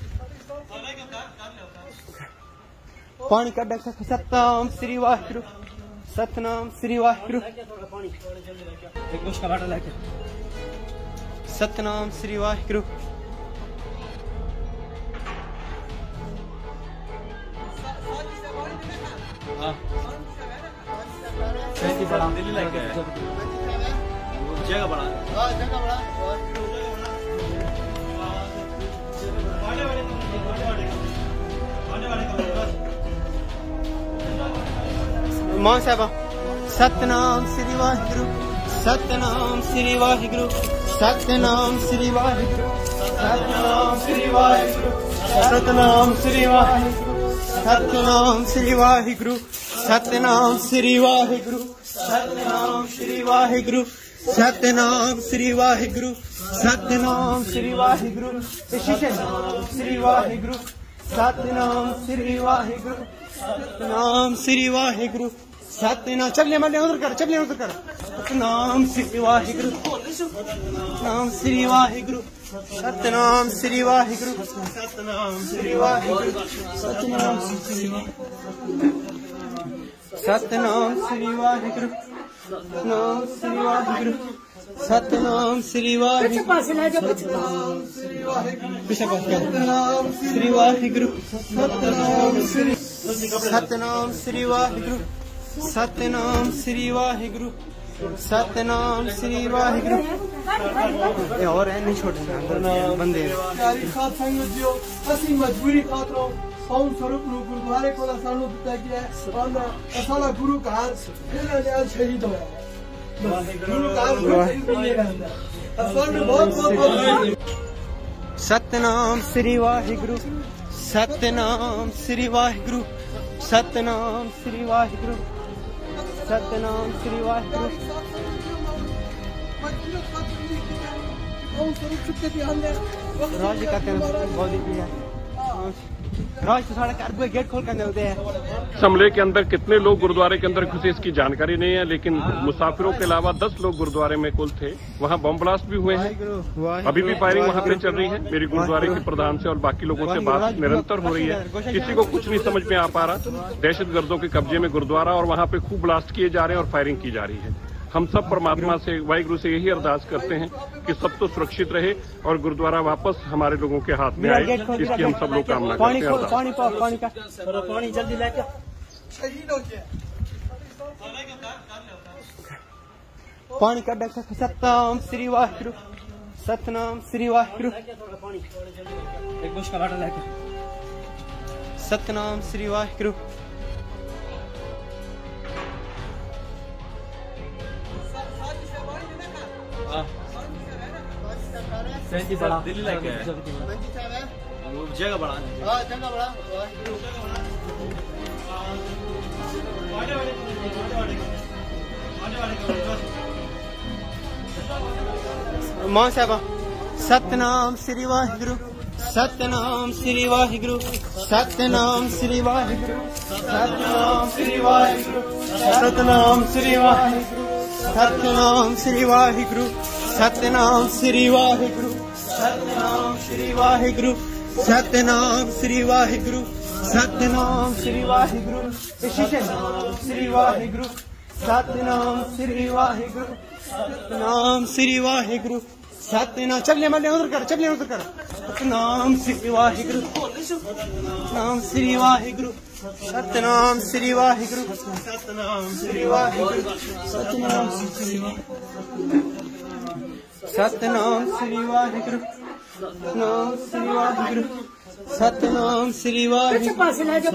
S2: पानी का डक सतनाम श्री वाहिगुरु सतनाम श्री वाहिगुरु
S4: एक गोश का बाटला लेके
S2: सतनाम श्री वाहिगुरु
S4: हाँ बड़ा दिल्ली लेके जगह बड़ा
S3: हाँ जगह बड़ा
S2: मां साहब सतनाम श्री वाहिगुरु सतनाम श्री वाहिगुरु सतनाम श्री वाहिगुरु सतनाम श्री वाहिगुरु सतनाम श्री वाहिगुरु सतनाम श्री वाहिगुरु सतनाम श्री वाहिगुरु सतनाम श्री वाहिगुरु सतनाम श्री वाहिगुरु सतनाम श्री वाहिगुरु सतनाम श्री वाहिगुरु सतनाम श्री वाहिगुरु सतनाम श्री वाहिगुरु सतनाम चपले मल्ले उधर कर चपले उधर कर सतनाम श्री वाहिगुरु सतनाम श्री वाहिगुरु सतनाम श्री वाहिगुरु सतनाम श्री वाहिगुरु सतनाम श्री सतनाम श्री वाहिगुरु सतनाम श्री वाहिगुरु सतनाम श्री वाहिगुरु सतनाम श्री वाहिगुरु सतनाम श्री सतनाम श्री वाहिगुरु सतनाम श्री वाहिगुरु सतनाम श्री वाहिगुरु ये और है नहीं छोटे अंदर बंदे
S3: साथ संगतियों असि मजबूरी खातरों सौन स्वरूप गुरुद्वारे को सानू दिता गया है असाला गुरु का आज शहीद होया है गुरु का बहुत बहुत
S2: सतनाम श्री वाहिगुरु सतनाम श्री वाहिगुरु सतनाम श्री वाहिगुरु सतनाम श्री वाहिगुरु राज का बहुत ही राज तो साढ़े घर पे गेट खोल कर देते हैं
S1: हमले के अंदर कितने लोग गुरुद्वारे के अंदर घुसे इसकी जानकारी नहीं है, लेकिन मुसाफिरों के अलावा दस लोग गुरुद्वारे में कुल थे। वहां बम ब्लास्ट भी हुए हैं, अभी भी फायरिंग वहां पे चल रही है। मेरी गुरुद्वारे के प्रधान से और बाकी लोगों से बात निरंतर हो रही है, किसी को कुछ नहीं समझ में आ पा रहा। दहशतगर्दों के कब्जे में गुरुद्वारा और वहां पे खूब ब्लास्ट किए जा रहे हैं और फायरिंग की जा रही है। हम सब परमात्मा से वाहिगुरु से यही अरदास करते हैं कि सब तो सुरक्षित रहे और गुरुद्वारा वापस हमारे लोगों के हाथ में आए, इसकी हम सब लोग कामना करते हैं।
S2: पानी पानी का
S4: पानी जल्दी लेके
S3: शहीद हो गया
S2: पानी का डक सतनाम श्री वाहिगुरु सतनाम श्री वाहिगुरु
S4: एक गोश का बाटला लेके
S2: सतनाम श्री वाहिगुरु
S4: बड़ा दिल्ली लेके जगह बड़ा
S3: हाँ जगह बड़ा
S2: मां साहब सतनाम श्री वाहिगुरु सतनाम श्री वाहिगुरु सतनाम श्री वाहिगुरु सतनाम श्री वाहिगुरु सतनाम श्री वाहिगुरु सतनाम श्री वाहिगुरु सतनाम श्री वाहिगुरु सतनाम श्री वाहिगुरु सतनाम श्री वाहिगुरु सतनाम श्री वाहिगुरु श्री वाहिगुरु सतनाम श्री वाहिगुरु सतनाम श्री वाहिगुरु सतनाम चलिए मल्ले उधर कर चलिए उधर कर सतनाम श्री वाहिगुरु सतनाम श्री वाहिगुरु सतनाम श्री वाहिगुरु सतनाम श्री वाहिगुरु सतनाम श्री सतनाम श्री वाहिगुरु सतनाम श्री वाहिगुरु सतनाम श्री वाहिगुरु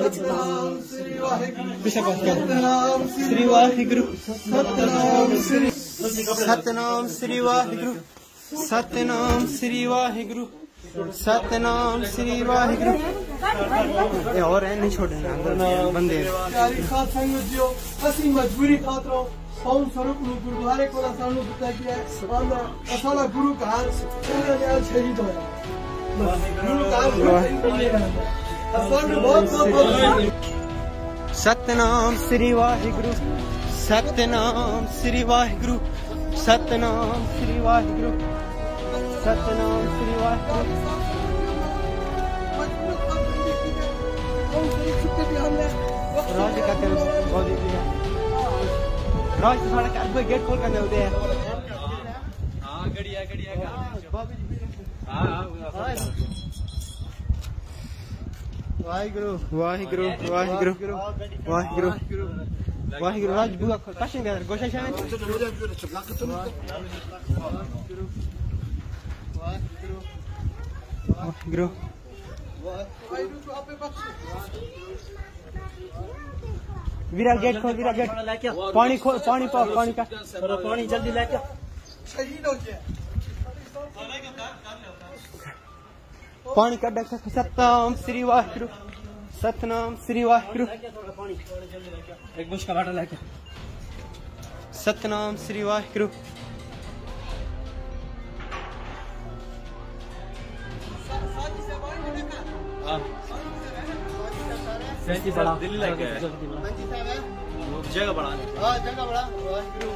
S2: सतनाम श्री वाहिगुरु सतनाम श्री सतनाम श्री वाहिगुरु सतनाम श्री वाहिगुरु सतनाम श्री वाहिगुरु ये और है नहीं छोड़े बंदे
S3: यारी खास संगतियों ਅਸੀਂ ਮਜਬੂਰੀ ਖਾਤਰੋਂ ਸੌਂ ਸਰੂਪ ਨੂੰ ਗੁਰਦੁਆਰੇ ਕੋਲ ਸਾਨੂੰ ਦਿੱਤਾ ਗਿਆ ਹੈ ਅਸਾਲਾ ਗੁਰੂ ਘਰ ਇਹਨਾਂ ਦੇ ਸ਼ਹੀਦ ਹੋਇਆ ਗੁਰੂ ਘਰ ਅਸਾਂ ਬਹੁਤ ਬਹੁਤ
S2: सतनाम श्री वाहिगुरु सतनाम श्री वाहिगुरु सतनाम श्री वाहिगुरु सतनाम श्री वाहिगुरु राज का तेरे बहुत ही राज तो साढ़े चार गेट खोल कर दे
S4: हाँ गड़िया गड़िया हाँ
S2: वाहिगुरु वाहिगुरु वाहिगुरु वाहिगुरु वाहिगुरु राज बुआ कशन कर गोशा शान वाहिगुरु वीरा गेट खोल वीरा गेट पानी खोल पानी पाओ पानी का
S3: पानी जल्दी लेके शहीद हो गया
S2: पानी का डक सतनाम श्री वाहिगुरु सतनाम श्री वाहिगुरु
S4: एक बुश का बाटल लेके
S2: सतनाम श्री वाहिगुरु
S4: सैंती बड़ा दिल्ली लेके जगह बड़ा
S3: हाँ जगह बड़ा वाहिगुरु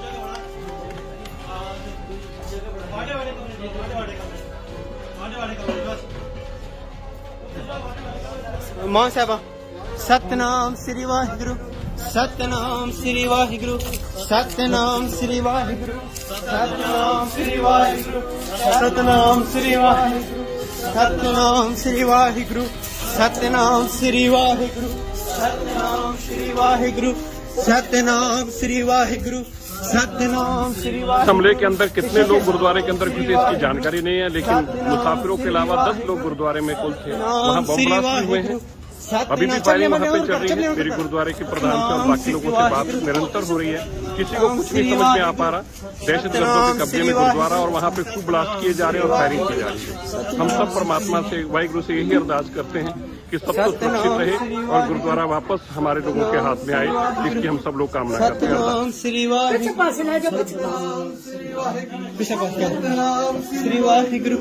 S2: मां साहबा सतनाम श्री वाहिगुरु सतनाम श्री वाहिगुरु सतनाम श्री वाहिगुरु सतनाम श्री वाहिगुरु सतनाम श्री वाहिगुरु सतनाम श्री वाहिगुरु सतनाम श्री वाहिगुरु सतनाम श्री वाहिगुरु सतनाम श्री वाहिगुरु सतनाम श्री वाहिगुरु।
S1: हमले के अंदर कितने लोग गुरुद्वारे के अंदर घुसे इसकी जानकारी नहीं है, लेकिन मुसाफिरों के अलावा दस लोग गुरुद्वारे में कुल थे। वहाँ बम ब्लास्ट भी हुए हैं। अभी भी फायरिंग वहाँ पे चल रही है। मेरी गुरुद्वारे के प्रधान से और बाकी लोगों से बात निरंतर हो रही है। किसी को कुछ नहीं समझ में आ पा रहा। दहशतगर्दों के कब्जे में गुरुद्वारा और वहाँ पे खूब ब्लास्ट किए जा रहे हैं और फायरिंग की जा रही है। हम सब परमात्मा से वाहिगुरु से यही अरदास करते हैं कि सब कुछ सुरक्षित रहे और गुरुद्वारा वापस हमारे लोगों के हाथ में आए, इसकी हम सब लोग कामना करते हैं।
S2: सतनाम श्री वाहिगुरु श्री वाहिगुरु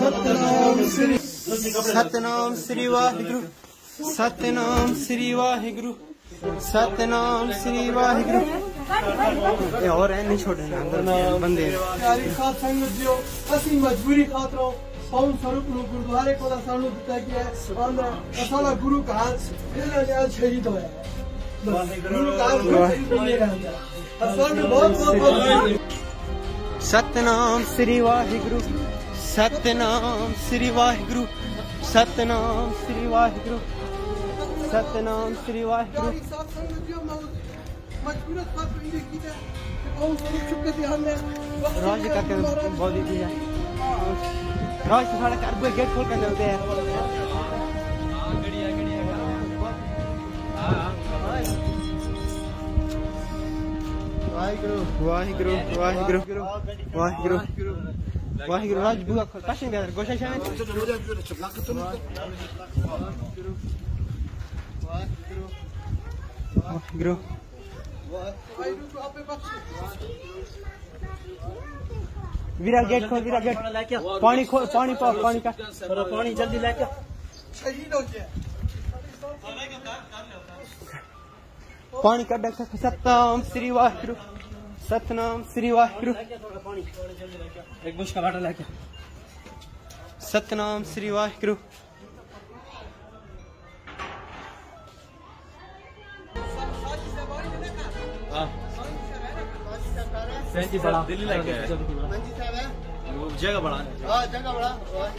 S2: सतनाम श्री वाहिगुरु सतनाम श्री वाहिगुरु सतनाम श्री वाहिगुरु ये और है नहीं छोड़े बंदे
S3: यारी खास संगतियों ਅਸੀਂ ਮਜਬੂਰੀ ਖਾਤਰੋਂ ਸੌਂ ਸਰੂਪ ਨੂੰ ਗੁਰਦੁਆਰੇ ਕੋਲ ਸਾਨੂੰ ਦਿੱਤਾ ਗਿਆ ਹੈ ਅਸਾਲਾ ਗੁਰੂ ਘਰ ਇਹਨਾਂ ਦੇ ਸ਼ਹੀਦ ਹੋਇਆ ਗੁਰੂ ਘਰ ਅਸਾਂ ਬਹੁਤ ਬਹੁਤ
S2: सतनाम श्री वाहिगुरु सतनाम श्री वाहिगुरु सतनाम श्री वाहिगुरु सतनाम श्री वाहिगुरु
S3: यारी खास संगतियों मजबूरत खातर ये किया कि कौन स्वरूप चुके थे हमने
S2: राज का के बहुत ही राज तो साढ़े चार गेट खोल कर देते हैं
S4: गड़िया गड़िया हाँ
S2: वाहिगुरु वाहिगुरु वाहिगुरु वाहिगुरु वाहिगुरु राज बुआ कशन कर गोशा शान वाहिगुरु वीरा गेट खोल वीरा गेट पानी खोल पानी पाओ पानी का
S3: पानी जल्दी लेके शहीद हो गया
S2: पानी का डक सतनाम श्री वाहिगुरु सतनाम श्री वाहिगुरु
S4: एक बुश का वाटर लेके
S2: सतनाम श्री वाहिगुरु
S4: सैंती बड़ा दिल्ली लेके वो जगह बड़ा
S3: हाँ जगह बड़ा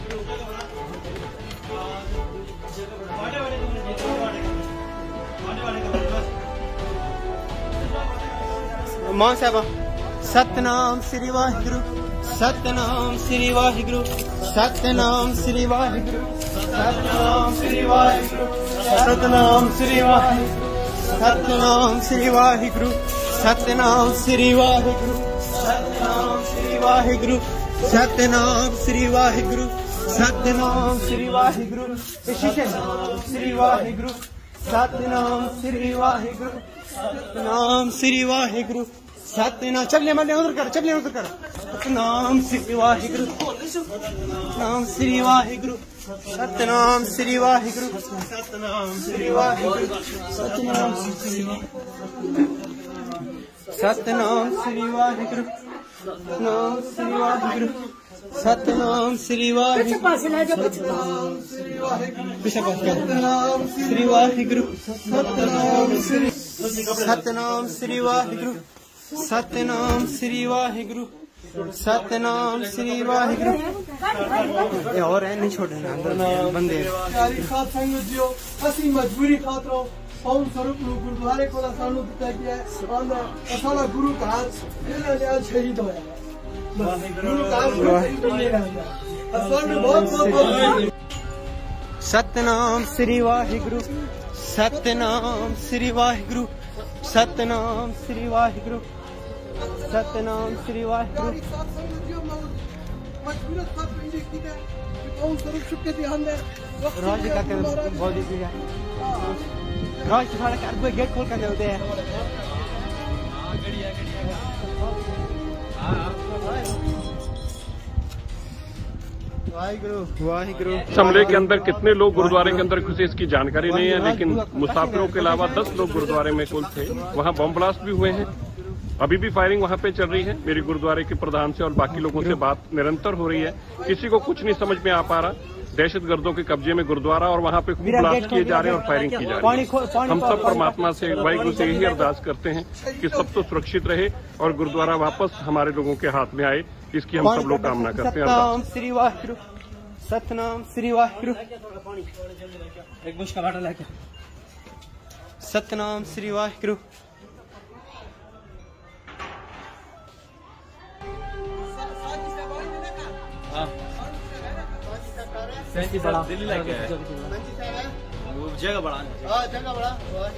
S2: मां साहब सतनाम श्री वाहिगुरु सतनाम श्री वाहिगुरु सतनाम श्री वाहिगुरु सतनाम श्री वाहिगुरु सतनाम श्री वाहिगुरु सतनाम श्री वाहिगुरु सतनाम श्री वाहिगुरु सतनाम श्री वाहिगुरु सतनाम श्री वाहिगुरु सतनाम श्री वाहिगुरु सतनाम श्री वाहिगुरु सतनाम श्री वाहिगुरु सतनाम श्री वाहिगुरु सतनाम चपले मल्ले उधर कर चपले उधर कर सतनाम श्री वाहिगुरु सतनाम श्री वाहिगुरु सतनाम श्री वाहिगुरु सतनाम श्री वाहिगुरु सतनाम श्री सतनाम श्री वाहिगुरु सतनाम श्री वाहिगुरु सतनाम श्री वाहिगुरु सतनाम श्री वाहिगुरु सतनाम श्री सतनाम श्री वाहिगुरु सतनाम श्री वाहिगुरु सतनाम श्री वाहिगुरु और है नहीं छोड़े बंदे
S3: साथ संगत जियो असि मजबूरी खातरों सौन स्वरूप गुरुद्वारे को सानू दिता गया है असाला गुरु का हाथ शहीद होया गुरु का बहुत बहुत
S2: सतनाम श्री वाहिगुरु सतनाम श्री वाहिगुरु सतनाम श्री वाहिगुरु सतनाम श्री वाहिगुरु राज का बहुत ही राज साढ़े कर गेट खोल कर होते हैं वाहिगुरु वाहिगुरु
S1: हमले के अंदर कितने लोग गुरुद्वारे के अंदर घुसे इसकी जानकारी नहीं है, लेकिन मुसाफिरों के अलावा दस लोग गुरुद्वारे में कुल थे। वहां बम ब्लास्ट भी हुए हैं, अभी भी फायरिंग वहां पे चल रही है। मेरी गुरुद्वारे के प्रधान से और बाकी लोगों से बात निरंतर हो रही है, किसी को कुछ नहीं समझ में आ पा रहा। दहशतगर्दों के कब्जे में गुरुद्वारा और वहां पे खूब ब्लास्ट किए जा रहे हैं और फायरिंग की जा रही है। हम सब परमात्मा से वाहिगुरु से यही अरदास करते हैं कि सब तो सुरक्षित रहे और गुरुद्वारा वापस हमारे लोगों के हाथ में आए, इसकी हम सब लोग कामना करते हैं।
S2: सतनाम श्री वाहिगुरु सतनाम श्री वाहिगुरु
S4: एक बुश का वाटर लेके
S2: सतनाम श्री वाहिगुरु
S4: सैंती बड़ा दिल्ली लेके वो जगह बड़ा
S3: हाँ जगह बड़ा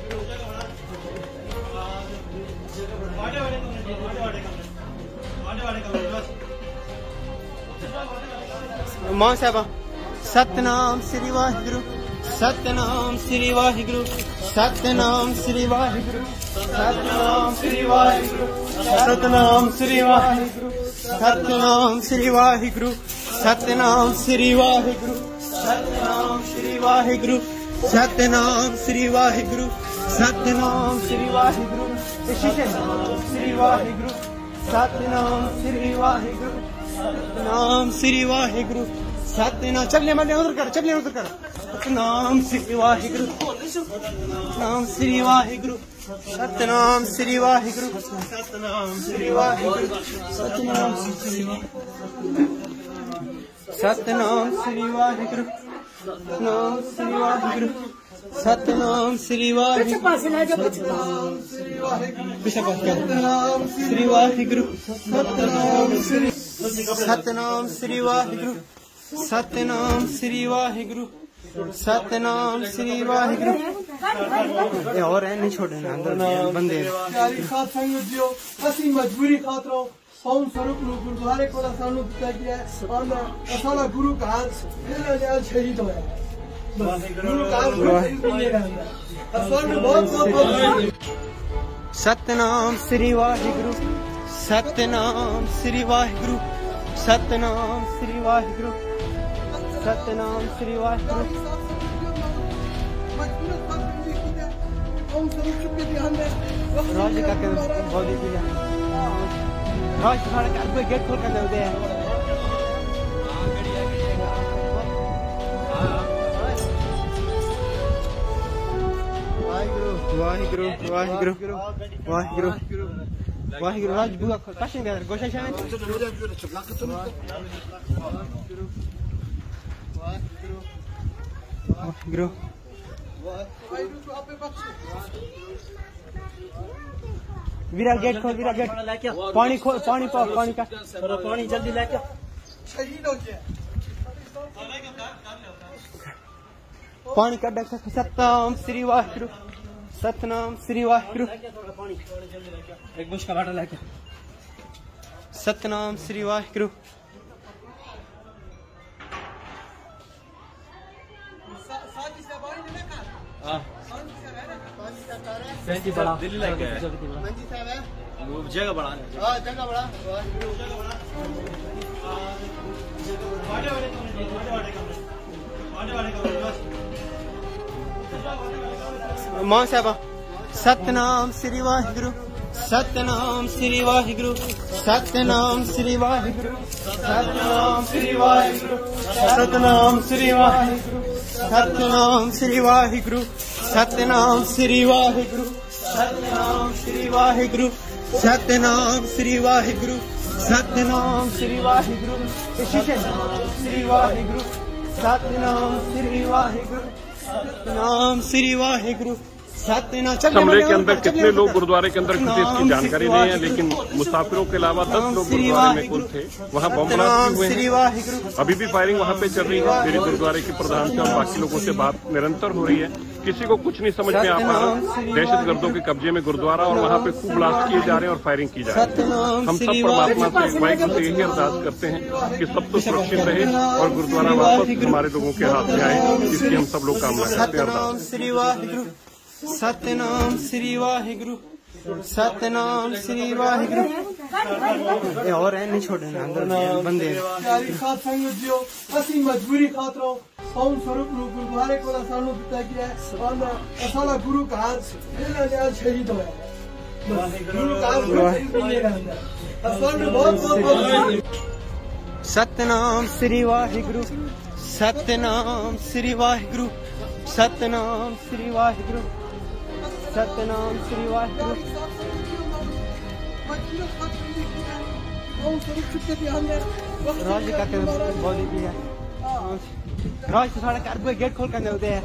S2: मां साहब सतनाम श्री वाहिगुरु सतनाम श्री वाहिगुरु सतनाम श्री वाहिगुरु सतनाम श्री वाहिगुरु सतनाम श्री वाहिगुरु सतनाम श्री वाहिगुरु सतनाम श्री वाहिगुरु सतनाम श्री वाहिगुरु सतनाम श्री वाहिगुरु सतनाम श्री वाहिगुरु सतनाम श्री वाहिगुरु सतनाम श्री वाहिगुरु सतनाम श्री वाहिगुरु सतनाम चपले मल्ले उधर कर चपले उधर कर सतनाम श्री वाहिगुरु सतनाम श्री वाहिगुरु सतनाम श्री वाहिगुरु सतनाम श्री वाहिगुरु सतनाम श्री सतनाम श्री वाहिगुरु सतनाम श्री वाहिगुरु सतनाम श्री वाहिगुरु श्री वाहिगुरु सतनाम श्री सतनाम श्री वाहिगुरु सतनाम श्री वाहिगुरु सतनाम श्री वाहिगुरु और है नहीं छोड़े बंदे
S3: साथ संगत जियो असि मजबूरी खातरों सौन स्वरूप गुरुद्वारे को सानू दिता गया है असाला गुरु का हाथ शहीद होया गुरु का बहुत बहुत
S2: सतनाम श्री वाहिगुरु सतनाम श्री वाहिगुरु सतनाम श्री वाहिगुरु सतनाम श्री वाहिगुरु राज का के बॉडी की राज थोड़ा कर कोई गेट खोल कर दे हैं वाहिगुरु वाहिगुरु वाहिगुरु वाहिगुरु राज बुआ कशन गया गोशा शामिल वाहिगुरु वीरा गेट खोल वीरा गेट पानी खोल पानी पाओ पानी का
S4: पानी जल्दी लेके
S3: शहीद हो गया
S2: पानी का डक सतनाम श्री वाहिगुरु सतनाम श्री वाहिगुरु
S4: एक बुश का बाटल लेके
S2: सतनाम श्री वाहिगुरु
S4: सैंती बड़ा दिल्ली लेके वो जगह बड़ा
S3: हां जगह बड़ा
S2: मां साहब सतनाम श्री वाहिगुरु सतनाम श्री वाहिगुरु सतनाम श्री वाहिगुरु सतनाम श्री वाहिगुरु सतनाम श्री वाहिगुरु सतनाम श्री वाहिगुरु सतनाम श्री वाहिगुरु सतनाम श्री वाहिगुरु सतनाम श्री वाहिगुरु सतनाम श्री वाहिगुरु श्री वाहिगुरु सतनाम श्री वाहिगुरु सतनाम श्री वाहिगुरु सतनाम।
S1: कमरे के अंदर कितने लोग गुरुद्वारे के अंदर घुसे इसकी जानकारी नहीं है, लेकिन मुसाफिरों के अलावा दस लोग गुरुद्वारे में कुल थे। वहाँ बम ब्लास्ट भी हुए हैं। अभी भी फायरिंग वहाँ पे चल रही है। मेरे गुरुद्वारे के प्रधान से और बाकी लोगों से बात निरंतर हो रही है। किसी को कुछ नहीं समझ में आ पा रहा। दहशत गर्दों के कब्जे में गुरुद्वारा और वहाँ पे खूब ब्लास्ट किए जा रहे हैं और फायरिंग की जा रही है। हम सब परमात्मा से वाहिगुरु से यही अरदास करते हैं कि सब तो सुरक्षित रहे और गुरुद्वारा वापस हमारे लोगों के हाथ में आए, इसकी हम सब लोग कामना करते हैं।
S2: सतनाम श्री वाहिगुरु सतनाम श्री वाहिगुरु और है नहीं छोड़े अंदर बंदे
S3: साथ संगतियों असि मजबूरी खातरों सौन स्वरूप गुरुद्वारे को सानू दिता गया है और असाला गुरु का हाथ आज शहीद होया गुरु का हाथ बहुत बहुत
S2: सतनाम श्री वाहिगुरु सतनाम श्री वाहिगुरु सतनाम श्री वाहिगुरु सतनाम श्री वाहिगुरु राज का के बॉडी की है राज थोड़ा कर कोई गेट खोल कर दे हैं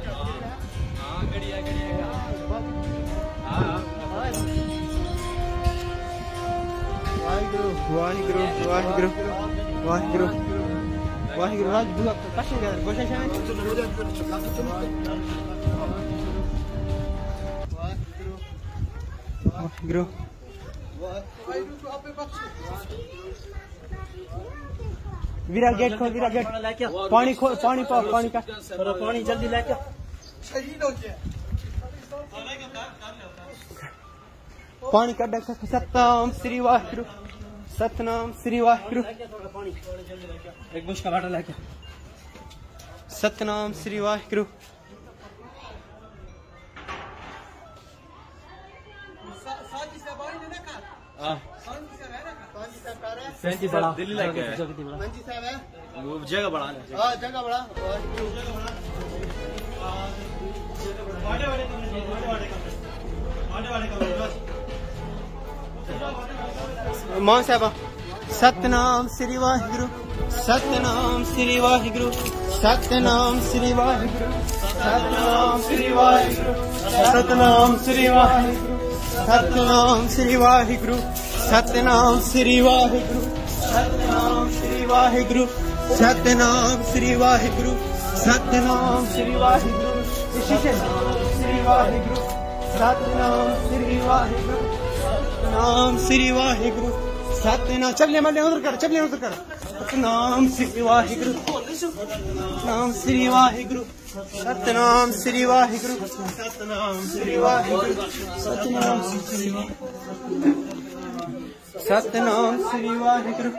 S2: वाहिगुरु वाहिगुरु वाहिगुरु वाहिगुरु वाहिगुरु राज बुआ कशन गया गोशा शामिल वाहिगुरु वीरा गेट खोल वीरा गेट पानी खोल पानी पाओ पानी का
S4: पानी जल्दी लेके
S3: शहीद हो गया
S2: पानी का डक सतनाम श्री वाहिगुरु सतनाम श्री वाहिगुरु
S4: एक बुश का बाटल लेके
S2: सतनाम श्री वाहिगुरु
S4: सैंती बड़ा दिल्ली लेके वो जगह बड़ा
S3: हां जगह बड़ा
S2: मां साहब सतनाम श्री वाहिगुरु सतनाम श्री वाहिगुरु सतनाम श्री वाहिगुरु सतनाम श्री वाहिगुरु सतनाम श्री वाहिगुरु सतनाम श्री वाहिगुरु सतनाम श्री वाहिगुरु सतनाम श्री वाहिगुरु सतनाम श्री वाहिगुरु सतनाम श्री वाहिगुरु श्री वाहिगुरु सतनाम श्री वाहिगुरु सतनाम श्री वाहिगुरु सतनाम चलिए मल्ले उधर कर चलिए उधर कर सतनाम श्री वाहिगुरु सतनाम श्री वाहिगुरु सतनाम श्री वाहिगुरु सतनाम श्री वाहिगुरु सतनाम श्री सतनाम श्री वाहिगुरु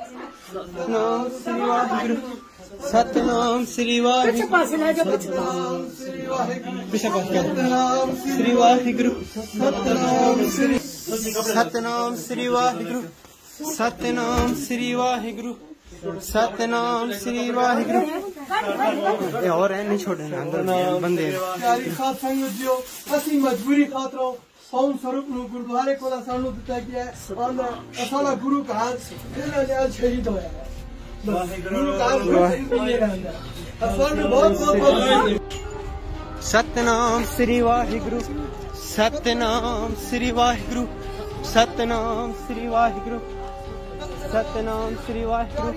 S2: सतनाम श्री वाहिगुरु सतनाम श्री वाहिगुरु सतनाम श्री वाहिगुरु सतनाम श्री सतनाम श्री वाहिगुरु सतनाम श्री वाहिगुरु सतनाम श्री वाहिगुरु ये और है नहीं छोड़े ना अंदर बंदे
S3: प्यारी साथ संगत जियो ਅਸੀਂ ਮਜਬੂਰੀ ਖਾਤਰੋਂ ਸੌਣ ਸਰੂਪ ਨੂੰ ਗੁਰਦੁਆਰੇ ਕੋਲ ਸਾਨੂੰ ਦਿੱਤਾ ਗਿਆ ਹੈ ਅਸਾਲਾ ਗੁਰੂ ਘਰ ਇਹਨਾਂ ਦੇ ਸ਼ਹੀਦ ਹੋਇਆ ਹੈ ਗੁਰੂ ਘਰ ਨਹੀਂ ਰਹਿੰਦਾ ਅਸਾਂ ਨੂੰ ਬਹੁਤ ਬਹੁਤ
S2: सतनाम श्री वाहिगुरु सतनाम श्री वाहिगुरु सतनाम श्री वाहिगुरु सतनाम श्री वाहिगुरु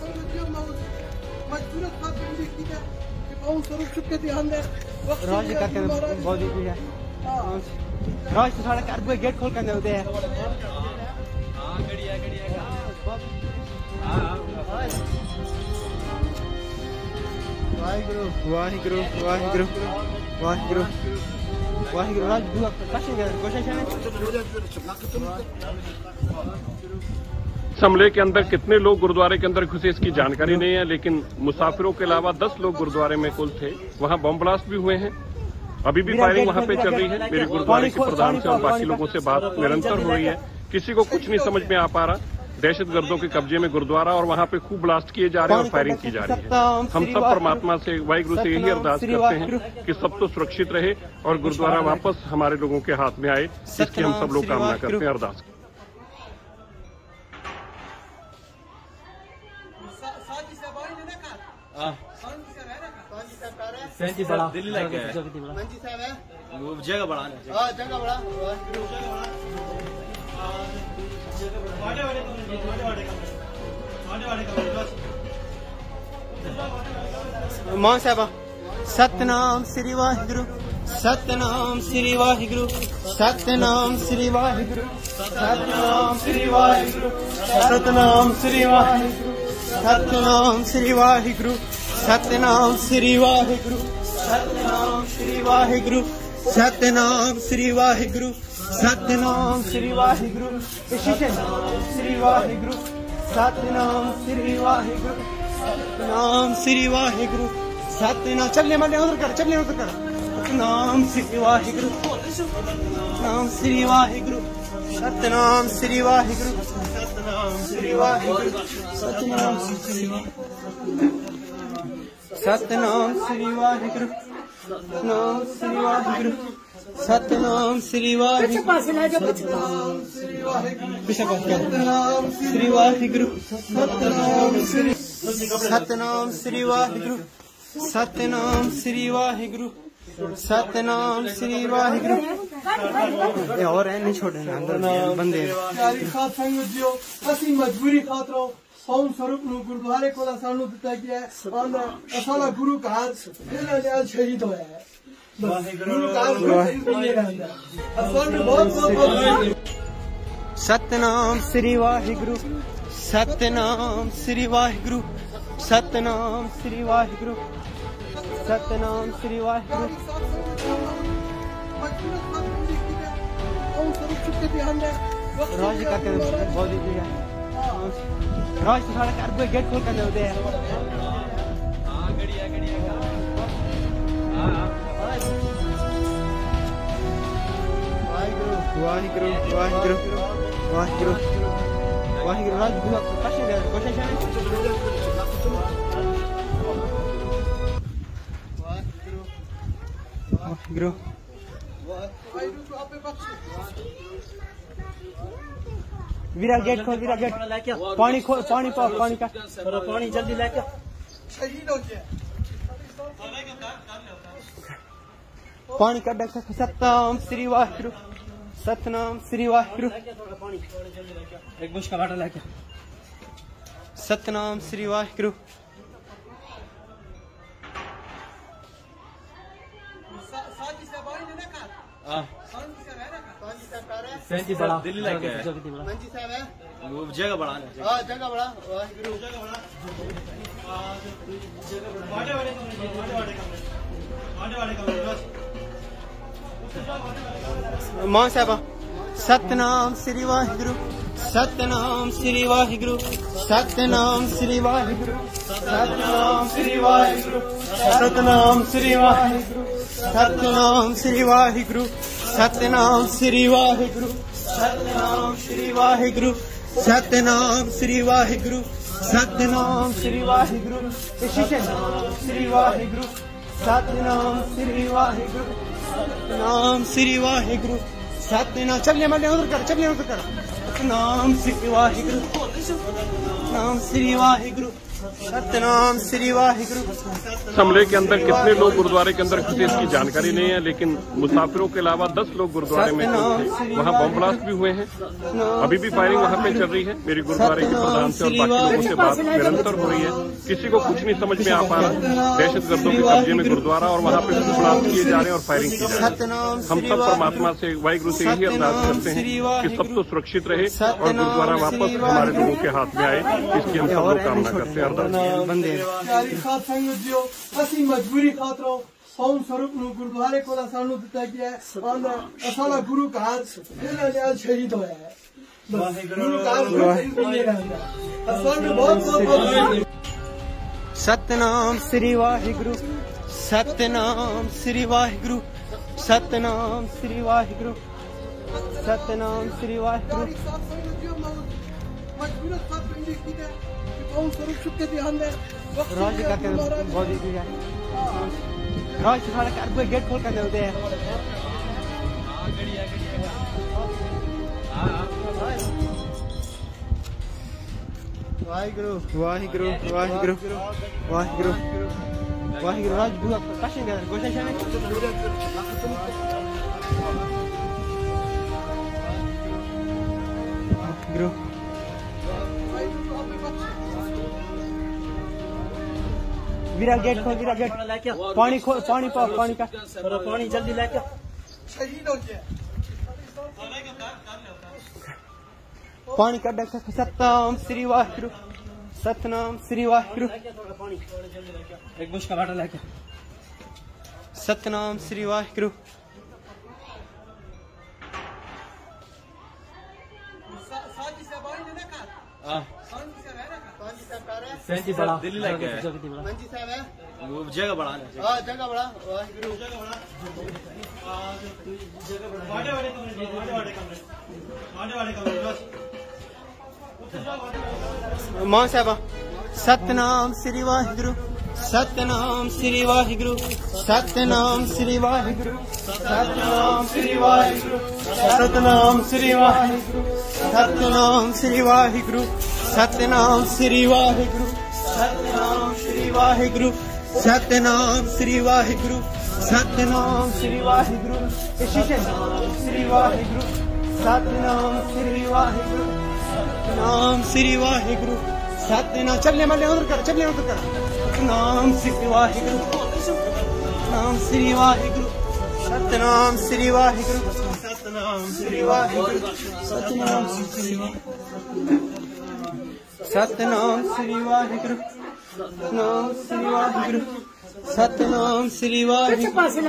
S2: राज का बहुत ही है राज तो साढ़े घर पे गेट खोल कर होते हैं वाहिगुरु वाहिगुरु वाहिगुरु वाहिगुरु वाहिगुरु राज दुआ कशे गए कोशिश है
S1: इस हमले के अंदर कितने लोग गुरुद्वारे के अंदर घुसे इसकी जानकारी नहीं है, लेकिन मुसाफिरों के अलावा दस लोग गुरुद्वारे में कुल थे। वहां बम ब्लास्ट भी हुए हैं। अभी भी फायरिंग वहां पे चल रही है। मेरे गुरुद्वारे के प्रधान से और बाकी लोगों से बात निरंतर हो रही है। किसी को कुछ नहीं समझ में आ पा रहा। दहशतगर्दों के कब्जे में गुरुद्वारा और वहां पे खूब ब्लास्ट किए जा रहे हैं और फायरिंग की जा रही है। हम सब परमात्मा से वाहिगुरु से यही अरदास करते हैं कि सब तो सुरक्षित रहे और गुरुद्वारा वापस हमारे लोगों के हाथ में आए, इसकी हम सब लोग कामना करते हैं, अरदास।
S4: दिल्ली लेके जगह बड़ा जगह बड़ा
S2: मां साहबा सतनाम श्री वाहिगुरु सतनाम श्री वाहिगुरु सतनाम श्री वाहिगुरु सतनाम श्री वाहिगुरु सतनाम श्री वाहिगुरु सतनाम श्री वाहिगुरु सतनाम श्री वाहिगुरु सतनाम श्री वाहिगुरु सतनाम श्री वाहिगुरु सतनाम श्री वाहिगुरु श्री वाहिगुरु सतनाम श्री वाहिगुरु सतनाम श्री वाहिगुरु सतनाम चलने वाले उधर कर चलने उधर कर सतनाम श्री वाहिगुरु सतनाम श्री वाहिगुरु सतनाम श्री वाहिगुरु सतनाम श्री वाहिगुरु सतनाम श्री सतनाम श्री वाहिगुरु सतनाम श्री वाहिगुरु सतनाम श्री वाहिगुरु सतनाम श्री वाहिगुरु सतनाम श्री सतनाम श्री वाहिगुरु सतनाम श्री वाहिगुरु सतनाम श्री वाहिगुरु ये और है नहीं छोड़े ना अंदर बंदे
S3: प्यारी साथ संगत जियो ਅਸੀਂ ਮਜਬੂਰੀ ਖਾਤਰੋਂ ਸੌਣ ਸਰੂਪ ਨੂੰ ਗੁਰਦੁਆਰੇ ਕੋਲ ਸਾਨੂੰ ਦਿੱਤਾ ਗਿਆ ਹੈ ਅਸਾਲਾ ਗੁਰੂ ਘਰ ਇਹਨਾਂ ਦੇ ਸ਼ਹੀਦ ਹੋਇਆ ਹੈ ਗੁਰੂ ਘਰ ਨਹੀਂ ਰਹਿੰਦਾ ਅਸਾਂ ਨੂੰ ਬਹੁਤ ਬਹੁਤ
S2: सतनाम श्री वाहिगुरु सतनाम श्री वाहिगुरु सतनाम श्री वाहिगुरु सतनाम श्री वाहिगुरु राज का बहुत ही है राज तो साढ़े घर पे गेट खोल कर होते हैं वाहिगुरु वाहिगुरु वाहिगुरु वाहिगुरु राज दुआ कशे गए कोशिश है वाहिगुरु वीरा गेट खोल वीरा गेट पानी खोल पानी पाओ पानी का
S4: पानी जल्दी लेके
S3: शहीद हो गया
S2: पानी का डक सतनाम श्री वाहिगुरु सतनाम श्री वाहिगुरु
S4: एक बुश का वाटर लेके
S2: सतनाम श्री वाहिगुरु
S4: सैंती बड़ा दिल्ली लेके जगह बड़ा जगह बड़ा
S2: मां साहबा सतनाम श्री वाहिगुरु सतनाम श्री वाहिगुरु सतनाम श्री वाहिगुरु सतनाम श्री वाहिगुरु सतनाम श्री वाहिगुरु सतनाम श्री वाहिगुरु सतनाम श्री वाहिगुरु सतनाम श्री वाहिगुरु सतनाम श्री वाहिगुरु सतनाम श्री वाहिगुरु सतनाम श्री वाहिगुरु सतनाम श्री वाहिगुरु सतनाम श्री वाहिगुरु सतनाम चलिए मैं उधर कर चलिए उधर कर सतनाम श्री वाहिगुरु सतनाम श्री वाहिगुरु सतनाम श्री वाहिगुरु।
S1: हमले के अंदर कितने लोग गुरुद्वारे के अंदर घुसे इसकी जानकारी नहीं है, लेकिन मुसाफिरों के अलावा दस लोग गुरुद्वारे में थे। वहाँ बम ब्लास्ट भी हुए हैं। अभी भी फायरिंग वहाँ पे चल रही है। मेरी गुरुद्वारे के प्रधान से और बाकी लोगों से बात निरंतर हो रही है। किसी को कुछ नहीं समझ में आ पा रहा। दहशतगर्दों के कब्जे में गुरुद्वारा और वहाँ पे ब्लास्ट किए जा रहे हैं और फायरिंग की जा रही है। हम सब परमात्मा से वाहिगुरु से यही अरदास करते हैं कि सब तो सुरक्षित रहे और गुरुद्वारा वापस हमारे लोगों के हाथ में आए, इसकी हम सब लोग कामना करते हैं।
S3: प्यारी साथ संगत जियो ਅਸੀਂ ਮਜਬੂਰੀ ਖਾਤਰੋਂ ਸੌਣ ਸਰੂਪ ਨੂੰ ਗੁਰਦੁਆਰੇ ਕੋਲ ਸਾਨੂੰ ਦਿੱਤਾ ਗਿਆ ਹੈ। ਆਂਦਾ ਅਸਾਲਾ ਗੁਰੂ ਘਰ ਇਹਨਾਂ ਨਾਲ ਸ਼ਹੀਦ ਹੋਇਆ ਹੈ। ਗੁਰੂ ਘਰ ਨਹੀਂ ਰਹਿੰਦਾ। ਅਸਾਂ ਬਹੁਤ ਬਹੁਤ
S2: सतनाम श्री वाहिगुरु सतनाम श्री वाहिगुरु सतनाम श्री वाहिगुरु सतनाम श्री वाहिगुरु। राज का बॉडी भी है। राज सारा कर गेट खोल कर देते हैं। वाहिगुरु वाहिगुरु वाहिगुरु वाहिगुरु वाहिगुरु राज बुआ कशें गए कोशिश है। वाहिगुरु वीरा गेट खोल वीरा गेट पानी खोल पानी पाओ पानी का पानी जल्दी लेके
S3: शहीद हो गया।
S2: पानी का डक सतनाम श्री वाहिगुरु सतनाम श्री वाहिगुरु
S4: एक बुश का बाटल लेके
S2: सतनाम श्री वाहिगुरु।
S4: सैंती बड़ा दिल्ली लेके
S3: मंजी साहब है
S4: वो जगह बड़ा
S3: हां जगह बड़ा वाहिगुरु जगह बड़ा वाडे वाडे कमरे वाडे वाडे कमरे वाडे वाडे कमरे
S2: मां साहब सतनाम श्री वाहिगुरु सतनाम श्री वाहिगुरु सतनाम श्री वाहिगुरु सतनाम श्री वाहिगुरु सतनाम श्री वाहिगुरु सतनाम श्री वाहिगुरु सतनाम श्री वाहिगुरु सतनाम श्री वाहिगुरु सतनाम श्री वाहिगुरु सतनाम श्री वाहिगुरु सतनाम श्री वाहिगुरु सतनाम श्री वाहिगुरु सतनाम श्री वाहिगुरु सतनाम चलिए मैं उधर कर चलिए उधर कर सतनाम श्री वाहिगुरु सतनाम श्री वाहिगुरु सतनाम श्री वाहिगुरु सतनाम श्री वाहिगुरु सतनाम श्री सतनाम श्री वाहिगुरु सतनाम श्री वाहिगुरु सतनाम श्री वाहिगुरु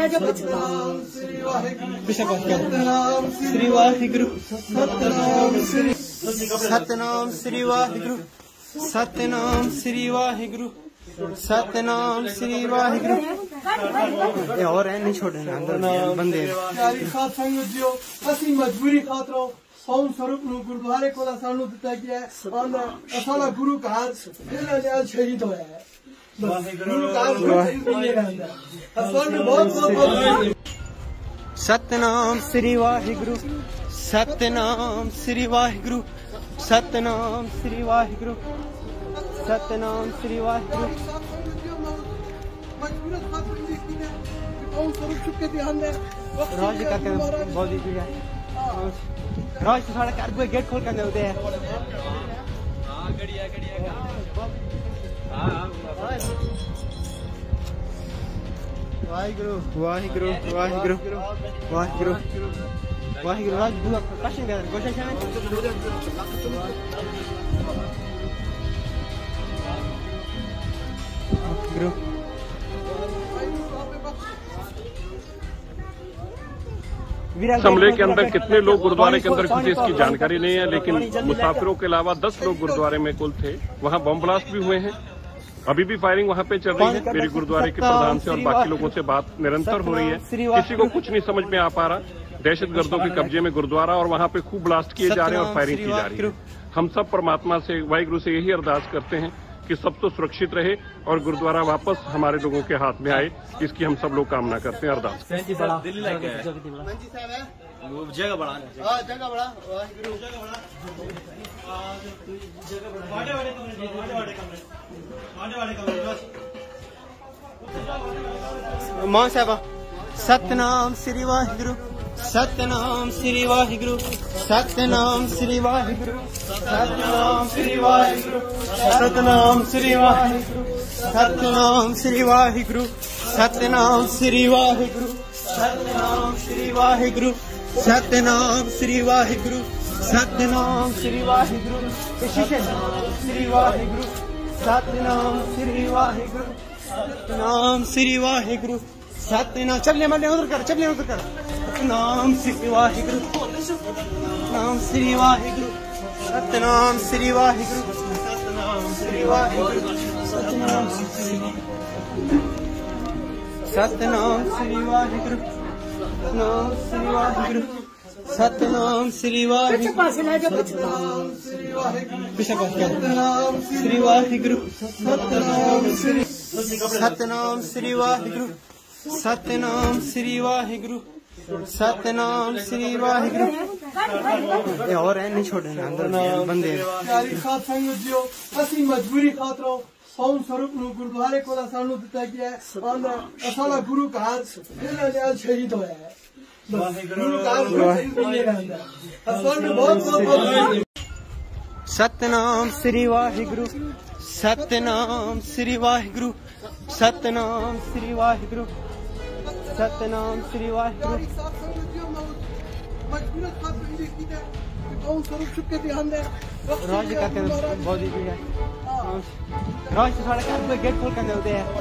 S2: सतनाम श्री वाहिगुरु सतनाम श्री सतनाम श्री वाहिगुरु सतनाम श्री वाहिगुरु सतनाम श्री वाहिगुरु। ये और है नहीं छोड़े अंदर बंदे
S3: प्यारी साथ संगत जियो ਅਸੀਂ ਮਜਬੂਰੀ ਖਾਤਰੋਂ ਸੌਣ ਸਰੂਪ ਨੂੰ ਗੁਰਦੁਆਰੇ ਕੋਲ ਸਾਨੂੰ ਦਿੱਤਾ ਗਿਆ ਹੈ। ਆਂਦਾ ਅਸਾਲਾ ਗੁਰੂ ਘਰ ਇਹਨਾਂ ਨਾਲ ਸ਼ਹੀਦ ਹੋਇਆ ਹੈ। ਗੁਰੂ ਘਰ ਨਹੀਂ ਰਹਿੰਦਾ। ਅਸਾਂ ਬਹੁਤ ਬਹੁਤ
S2: सतनाम श्री वाहिगुरु सतनाम श्री वाहिगुरु सतनाम श्री वाहिगुरु सतनाम श्री वाहिगुरु। राज का बॉडी भी है। राज सारा कर गेट खोल कर देते हैं। वाहिगुरु वाहिगुरु वाहिगुरु वाहिगुरु वाहिगुरु राज बुआ कशें गए कोशिश है। वाहिगुरु
S1: इस हमले के अंदर कितने लोग गुरुद्वारे के अंदर घुसे इसकी जानकारी नहीं है, लेकिन मुसाफिरों के अलावा दस लोग गुरुद्वारे में कुल थे। वहां बम ब्लास्ट भी हुए हैं। अभी भी फायरिंग वहां पे चल रही है। मेरी गुरुद्वारे के प्रधान से और बाकी लोगों से बात निरंतर हो रही है। किसी को कुछ नहीं समझ में आ पा रहा। दहशतगर्दों के कब्जे में गुरुद्वारा और वहां पे खूब ब्लास्ट किए जा रहे हैं और फायरिंग की जा रही है। हम सब परमात्मा से, वाहिगुरु से यही अरदास करते हैं कि सब तो सुरक्षित रहे और गुरुद्वारा वापस हमारे लोगों के हाथ में आए, इसकी हम सब लोग कामना करते हैं। अरदास
S4: दिल्ली लेके आए वो जगह बड़ा हाँ जगह बड़ा वाहिगुरु
S2: मां साहब सतनाम श्री वाहिगुरु सतनाम श्री वाहिगुरु सतनाम श्री वाहिगुरु सतनाम श्री वाहिगुरु सतनाम श्री वाहिगुरु सतनाम श्री वाहिगुरु सतनाम श्री वाहिगुरु सतनाम श्री वाहिगुरु सतनाम श्री वाहिगुरु सतनाम श्री वाहिगुरु श्री वाहिगुरु सतनाम श्री वाहिगुरु सतनाम श्री वाहिगुरु सतनाम चलने वाले उधर कर चलने उधर कर सतनाम श्री वाहिगुरु सतनाम श्री वाहिगुरु सतनाम श्री वाहिगुरु सतनाम श्री वाहिगुरु सतनाम श्री सतनाम श्री वाहिगुरु सतनाम श्री वाहिगुरु सतनाम श्री वाहिगुरु सतनाम श्री वाहिगुरु सतनाम श्री सतनाम श्री वाहिगुरु सतनाम श्री वाहिगुरु सतनाम श्री वाहिगुरु ये और है नहीं छोड़े ना अंदर बंदे
S3: साथ संगत जियो ਅਸੀਂ ਮਜਬੂਰੀ ਖਾਤਰੋਂ ਸੌਣ ਸਰੂਪ ਨੂੰ ਗੁਰਦੁਆਰੇ ਕੋਲ ਸਾਨੂੰ ਦਿੱਤਾ ਗਿਆ ਹੈ ਆਂਦਾ ਅਸਾਲਾ ਗੁਰੂ ਘਰ ਇਹਨਾਂ ਦੇ ਸ਼ਹੀਦ ਹੋਇਆ ਹੈ ਗੁਰੂ ਘਰ ਨਹੀਂ ਰਹਿੰਦਾ ਅਸਾਂ ਨੂੰ ਬਹੁਤ ਬਹੁਤ
S2: सतनाम श्री वाहिगुरु सतनाम श्री वाहिगुरु सतनाम श्री वाहिगुरु सतनाम श्री वाहिगुरु राज का बहुत ही है राज साढ़े घर पे गेट खोल कर होते हैं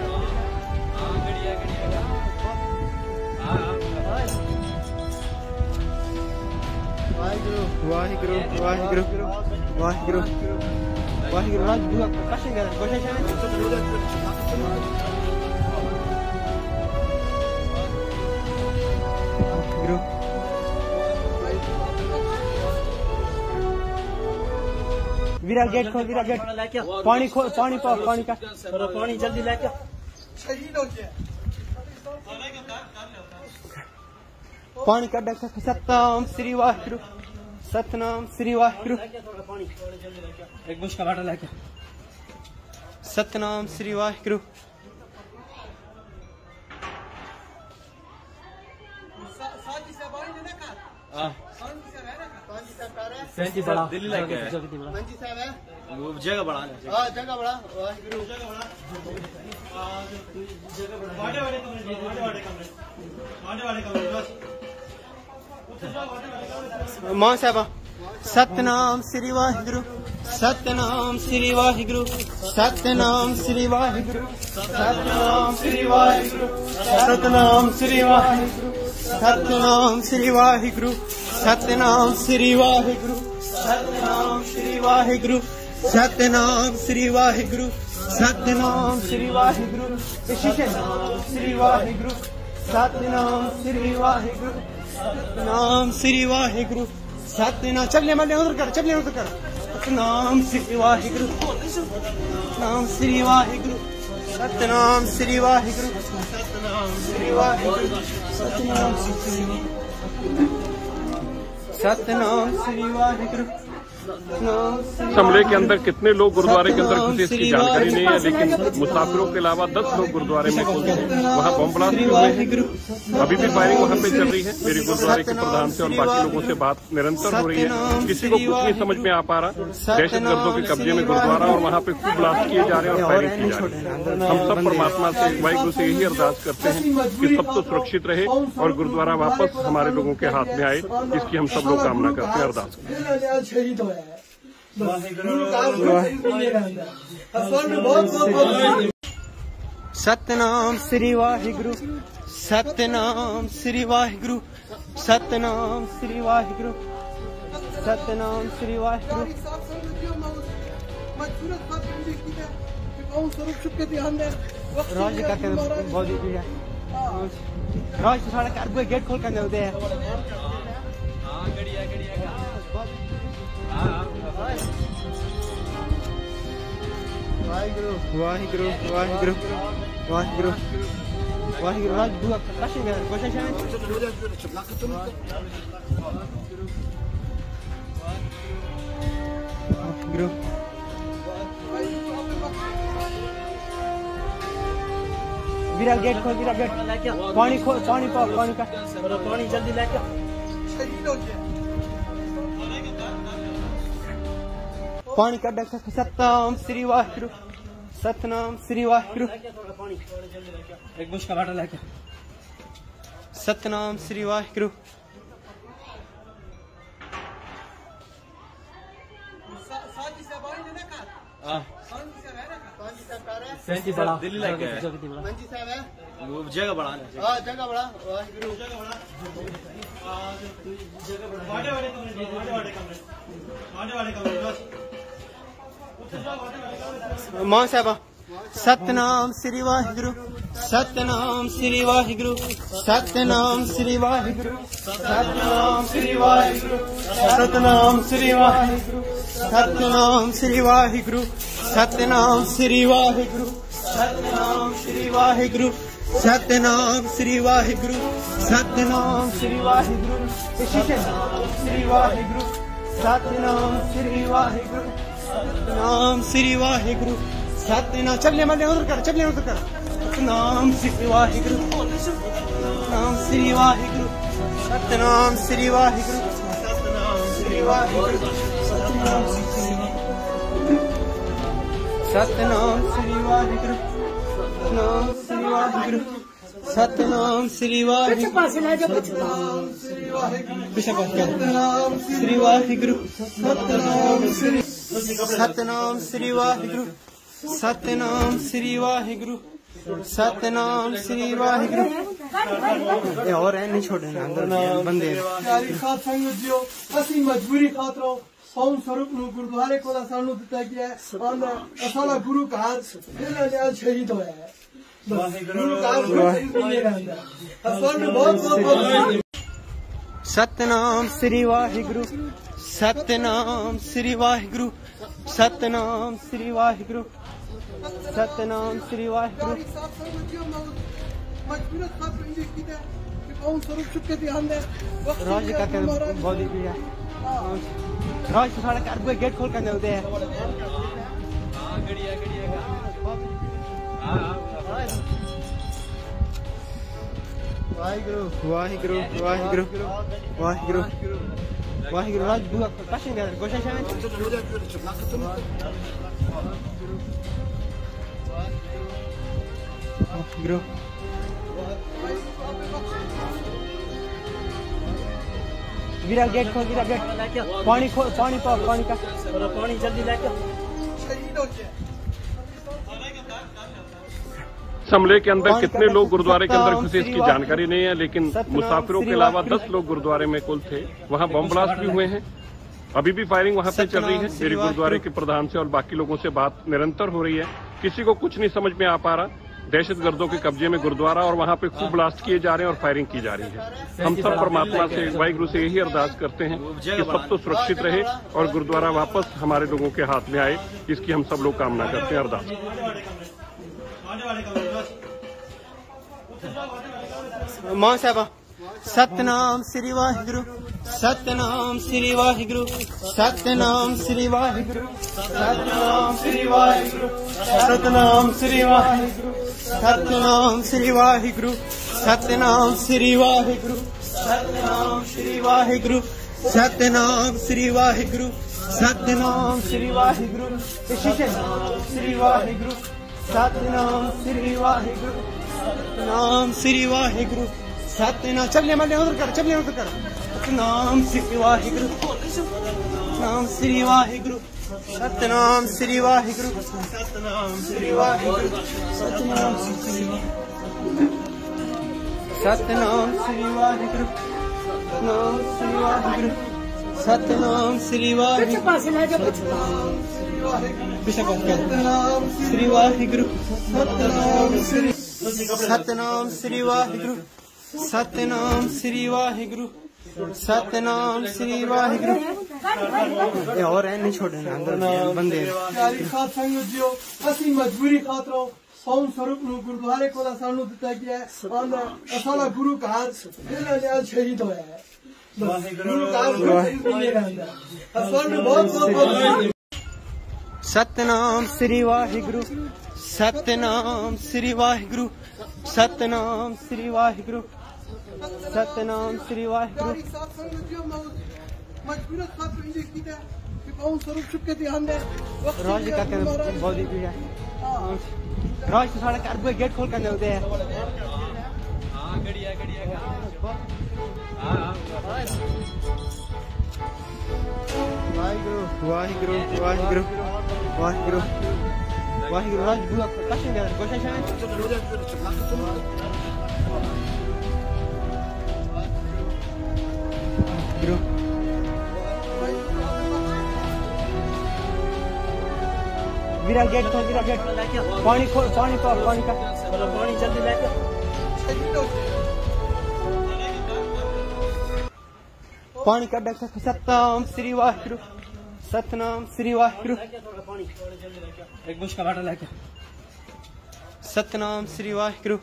S2: वाहिगुरु वाहिगुरु वाहिगुरु वाहिगुरु वाहिगुरु राज बुआ कशे गए वाहिगुरु वीरा गेट खोल वीरा गेट पानी खोल पानी पाओ पानी का
S3: पानी जल्दी लेके शहीद हो गया
S2: पानी का डक सतनाम श्री वाहिगुरु सतनाम श्री वाहिगुरु
S4: एक बुश का बाटल लेके
S2: सतनाम श्री वाहिगुरु
S4: सैंती बड़ा दिल्ली लेके आए वो जगह बड़ा हाँ जगह बड़ा वाहिगुरु
S2: मां साहब सतनाम श्री वाहिगुरु सतनाम श्री वाहिगुरु सतनाम श्री वाहिगुरु सतनाम श्री वाहिगुरु सतनाम श्री वाहिगुरु सतनाम श्री वाहिगुरु सतनाम श्री वाहिगुरु सतनाम श्री वाहिगुरु सतनाम श्री वाहिगुरु सतनाम श्री वाहिगुरु श्री वाहिगुरु सतनाम श्री वाहिगुरु सतनाम श्री वाहिगुरु सतनाम चलने वाले उधर कर चलने उधर कर सतनाम श्री वाहिगुरु सतनाम श्री वाहिगुरु सतनाम श्री वाहिगुरु सतनाम श्री वाहिगुरु सतनाम श्री सतनाम श्री वाहिगुरु
S1: इस हमले के अंदर कितने लोग गुरुद्वारे के अंदर घुसे इसकी जानकारी नहीं है, लेकिन मुसाफिरों के अलावा दस लोग गुरुद्वारे में कुल थे। वहां बम ब्लास्ट भी हुए हैं। अभी भी फायरिंग वहां पे चल रही है। मेरी गुरुद्वारे के प्रधान से और बाकी लोगों से बात निरंतर हो रही है। किसी को कुछ नहीं समझ में आ पा रहा। दहशतगर्दों के कब्जे में गुरुद्वारा और वहां पे खूब ब्लास्ट किए जा रहे हैं और फायरिंग की जा रही है। हम सब परमात्मा से, वाहिगुरु से यही अरदास करते हैं कि सब तो सुरक्षित रहे और गुरुद्वारा वापस हमारे लोगों के हाथ में आए, इसकी हम सब लोग कामना करते हैं। अरदास
S3: शहीद होया है गुरु का सतनाम
S2: श्री वाहिगुरु सतनाम श्री वाहिगुरु सतनाम श्री वाहिगुरु सतनाम श्री वाहिगुरु राज का बहुत ही राज साढ़े घर गेट खोल कर दे वाहिगुरु वाहिगुरु वाहिगुरु वाहिगुरु वाहिगुरु राज दुआ कशिंग है कोशिश है वाहिगुरु वीरा गेट खोल वीरा गेट पानी खोल पानी पाओ पानी का पानी जल्दी लेके पानी का डक सतनाम श्री वाहिगुरु सतनाम श्री वाहिगुरु एक बुश का बाटल लेके सतनाम श्री वाहिगुरु
S4: सेंटी बड़ा दिल्ली लेके
S2: मंजी साहब है
S4: वो जगह बड़ा
S2: हां जगह बड़ा वाहिगुरु जगह बड़ा
S3: वाडे वाडे कमरे वाडे वाडे कमरे वाडे वाडे कमरे
S2: मां साहब सतनाम श्री वाहिगुरु सतनाम श्री वाहिगुरु सतनाम श्री वाहिगुरु सतनाम श्री वाहिगुरु सतनाम श्री वाहिगुरु सतनाम श्री वाहिगुरु सतनाम श्री वाहिगुरु सतनाम श्री वाहिगुरु सतनाम श्री वाहिगुरु सतनाम श्री वाहिगुरु श्री वाहिगुरु सतनाम श्री वाहिगुरु सतनाम श्री वाहिगुरु सतनाम चलिए मत उधर कर चलिए उधर कर सतनाम श्री वाहिगुरु सतनाम श्री वाहिगुरु सतनाम श्री वाहिगुरु सतनाम श्री वाहिगुरु सतनाम सतनाम श्री वाहिगुरु सतनाम श्री वाहिगुरु सतनाम श्री वाहिगुरु सतनाम श्री वाहिगुरु सतनाम श्री सतनाम श्री वाहिगुरु सतनाम श्री वाहिगुरु सतनाम श्री वाहिगुरु और है नहीं छोड़े ना अंदर बंदे
S3: यारी साथ संगतियों ਅਸੀਂ ਮਜਬੂਰੀ ਖਾਤਰੋਂ ਸੌਣ ਸਰੂਪ ਨੂੰ ਗੁਰਦੁਆਰੇ ਕੋਲ ਸਾਨੂੰ ਦਿੱਤਾ ਗਿਆ ਹੈ ਆਂਦਾ ਅਸਾਲਾ ਗੁਰੂ ਘਰ ਇਹਨਾਂ ਦੇ ਨਾਲ ਸ਼ਹੀਦ ਹੋਇਆ ਹੈ ਗੁਰੂ ਘਰ ਸ਼ਹੀਦ ਨਹੀਂ ਰਹਿੰਦਾ ਸਾਨੂੰ ਬਹੁਤ ਬਹੁਤ
S2: सतनाम श्री वाहिगुरु सतनाम श्री वाहिगुरु सतनाम श्री वाहिगुरु सतनाम श्री वाहिगुरु
S3: मजबूरत खातर ये किया कि कौन स्वरूप चुके थे हमने
S2: राज का बहुत ही राज साढ़े घर गेट खोल कर दे वाहिगुरु वाहिगुरु वाहिगुरु वाहिगुरु वाहिगुरु राज दुआ कशिंग है कोशिश है वाहिगुरु वीरा गेट खोल वीरा गेट पानी खोल पानी पाओ पानी का पानी जल्दी लेके
S3: शहीद हो गया
S1: इस हमले के अंदर कितने लोग गुरुद्वारे के अंदर घुसे इसकी जानकारी नहीं है, लेकिन मुसाफिरों के अलावा दस लोग गुरुद्वारे में कुल थे। वहां बम ब्लास्ट भी हुए हैं। अभी भी फायरिंग वहां पे चल रही है। मेरी गुरुद्वारे के प्रधान से और बाकी लोगों से बात निरंतर हो रही है। किसी को कुछ नहीं समझ में आ पा रहा। दहशतगर्दों के कब्जे में गुरुद्वारा और वहां पे खूब ब्लास्ट किए जा रहे हैं और फायरिंग की जा रही है। हम सब परमात्मा से वाहिगुरु से यही अरदास करते हैं कि सब तो सुरक्षित रहे और गुरुद्वारा वापस हमारे लोगों के हाथ में आए, इसकी हम सब लोग कामना करते हैं। अरदास।
S2: मां साहबा सतनाम श्री वाहिगुरु सतनाम श्री वाहिगुरु सतनाम श्री वाहिगुरु सतनाम श्री वाहिगुरु सतनाम श्री वाहिगुरु सतनाम श्री वाहिगुरु सतनाम श्री वाहिगुरु सतनाम श्री वाहिगुरु सतनाम श्री वाहिगुरु सतनाम श्री वाहिगुरु श्री वाहिगुरु सतनाम श्री वाहिगुरु सतनाम श्री वाहिगुरु सतनाम चलिए मत उधर कर चलिए उधर कर सतनाम श्री वाहिगुरु सतनाम श्री वाहिगुरु सतनाम श्री वाहिगुरु सतनाम श्री वाहिगुरु सतनाम श्री सतनाम श्री वाहिगुरु नाम श्री वाहिगुरु सतनाम श्री वाहिगुरु सतनाम श्री वाहिगुरु सतनाम श्री सतनाम श्री वाहिगुरु सतनाम श्री वाहिगुरु सतनाम श्री वाहिगुरु और है नहीं छोड़े अंदर बंदे
S3: प्यारी साथ संगत जियो असि मजबूरी खातरों सौन स्वरूप नु गुरुद्वारे को सानू दिता गया है आंदा असाला गुरु घर इन्हां ने शहीद होया है गुरु घर नहीं रहंदा असानू बहुत बहुत
S2: सतनाम श्री वाहिगुरु सतनाम श्री वाहिगुरु सतनाम श्री वाहिगुरु सतनाम श्री वाहिगुरु
S3: प्यारी साथ संगत जियो मजबूरी खातर इंजे कीता कि कौन स्वरूप चुप के ध्यान दे
S2: राज का के बहुत ही है राज तो सारा घर पे गेट खोल कर दे हैं हां गड़ी है गड़ी है हां वाहिगुरु वाहिगुरु वाहिगुरु वाहिगुरु वाहिगुरु राज बुआ कशे दे कोशिश है गुरु वीरा गेट खोल वीरा गेट पानी खोल पानी को पानी का पानी जल्दी लेके पानी का डक सतनाम श्री वाहिगुरु सतनाम श्री वाहिगुरु एक बुश का बाटल लेके सतनाम श्री वाहिगुरु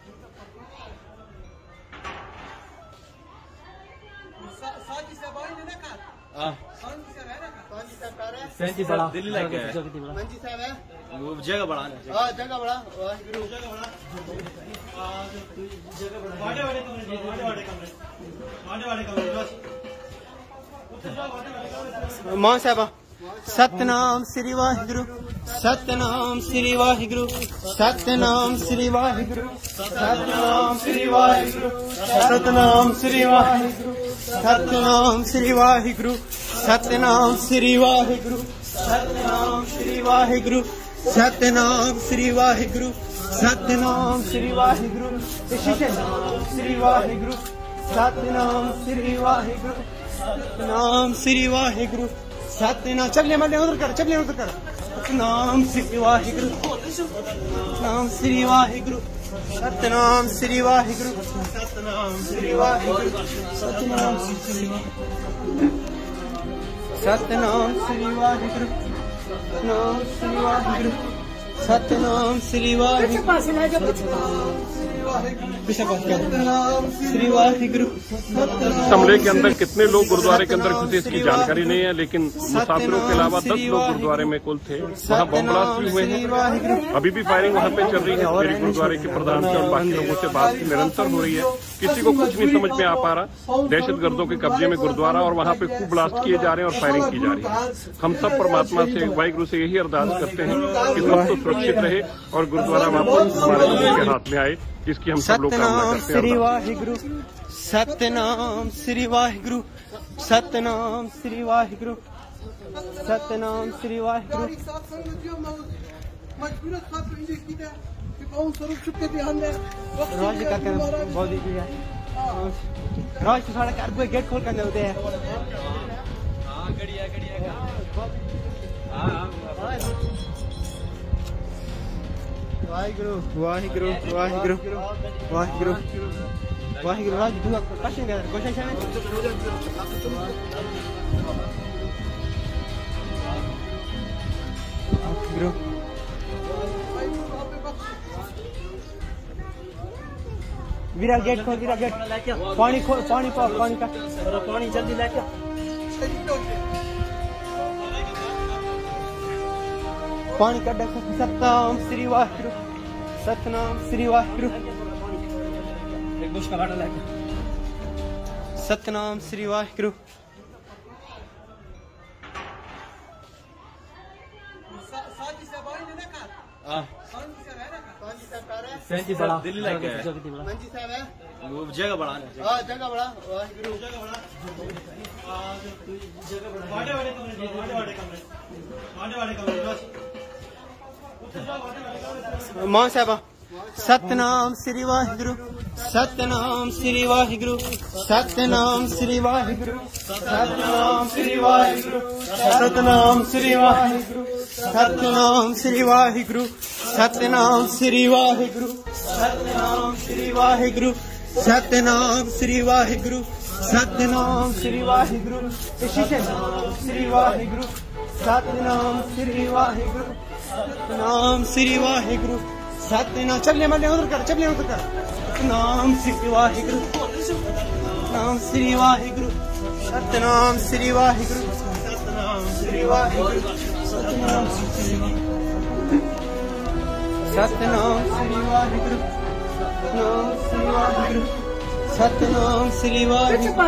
S3: साजी से बाई ने कर
S4: हां
S3: साजी से है ना साजी से कर है
S4: सैंती बड़ा दिल्ली लेके
S3: मंजी साहब है
S4: वो जगह बड़ा है
S3: हां जगह बड़ा वाहिगुरु जगह बड़ा जगह बड़ा वाडे वाडे कमरे वाडे वाडे कमरे वाडे वाडे कमरे बस
S2: मां साहब सतनाम श्री वाहिगुरु सतनाम श्री वाहिगुरु सतनाम श्री वाहिगुरु सतनाम श्री वाहिगुरु सतनाम श्री वाहिगुरु सतनाम श्री वाहिगुरु सतनाम श्री वाहिगुरु सतनाम श्री वाहिगुरु सतनाम श्री वाहिगुरु सतनाम श्री वाहिगुरु श्री वाहिगुरु सतनाम श्री वाहिगुरु सतनाम श्री वाहिगुरु सतनाम चलिए मैं उधर कर चलिए उधर कर सतनाम श्री वाहिगुरु सतनाम श्री वाहिगुरु सतनाम श्री वाहिगुरु सतनाम श्री वाहिगुरु सतनाम श्री सतनाम श्री वाहिगुरु सतनाम श्री वाहिगुरु सतनाम श्री वाहिगुरु श्री वाहिगुरु
S1: इस हमले के अंदर कितने लोग गुरुद्वारे के अंदर घुसे इसकी जानकारी नहीं है, लेकिन मुसाफिरों के अलावा दस लोग गुरुद्वारे में कुल थे। वहाँ बम ब्लास्ट भी हुए हैं। अभी भी फायरिंग वहाँ पे चल रही है। मेरी गुरुद्वारे के प्रधान से और बाकी लोगों से बात निरंतर हो रही है। किसी को कुछ नहीं समझ में आ पा रहा। दहशतगर्दों के कब्जे में गुरुद्वारा और वहाँ पे खूब ब्लास्ट किए जा रहे हैं और फायरिंग की जा रही है। हम सब परमात्मा से वाहिगुरु से यही अरदास करते हैं कि सब तो सुरक्षित रहे और गुरुद्वारा वापस हमारे लोगों के हाथ में आए, जिसकी हम सब लोग कामना करते हैं।
S2: श्री वाहिगुरु सतनाम श्री वाहिगुरु सतनाम श्री वाहिगुरु सतनाम श्री वाहिगुरु राज का बहुत ही है राज तो सारा घर पे गेट खोल कर दे हैं हां गड़ी है गड़ी है हां वाहिगुरु वाहिगुरु वाहिगुरु वाहिगुरु वाहिगुरु राज दुआ कशे दे कोशिश है वाहिगुरु वीरा गेट खोल वीरा गेट पानी खोल पानी पाओ पानी का पानी जल्दी लेके पानी का डक सतनाम श्री वाहिगुरु सतनाम श्री वाहिगुरु एक बुश का बाटल लेके सतनाम श्री वाहिगुरु
S4: सैंती बड़ा दिल्ली लेके
S3: मंजी साहब है
S4: वो जगह बड़ा है
S3: हां जगह बड़ा वाहिगुरु जगह बड़ा जगह बड़ा वाडे वाडे कमरे वाडे वाडे कमरे वाडे वाडे कमरे बस
S2: मां साहब सतनाम श्री वाहिगुरु सतनाम श्री वाहिगुरु सतनाम श्री वाहिगुरु सतनाम श्री वाहिगुरु सतनाम श्री वाहिगुरु सतनाम श्री वाहिगुरु सतनाम श्री वाहिगुरु सतनाम श्री वाहिगुरु सतनाम श्री वाहिगुरु सतनाम श्री वाहिगुरु श्री वाहिगुरु सतनाम श्री वाहिगुरु सतनाम श्री वाहिगुरु सतनाम चपले मल्ले उधर कर चपले उधर कर सतनाम श्री वाहिगुरु सतनाम श्री वाहिगुरु सतनाम श्री वाहिगुरु सतनाम श्री वाहिगुरु सतनाम श्री सतनाम श्री वाहिगुरु सतनाम श्री वाहिगुरु सतनाम श्री वाहिगुरु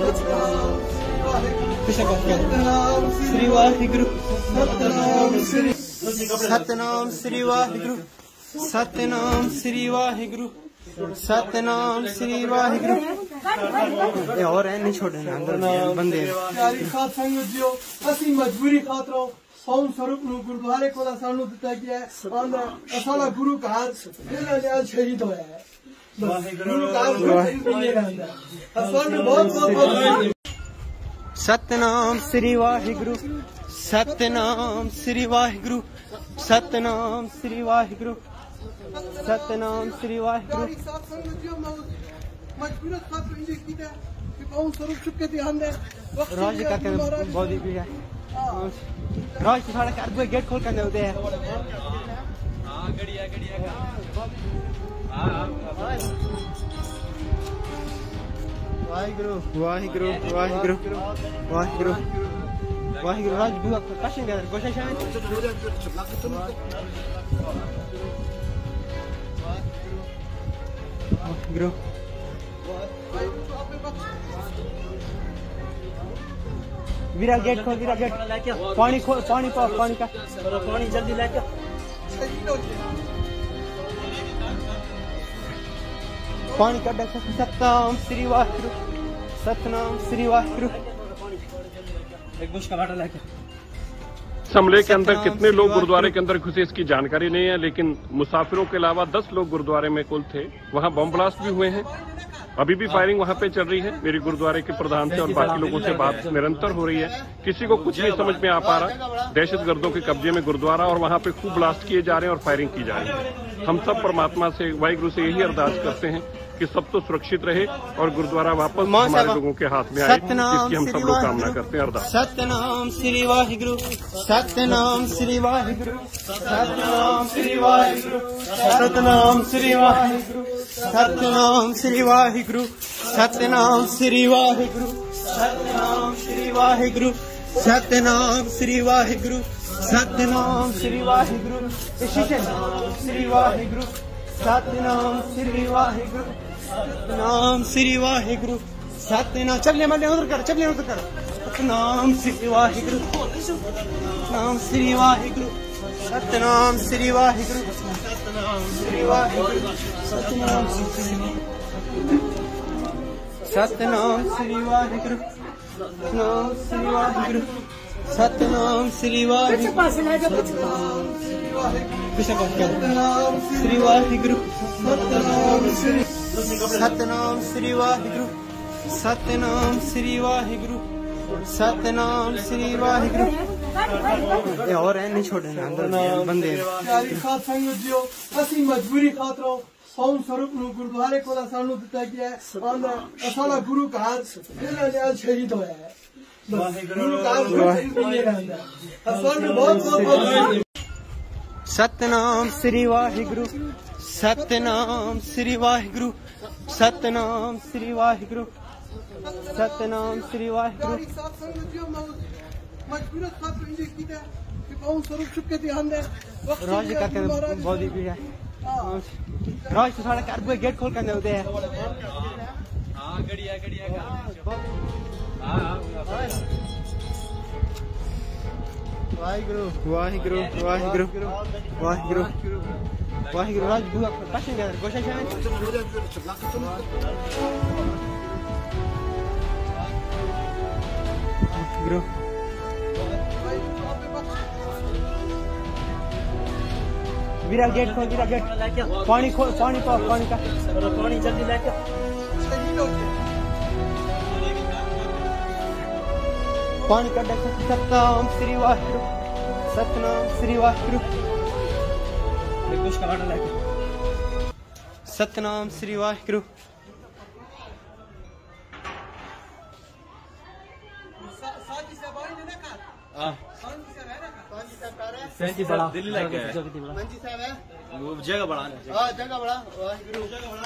S2: श्री वाहिगुरु सतनाम श्री सतनाम श्री वाहिगुरु सतनाम श्री वाहिगुरु सतनाम श्री वाहिगुरु ये और है नहीं छोड़े ना अंदर बंदे
S3: यारी साथ संगत जियो ਅਸੀਂ ਮਜਬੂਰੀ ਖਾਤਰੋਂ ਸੌਣ ਸਰੂਪ ਨੂੰ ਗੁਰਦੁਆਰੇ ਕੋਲ ਸਾਨੂੰ ਦਿੱਤਾ ਗਿਆ ਹੈ ਆਂਦਾ ਅਸਾਲਾ ਗੁਰੂ ਘਰ ਇਹਨਾਂ ਦੇ ਸ਼ਹੀਦ ਹੋਇਆ ਹੈ ਗੁਰੂ ਘਰ ਨਹੀਂ ਰਹਿੰਦਾ ਸਾਨੂੰ ਬਹੁਤ ਬਹੁਤ
S2: सतनाम श्री वाहिगुरु सतनाम श्री वाहिगुरु सतनाम श्री वाहिगुरु सतनाम श्री वाहिगुरु
S3: यारी साथ संगत जियो मजबूरी खातर इंजे कीता कि कौन स्वरूप चुके थे हमने
S2: राज का के बॉडी भी है राज सारा कर दो गेट खोल कर दे हां गड़िया गड़िया हां वाहिगुरु वाहिगुरु वाहिगुरु वाहिगुरु वाहिगुरु राज बुआ कशन गया गोशा शान वाहिगुरु वीरा गेट खोल वीरा गेट पानी खोल पानी पाओ पानी का पानी जल्दी लेके पानी का डक सतनाम श्री वाहिगुरु सतनाम श्री वाहिगुरु एक बुश का वाटर लेके
S1: इस हमले के अंदर कितने लोग गुरुद्वारे के अंदर घुसे इसकी जानकारी नहीं है, लेकिन मुसाफिरों के अलावा दस लोग गुरुद्वारे में कुल थे। वहां बम ब्लास्ट भी हुए हैं। अभी भी फायरिंग वहां पे चल रही है। मेरी गुरुद्वारे के प्रधान से और बाकी लोगों से बात निरंतर हो रही है। किसी को कुछ नहीं समझ में आ पा रहा। दहशतगर्दों के कब्जे में गुरुद्वारा और वहां पे खूब ब्लास्ट किए जा रहे हैं और फायरिंग की जा रही है। हम सब परमात्मा से वाहिगुरु से यही अरदास करते हैं कि सब तो सुरक्षित रहे और गुरुद्वारा वापस हमारे लोगों के हाथ में आए, इसकी हम सब लोग कामना करते हैं। अरदास।
S2: सतनाम श्री वाहिगुरु सतनाम श्री वाहिगुरु सतनाम श्री वाहिगुरु सतनाम श्री वाहिगुरु सतनाम श्री वाहिगुरु सतनाम श्री वाहिगुरु सतनाम श्री वाहिगुरु सतनाम श्री वाहिगुरु सतनाम श्री वाहिगुरु श्री वाहिगुरु सतनाम श्री वाहिगुरु सतनाम श्री वाहिगुरु सतनाम चपले मल्ले उधर कर चपले उधर कर सतनाम श्री वाहिगुरु सतनाम श्री वाहिगुरु सतनाम श्री वाहिगुरु सतनाम श्री वाहिगुरु सतनाम सतनाम श्री वाहिगुरु सतनाम श्री वाहिगुरु सतनाम श्री वाहिगुरु श्री वाहिगुरु सतनाम श्री वाहिगुरु सतनाम श्री वाहिगुरु सतनाम श्री वाहिगुरु ये और है नहीं छोड़े ना अंदर बंदे
S3: यारी साथ संगत जियो ਅਸੀਂ ਮਜਬੂਰੀ ਖਾਤਰੋਂ ਸੌਣ ਸਰੂਪ ਨੂੰ ਗੁਰਦੁਆਰੇ ਕੋਲ ਸਾਨੂੰ ਦਿੱਤਾ ਗਿਆ ਹੈ ਆਂਦਾ ਅਸਾਲਾ ਗੁਰੂ ਘਰ ਇਹਨਾਂ ਦੇ ਸ਼ਹੀਦ ਹੋਇਆ ਹੈ ਗੁਰੂ ਘਰ ਨਹੀਂ ਰਹਿੰਦਾ ਸਾਨੂੰ ਬਹੁਤ ਬਹੁਤ
S2: सतनाम श्री वाहिगुरु सतनाम श्री वाहिगुरु सतनाम श्री वाहिगुरु सतनाम श्री वाहिगुरु
S3: यारी साथ संगत जियो मजबूरी खातर इंजे कीता कि कौन स्वरूप चुके थे हमने
S2: राज का के बॉडी भी है राज सारा कर दो गेट खोल कर दे हां गड़िया गड़िया हां वाहिगुरु वाहिगुरु वाहिगुरु वाहिगुरु वाहिगुरु राज बुआ कशन गया गोशा शान वाहिगुरु वीरा गेट खोल, वीरा गेट पानी खोल, पानी पाओ, पानी का
S4: पानी जल्दी लेके
S2: पानी का देखो। सतनाम श्री वाहिगुरु, सतनाम श्री वाहिगुरु,
S4: कुछ का वाटर लेके
S2: सतनाम श्री वाहिगुरु।
S4: सैंती बड़ा दिल्ली लेके वो जगह बड़ा
S2: हाँ जगह बड़ा वाहिगुरु।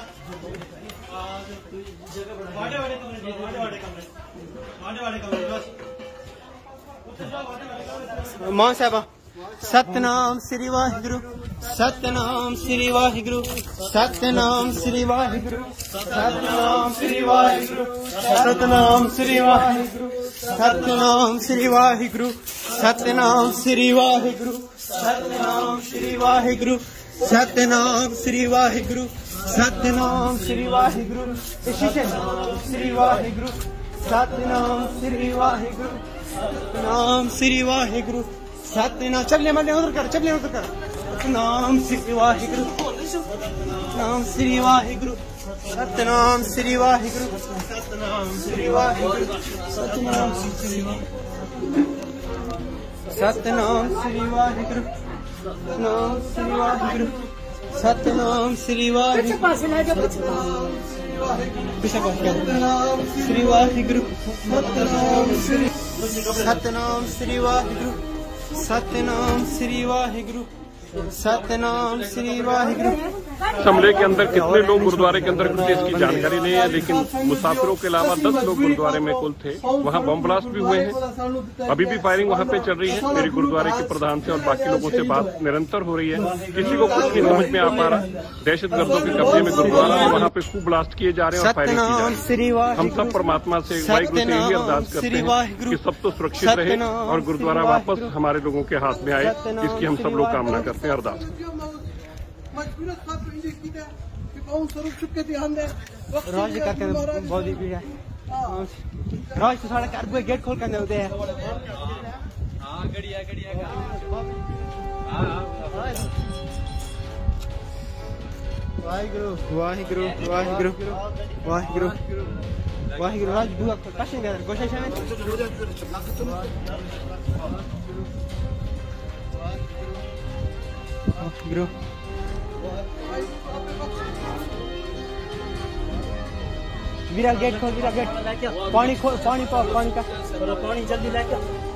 S2: मां साहबा सतनाम श्री वाहिगुरु, सतनाम श्री वाहिगुरु, सतनाम श्री वाहिगुरु, सतनाम श्री वाहिगुरु, सतनाम श्री वाहिगुरु, सतनाम श्री वाहिगुरु, सतनाम श्री वाहिगुरु, सतनाम श्री वाहिगुरु, सतनाम श्री वाहिगुरु, सतनाम श्री वाहिगुरु, सतनाम श्री वाहिगुरु, सतनाम श्री वाहिगुरु, सतनाम श्री वाहिगुरु, सतनाम चलने मत उधर कर, चलने उधर कर। सतनाम श्री वाहिगुरु, सतनाम श्री वाहिगुरु, सतनाम श्री वाहिगुरु, सतनाम श्री वाहिगुरु, सतनाम श्री वाहिगुरु, सतनाम श्री वाहिगुरु, सतनाम श्री वाहिगुरु, सतनाम श्री वाहिगुरु, श्री वाहिगुरु, सतनाम श्री वाहिगुरु, सतनाम श्री वाहिगुरु, सतनाम श्री वाहिगुरु।
S1: हमले के अंदर कितने लोग गुरुद्वारे के अंदर घुसे इसकी जानकारी नहीं है, लेकिन मुसाफिरों के अलावा दस लोग गुरुद्वारे में कुल थे। वहां बम ब्लास्ट भी हुए हैं, अभी भी फायरिंग वहां पे चल रही है। मेरी गुरुद्वारे के प्रधान से और बाकी लोगों से बात निरंतर हो रही है, किसी को कुछ नहीं समझ में आ पा रहा। दहशतगर्दों के कब्जे में गुरुद्वारा है, वहां पे खूब ब्लास्ट किए जा रहे हैं और फायरिंग की जा रही है। हम सब परमात्मा से वाहिगुरु से यही अरदास करते हैं कि सब तो सुरक्षित रहे और गुरुद्वारा वापस हमारे लोगों के हाथ में आए, इसकी हम सब लोग कामना करते हैं, अरदास।
S2: राज करके बहुत ही भीड़ है। राज तो साढ़े कार गेट खोल कर दे है। वाहिगुरु वाहिगुरु वाहिगुरु वाहिगुरु वाहिगुरु। राज बुआ कशन कर गोशा शामिल वाहिगुरु। वीरा गेट खोल, वीरा गेट पानी खोल, पानी पाओ, पानी का
S4: पानी जल्दी लेके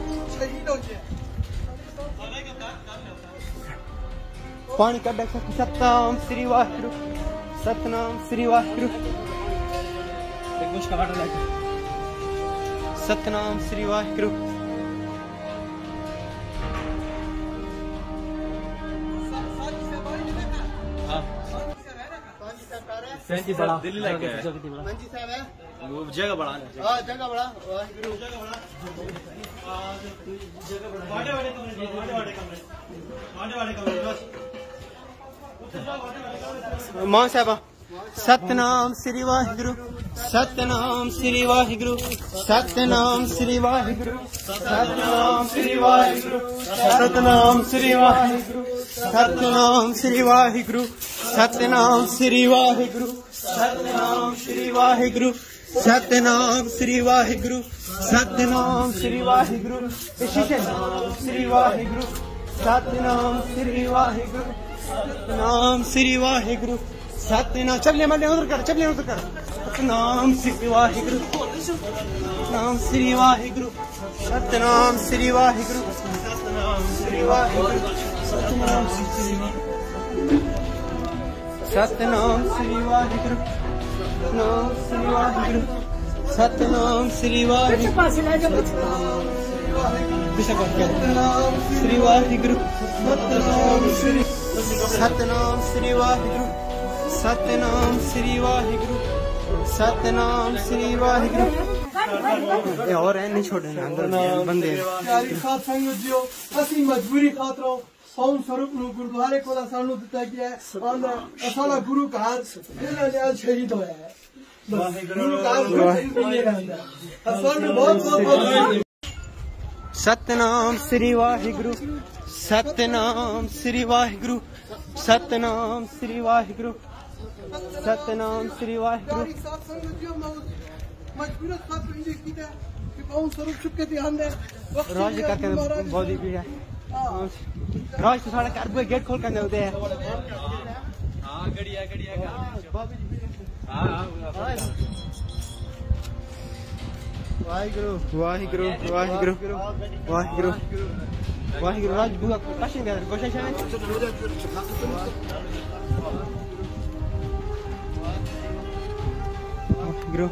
S2: पानी का देखो। सतनाम श्री वाहिगुरु, सतनाम श्री वाहिगुरु,
S4: कुछ का वाटर लेके
S2: सतनाम श्री वाहिगुरु।
S4: सैंती बड़ा दिल्ली लेके वो जगह बड़ा
S2: हाँ जगह बड़ा वाहिगुरु। मां साहबा सतनाम श्री वाहिगुरु, सतनाम श्री वाहिगुरु, सतनाम श्री वाहिगुरु, सतनाम श्री वाहिगुरु, सतनाम श्री वाहिगुरु, सतनाम श्री वाहिगुरु, सतनाम श्री वाहिगुरु, सतनाम श्री वाहिगुरु, सतनाम श्री वाहिगुरु, सतनाम श्री वाहिगुरु, सतनाम श्री वाहिगुरु, सतनाम श्री वाहिगुरु, सतनाम श्री वाहिगुरु, सतनाम चलने मत उधर कर, चलने उधर कर। सतनाम श्री वाहिगुरु, सतनाम श्री वाहिगुरु, सतनाम श्री वाहिगुरु, सतनाम श्री वाहिगुरु, सतनाम श्री वाहिगुरु, सतनाम श्री वाहिगुरु, सतनाम श्री वाहिगुरु, सतनाम श्री वाहिगुरु, श्री वाहिगुरु, सतनाम श्री वाहिगुरु, सतनाम श्री वाहिगुरु, सतनाम श्री वाहिगुरु। और है नहीं छोड़े अंदर बंदे
S3: साथ संगत जियो असि मजबूरी खातरों सौन स्वरूप नु गुरुद्वारे को सानू दिता गया है। असाला गुरु का हाथ इन्होंने आज शहीद होया है। गुरु का हाथ बहुत बहुत
S2: सतनाम श्री वाहिगुरु, सतनाम श्री वाहिगुरु सतनाम श्री वाहिगुरु सतनाम श्री वाहिगुरु राज का बहुत ही भीड़ है राज तो सारा घर गेट खोल कर होते हैं वाहिगुरु वाहिगुरु वाहिगुरु वाहिगुरु वाहिगुरु राज बुआ कशन कर कोशिश है वाहिगुरु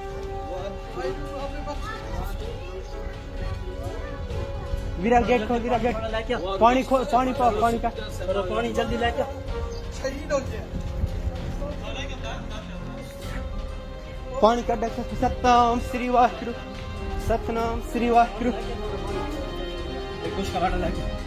S2: वीरा गेट खोल वीरा गेट पानी खोल पानी पाओ पानी का पानी जल्दी लेके पानी का डक सतनाम श्री वाहिगुरु सतनाम श्री वाहिगुरु कुछ का लेके